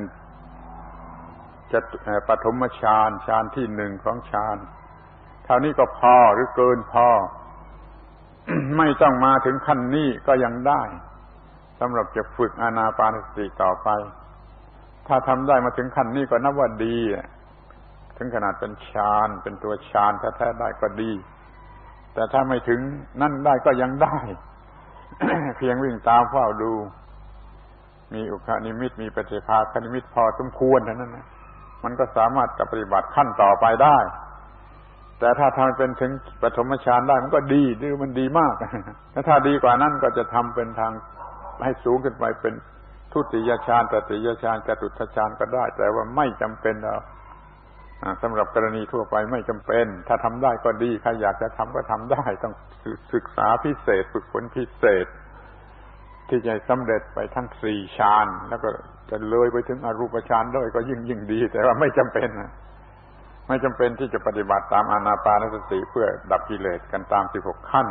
ปฐมฌานฌานที่หนึ่งของฌานเท่านี้ก็พอหรือเกินพอ ไม่ต้องมาถึงขั้นนี้ก็ยังได้สำหรับจะฝึกอานาปานสติต่อไปถ้าทำได้มาถึงขั้นนี้ก็นับว่าดีถึงขนาดเป็นฌานเป็นตัวฌานแท้ๆได้ก็ดีแต่ถ้าไม่ถึงนั่นได้ก็ยังได้ เพียงวิ่งตามเฝ้าดูมีอุคหานิมิตมีปฏิภาคนิมิตพอสมควรเท่านั้นนะมันก็สามารถจะปฏิบัติขั้นต่อไปได้แต่ถ้าทำเป็นถึงปฐมฌานได้มันก็ดีหรือมันดีมากแล้วถ้าดีกว่านั้นก็จะทำเป็นทางให้สูงขึ้นไปเป็นทุติยฌานตติยฌานจตุตถฌานก็ได้แต่ว่าไม่จำเป็นแล้วสำหรับกรณีทั่วไปไม่จำเป็นถ้าทำได้ก็ดีใครอยากจะทำก็ทำได้ต้องศึกษาพิเศษฝึกฝนพิเศษที่จะสำเร็จไปทั้งสี่ฌานแล้วก็จะเลยไปถึงอรูปฌานด้วยก็ยิ่งดีแต่ว่าไม่จำเป็นไม่จำเป็นที่จะปฏิบัติตามอานาปานสติเพื่อดับกิเลสกันตาม16ขั้น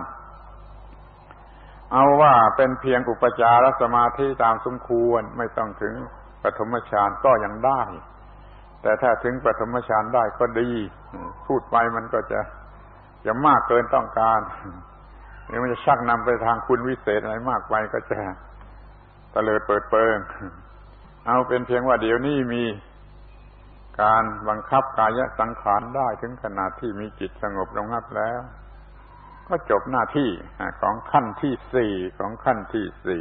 เอาว่าเป็นเพียงอุปจารสมาธิตามสมควรไม่ต้องถึงปฐมฌานก็ยังได้แต่ถ้าถึงปฐมฌานได้ก็ดีพูดไปมันก็จะมากเกินต้องการหรือมันจะชักนำไปทางคุณวิเศษอะไรมากไปก็จะตะเลิดเปิดเปิงเอาเป็นเพียงว่าเดี๋ยวนี้มีการบังคับกายสังขารได้ถึงขนาดที่มีจิตสงบระงับแล้วก็จบหน้าที่ของขั้นที่สี่ของขั้นที่สี่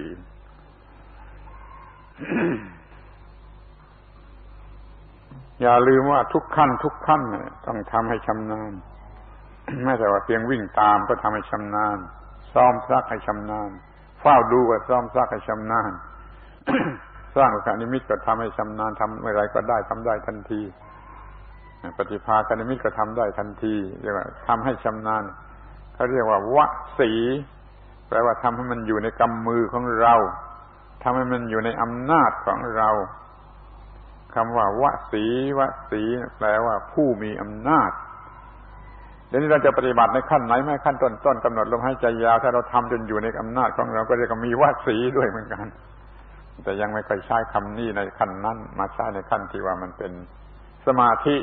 อย่าลืมว่าทุกขั้นต้องทำให้ชำนาญ ไม่ใช่ว่าเพียงวิ่งตามก็ทำให้ชำนาญซ้อมซักให้ชำนาญเฝ้าดูก็ซ้อมซักให้ชำนาญ สร้างอุคหานิมิตก็ทำให้ชำนาญทำเมื่อไรก็ได้ทำได้ทันทีปฏิภาคนิมิตก็ทำได้ทันทีเรียกว่าทำให้ชำนาญเขาเรียกว่าวสีแปลว่าทำให้มันอยู่ในกำมือของเราทำให้มันอยู่ในอำนาจของเราคำว่าวสีแปลว่าผู้มีอำนาจเดี๋ยวนี้เราจะปฏิบัติในขั้นไหนแม้ขั้นต้นกำหนดลมหายใจยาวถ้าเราทำจนอยู่ในอำนาจของเราก็เรียกว่ามีวสีด้วยเหมือนกันแต่ยังไม่เคยใช้คำนี้ในขั้นนั้นมาใช้ในขั้นที่ว่ามันเป็นสมาธิ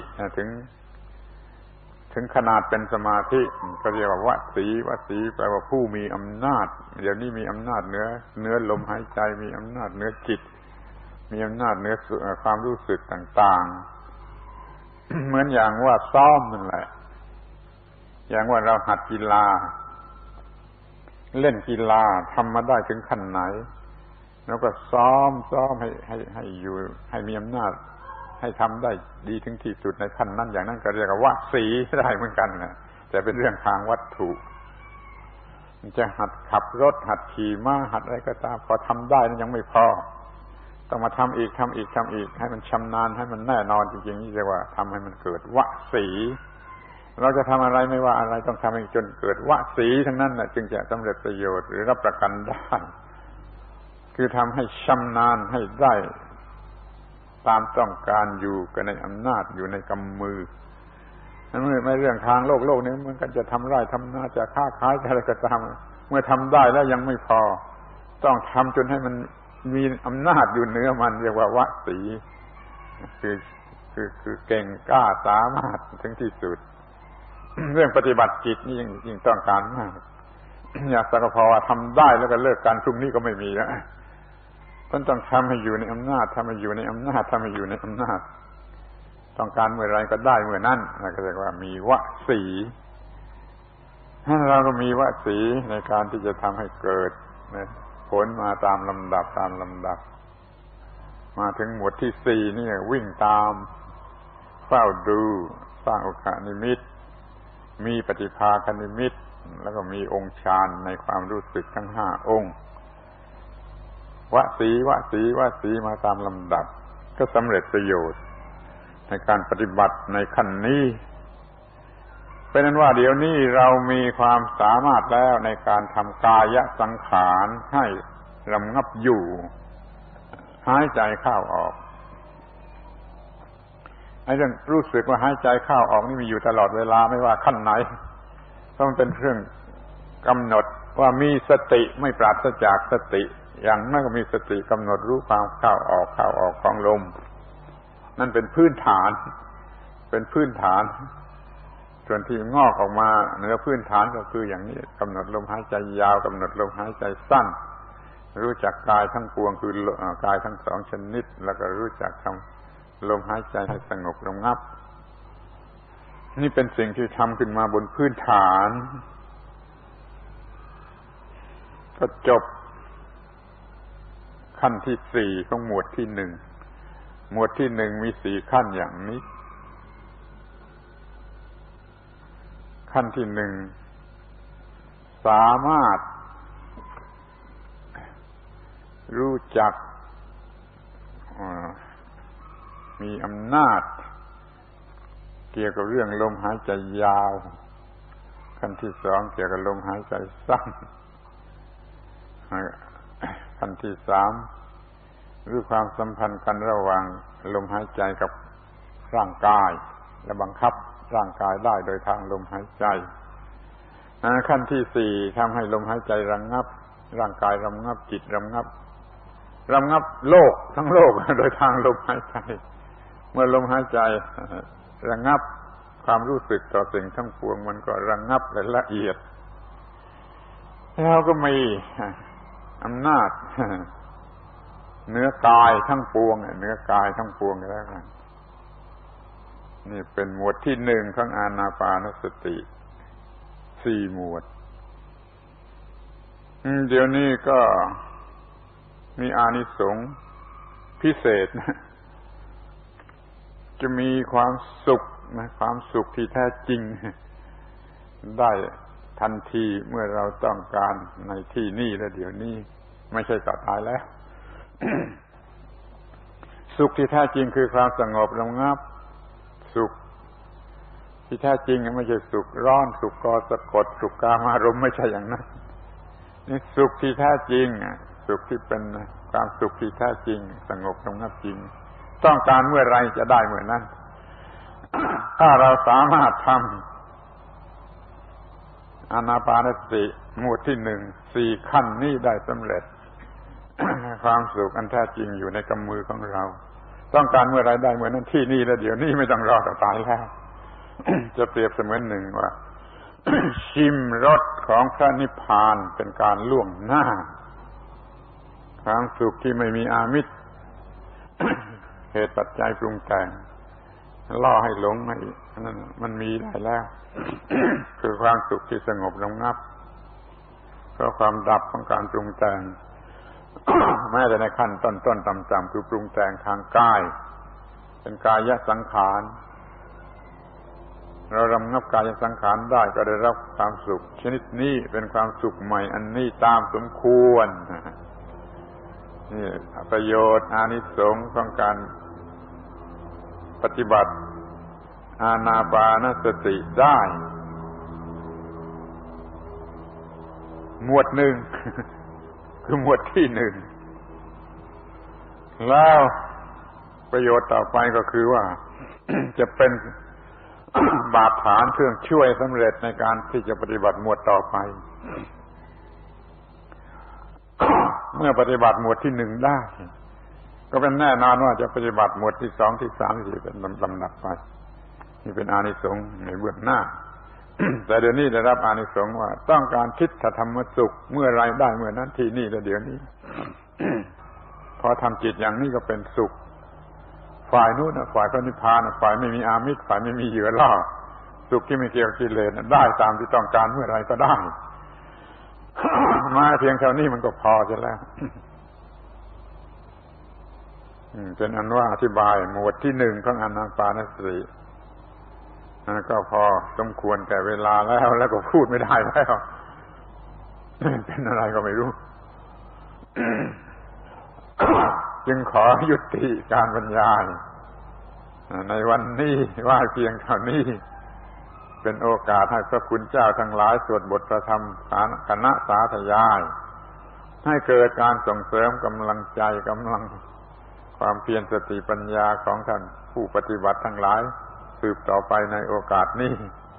ถึงขนาดเป็นสมาธิก็เรียกว่าวสีแปลว่าผู้มีอำนาจเดี๋ยวนี้มีอำนาจเหนือลมหายใจมีอำนาจเหนือจิตมีอำนาจเหนือความรู้สึกต่างๆ เหมือนอย่างว่าซ้อมนั่นแหละอย่างว่าเราหัดกีฬาเล่นกีฬาทำมาได้ถึงขั้นไหนแล้วก็ซ้อมให้อยู่ให้มีอำนาจให้ทำได้ดีถึงที่สุดในขั้นนั้นอย่างนั้นก็เรียกว่าสีได้เหมือนกันนะแต่เป็นเรื่องทางวัตถุจะหัดขับรถหัดขี่ม้าหัดอะไรก็ตามพอทำได้นั้นยังไม่พอต้องมาทำอีกให้มันชำนาญให้มันแน่นอนจริงๆนี่เรียกว่าทำให้มันเกิดวสีเราจะทำอะไรไม่ว่าอะไรต้องทำให้จนเกิดวสีทั้งนั้นน่ะจึงจะสำเร็จประโยชน์หรือรับประกันได้คือทำให้ชำนาญให้ได้ตามต้องการอยู่กันในอำนาจอยู่ในกำมือนั่นไม่เรื่องทางโลกนี้มันก็จะทำไร่ทำนาจะค้าขายอะไรก็ตามเมื่อทำได้แล้วยังไม่พอต้องทำจนให้มันมีอำนาจอยู่เหนือมันเรียกว่าวสีคือเก่งกล้าสามารถถึงที่สุด เรื่องปฏิบัติจิตนี่ยิ่งต้องการมากอยากสักพอว่าทำได้แล้วก็เลิกการพรุ่งนี้ก็ไม่มีแล้วต้องทำให้อยู่ในอำนาจต้องการเมื่อไรก็ได้เมื่อนั้นก็เรียกว่ามีวสีเราก็มีวสีในการที่จะทำให้เกิดผลมาตามลำดับมาถึงหมวดที่สี่นี่วิ่งตามเฝ้าดูสร้างอุคหานิมิตมีปฏิภาคนิมิตแล้วก็มีองค์ฌานในความรู้สึกทั้ง5องค์วสีมาตามลำดับก็สำเร็จประโยชน์ในการปฏิบัติในขั้นนี้เป็นนั้นว่าเดี๋ยวนี้เรามีความสามารถแล้วในการทำกายสังขารให้ระงับอยู่หายใจเข้าออกไอ้เรื่องรู้สึกว่าหายใจเข้าออกนี่มีอยู่ตลอดเวลาไม่ว่าขั้นไหนต้องเป็นเครื่องกำหนดว่ามีสติไม่ปราศจากสติอย่างนั้นก็มีสติกำหนดรู้ความเข้าออกของลมนั่นเป็นพื้นฐานส่วนที่งอกออกมาเหนือพื้นฐานก็คืออย่างนี้กำหนดลมหายใจยาวกำหนดลมหายใจสั้นรู้จักกายทั้งปวงคือกายทั้งสองชนิดแล้วก็รู้จักทำลมหายใจให้สงบระงับนี่เป็นสิ่งที่ทำขึ้นมาบนพื้นฐานก็จบขั้นที่สี่ของหมวดที่หนึ่งหมวดที่หนึ่งมีสี่ขั้นอย่างนี้ขั้นที่หนึ่งสามารถรู้จักมีอำนาจเกี่ยวกับเรื่องลมหายใจยาวขั้นที่สองเกี่ยวกับลมหายใจสั้นขั้นที่สามรู้ความสัมพันธ์กันระหว่างลมหายใจกับร่างกายและบังคับร่างกายได้โดยทางลมหายใจขั้นที่สี่ทำให้ลมหายใจระงับร่างกายระงับจิตระงับโลกทั้งโลกโดยทางลมหายใจเมื่อลมหายใจระงับความรู้สึกต่อสิ่งทั้งปวงมันก็ระงับละเอียดแล้วก็มีอำนาจเนื้อกายทั้งปวงเนื้อกายทั้งปวงแล้วกันนี่เป็นหมวดที่หนึ่งของอานาปานสติสี่หมวดเดี๋ยวนี้ก็มีอานิสงส์พิเศษนะจะมีความสุขความสุขที่แท้จริงได้ทันทีเมื่อเราต้องการในที่นี่และเดี๋ยวนี้ไม่ใช่ต่อตายแล้ว สุขที่แท้จริงคือความสงบระงับสุขที่แท้จริงไม่ใช่สุขร้อนสุขกอสะกดสุขกามารมณ์ไม่ใช่อย่างนั้นนี่สุขที่แท้จริงสุขที่เป็นความสุขที่แท้จริงสงบระงับจริงต้องการเมื่อไรจะได้เมื่อนั้น ถ้าเราสามารถทำอานาปานสติหมวดที่หนึ่งสี่ขั้นนี้ได้สำเร็จ ความสุขอันแท้จริงอยู่ในกำมือของเราต้องการเมื่อไรได้เมื่อนั้นที่นี่แล้วเดี๋ยวนี้ไม่ต้องรอต่อตายแล้ว จะเปรียบเสมือนหนึ่งว่า ชิมรสของพระนิพพานเป็นการล่วงหน้าความสุขที่ไม่มีอามิตร เหตุปัจจัยปรุงแต่งล่อให้หลงให้นั่นมันมีได้แล้ว คือความสุขที่สงบระงับเพราะความดับของการปรุงแต่ง แม้แต่ในขั้นต้นๆต่ำๆคือปรุงแต่งทางกายเป็นกายสังขารเราระงับกายสังขารได้ก็ได้รับความสุขชนิดนี้เป็นความสุขใหม่อันนี้ตามสมควรนี่ประโยชน์อานิสงส์ของการปฏิบัติอานาปานสติได้หมวดหนึ่ง คือหมวดที่หนึ่งแล้วประโยชน์ต่อไปก็คือว่า จะเป็น บาดฐานเครื่องช่วยสำเร็จในการที่จะปฏิบัติหมวดต่อไป เมื่อปฏิบัติหมวดที่หนึ่งได้ก็เป็นแน่นอนว่าจะปฏิบัติหมวดที่สองที่สามที่สี่เป็นลำดับไปนี่เป็นอานิสงส์ในเบื้องหน้า แต่เดี๋ยวนี้ได้รับอานิสงส์ว่าต้องการทิฏฐธรรมสุขเมื่อไรได้เมื่อนั้นที่นี่และเดี๋ยวนี้ พอทำจิตอย่างนี้ก็เป็นสุขฝ่ายนู้นฝ่ายพระนิพพานฝ่ายไม่มีอามิตรฝ่ายไม่มีเหยื่อล่อสุขที่ไม่เกี่ยวกับกิเลสได้ตามที่ต้องการเมื่อไรก็ได้ มาเพียงเท่านี้มันก็พอจะแล้ว เป็นอันว่าอธิบายหมวดที่หนึ่งของอานาปานสติก็พอสมควรแก่เวลาแล้วก็พูดไม่ได้แล้ว เป็นอะไรก็ไม่รู้ จึงขอยุติการบรรยายในวันนี้ว่าเพียงเท่านี้เป็นโอกาสให้พระคุณเจ้าทั้งหลายสวดบทธรรมคณะสาธยายให้เกิดการส่งเสริมกำลังใจกำลังความเพียรสติปัญญาของท่านผู้ปฏิบัติทั้งหลายสืบต่อไปในโอกาสนี้